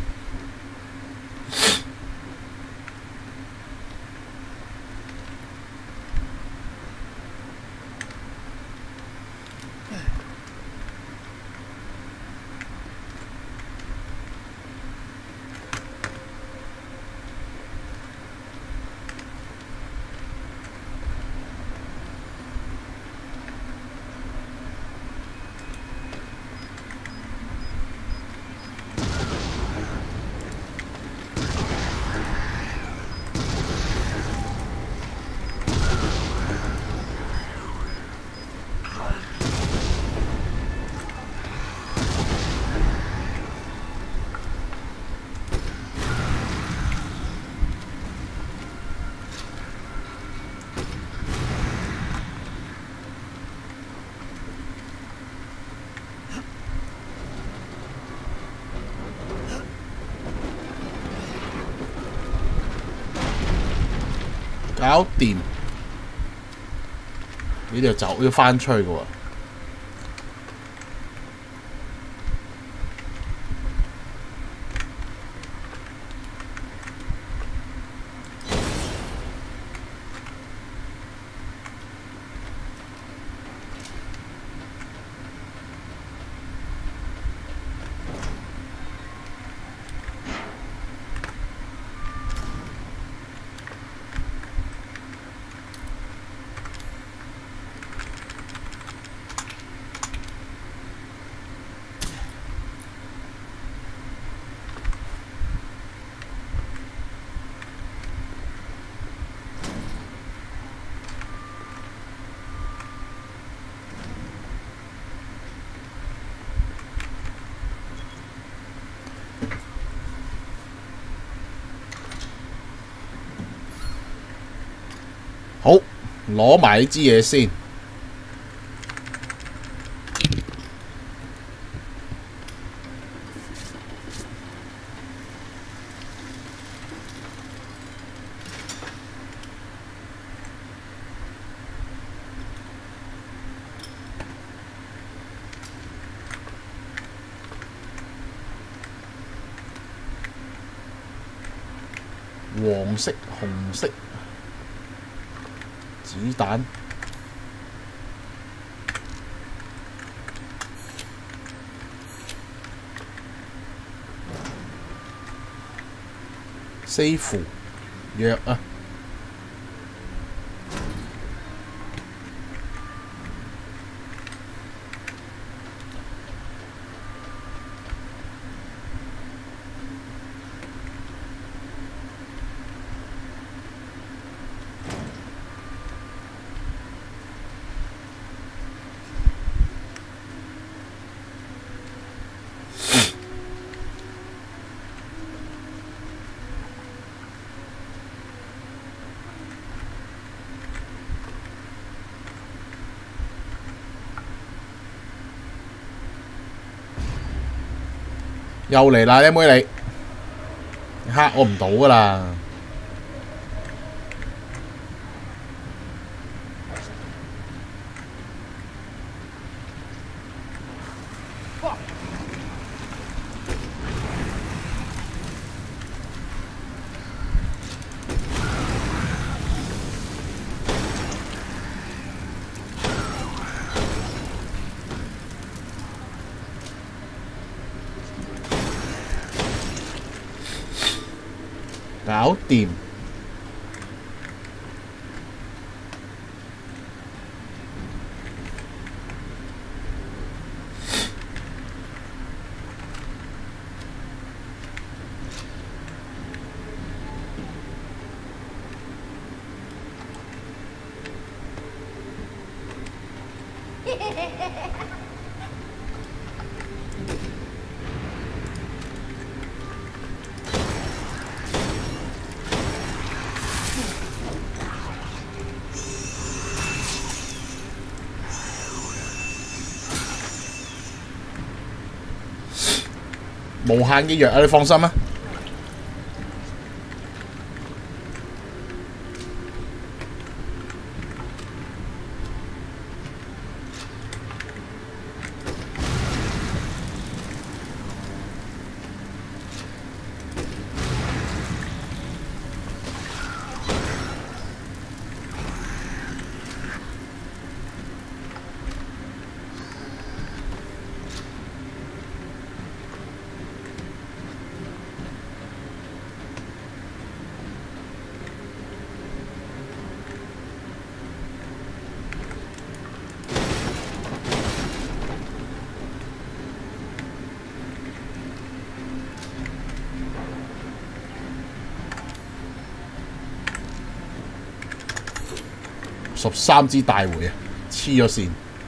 搞掂，呢度走要翻出去嘅喎。 好，攞埋呢支嘢先。黃色、紅色子彈，西符藥啊！又嚟啦，靚妹你嚇我唔到噶啦！搞掂。無限嘅藥啊！你放心啊！13支大回啊，黐咗線。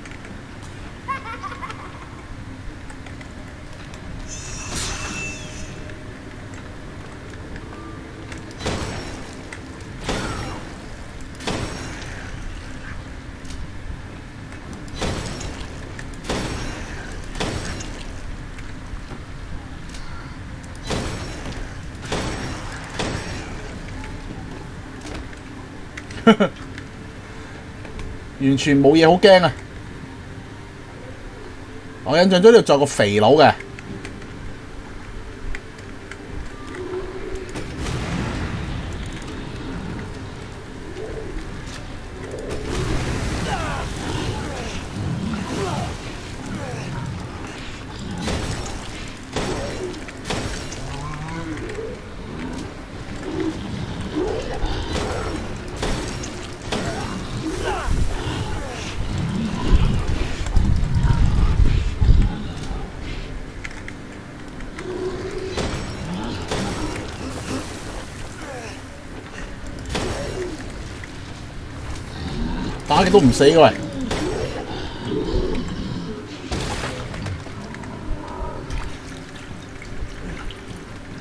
完全冇嘢好驚啊！我印象中呢度仲有個肥佬嘅。打極都唔死嘅喂！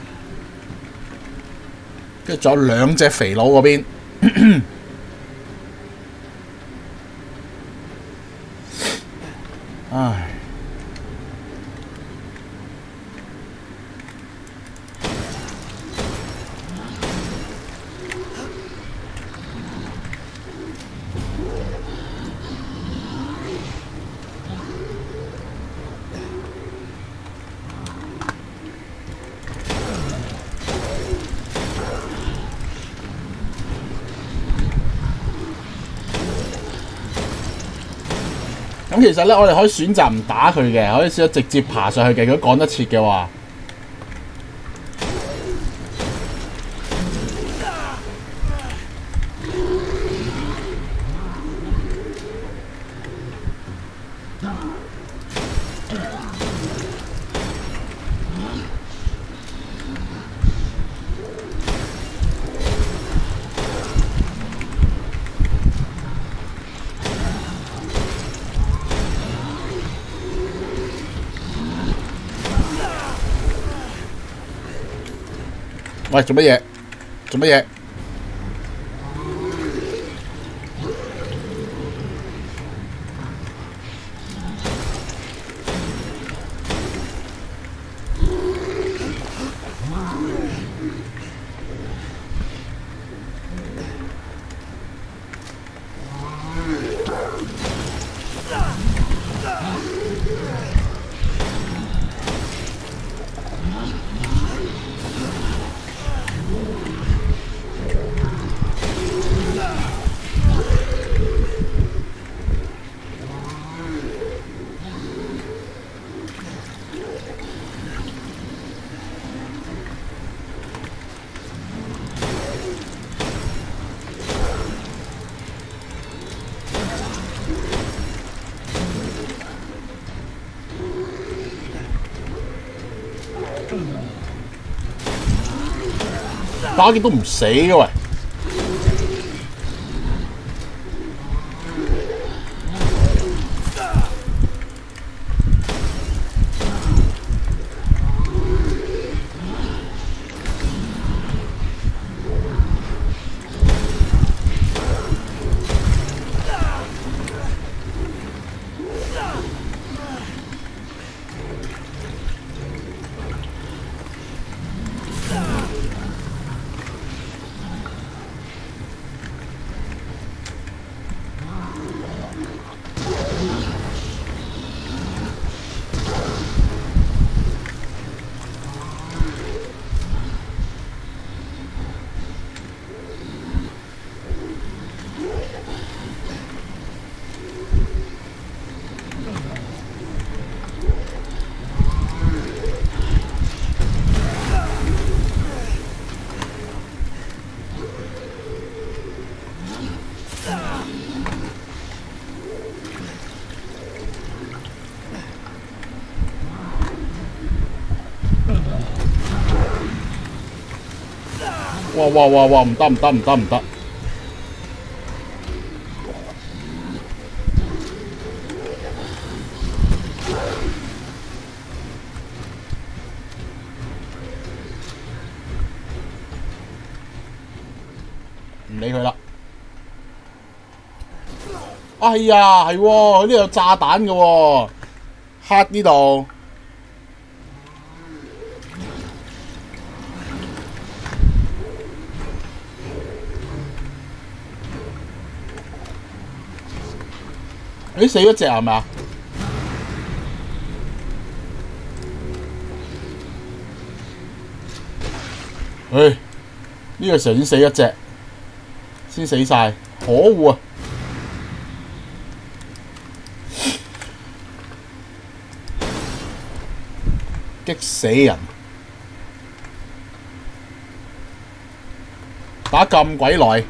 跟住仲有2隻肥佬嗰邊。 唉。咁其實咧，我哋可以選擇唔打佢嘅，可以試咗直接爬上去嘅。如果趕得切嘅話，喂，做乜嘢？做乜嘢？打極都唔死嘅喂！哇哇哇哇！唔得唔得唔得唔得！唔理佢啦。哎呀，係喎，呢度有炸彈嘅喎，黑呢度。你死咗隻係咪啊？唉，呢個時候先死一隻，先死晒，可惡啊！激死人！打咁鬼耐。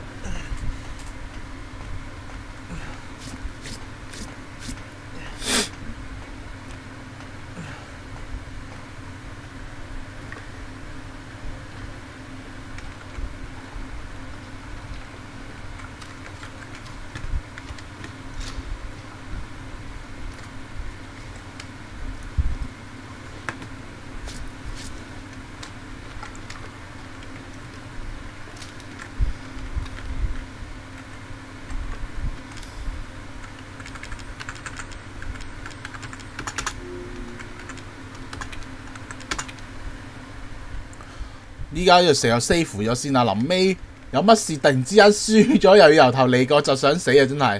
依家就成日 save 咗先啊！臨尾有乜事突然之間輸咗，又要由頭嚟過，就想死啊！真係。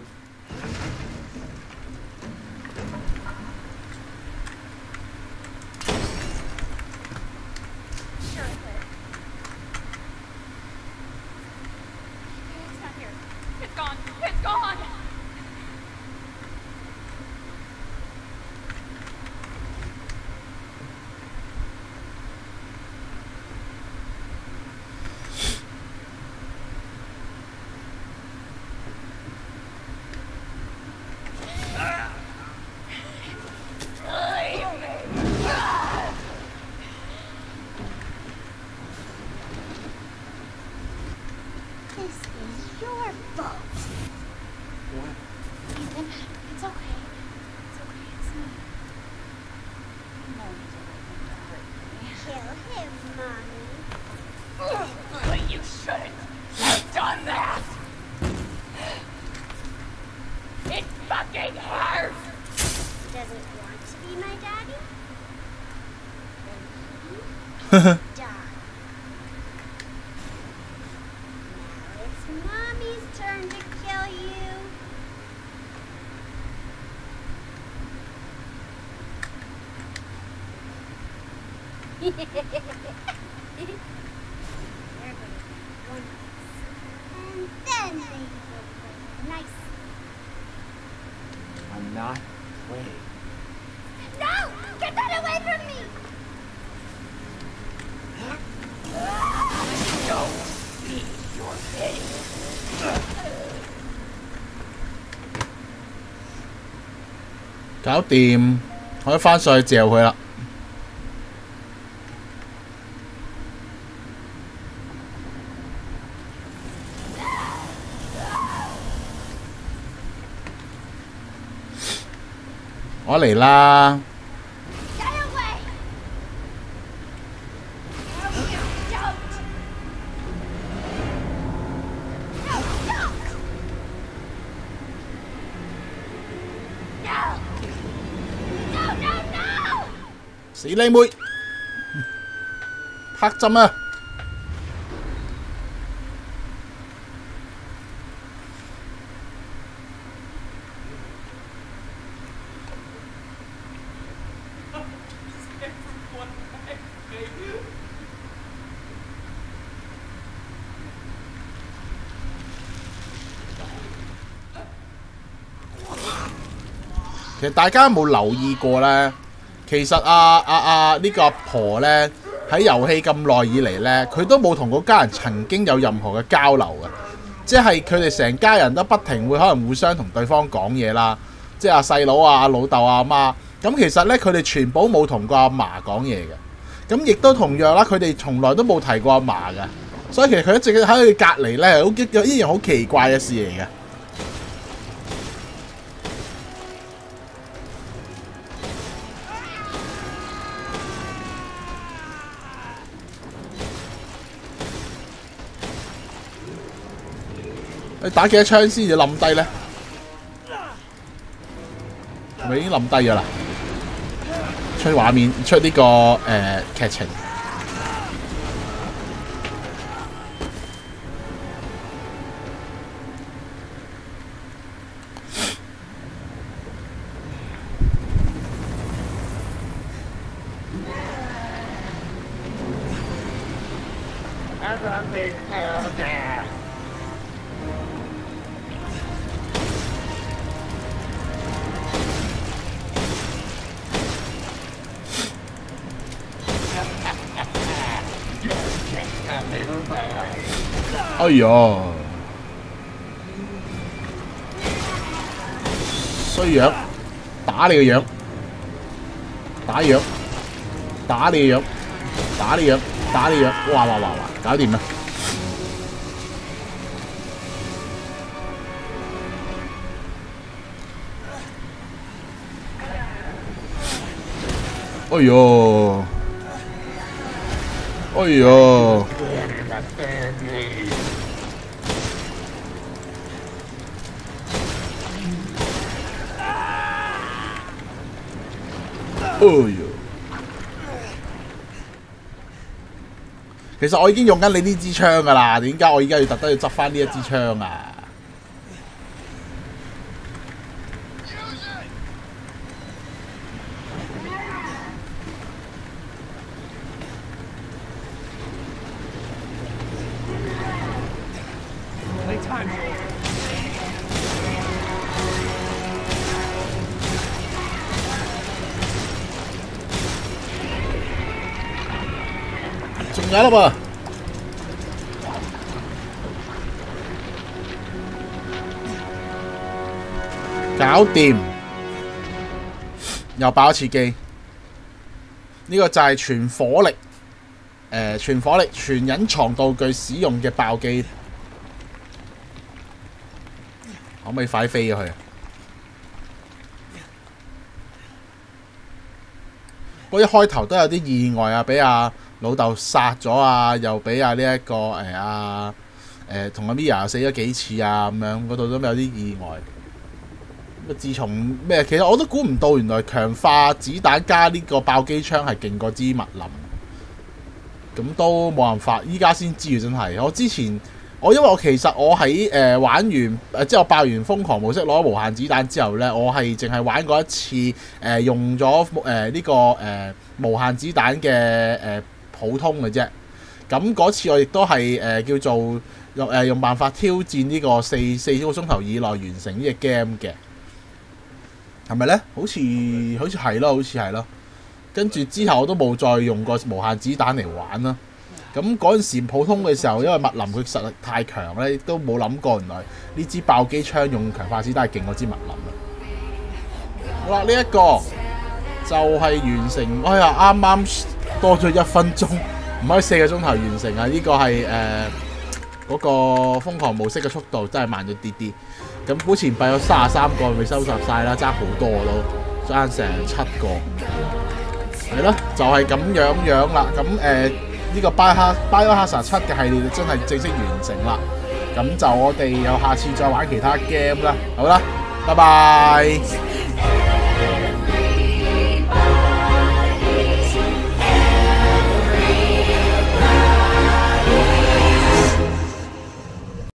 I'm not playing. No! Get that away from me! Don't be your pity. 搞掂，可以翻上去嚼佢啦。我嚟啦！死你妹！黑針啊！其實大家有冇留意過咧？其實呢個阿婆咧喺遊戲咁耐以嚟咧，佢都冇同嗰家人曾經有任何嘅交流嘅，即係佢哋成家人都不停會可能互相同對方講嘢啦，即係阿細佬啊、老豆啊、阿媽。咁其實咧，佢哋全部冇同過阿嫲講嘢嘅。咁亦都同樣啦，佢哋從來都冇提過阿嫲嘅。所以其實佢一直喺佢隔離咧，有一樣好奇怪嘅事嚟嘅。你打幾多槍先至冧低咧？係咪已經冧低咗啦？出畫面，出呢個劇情。哎呀！衰樣，打你個樣，打樣，打你個樣，打你樣，打你樣，哇！搞掂啦！哎呦！哎呦！哎呦！ 其實我已經用緊你呢支槍㗎啦，點解我而家要特登要執翻呢一支槍啊？仲有啦噃，搞掂，又爆一次機。呢個就係全火力，全火力全隱藏道具使用嘅爆機。可唔可以快啲飛咗去啊？不過一開頭都有啲意外啊，俾阿老豆殺咗啊，又俾阿呢一個同阿 Mia 又死咗幾次啊，咁樣嗰度都有啲意外。自從咩，其實我都估唔到，原來強化子彈加呢個爆機槍係勁過支密林。咁都冇辦法，依家先知真係。我之前因為我其實我喺玩完即係我爆完瘋狂模式攞無限子彈之後咧，我係淨係玩過一次用咗呢個無限子彈嘅普通嘅啫。咁嗰次我亦都係叫做用辦法挑戰呢個四個鐘頭以內完成呢隻 game 嘅，係咪咧？好似係咯，好似係咯。跟住之後我都冇再用過無限子彈嚟玩啦。咁嗰陣時普通嘅時候，因為密林佢實力太強咧，亦都冇諗過原來呢支爆機槍用強化子彈係勁過支密林啦。好啦，呢一個就係完成。哎呀，啱啱多咗1分鐘，唔可以4個鐘頭完成啊！呢個係嗰個瘋狂模式嘅速度真係慢咗啲啲。咁股錢幣有33個未收集晒啦，爭好多都爭成7個。係咯，就係咁樣啦。咁呢個 Biohazard 7嘅系列真係正式完成啦。咁就我哋有下次再玩其他 game 啦。好啦，拜拜。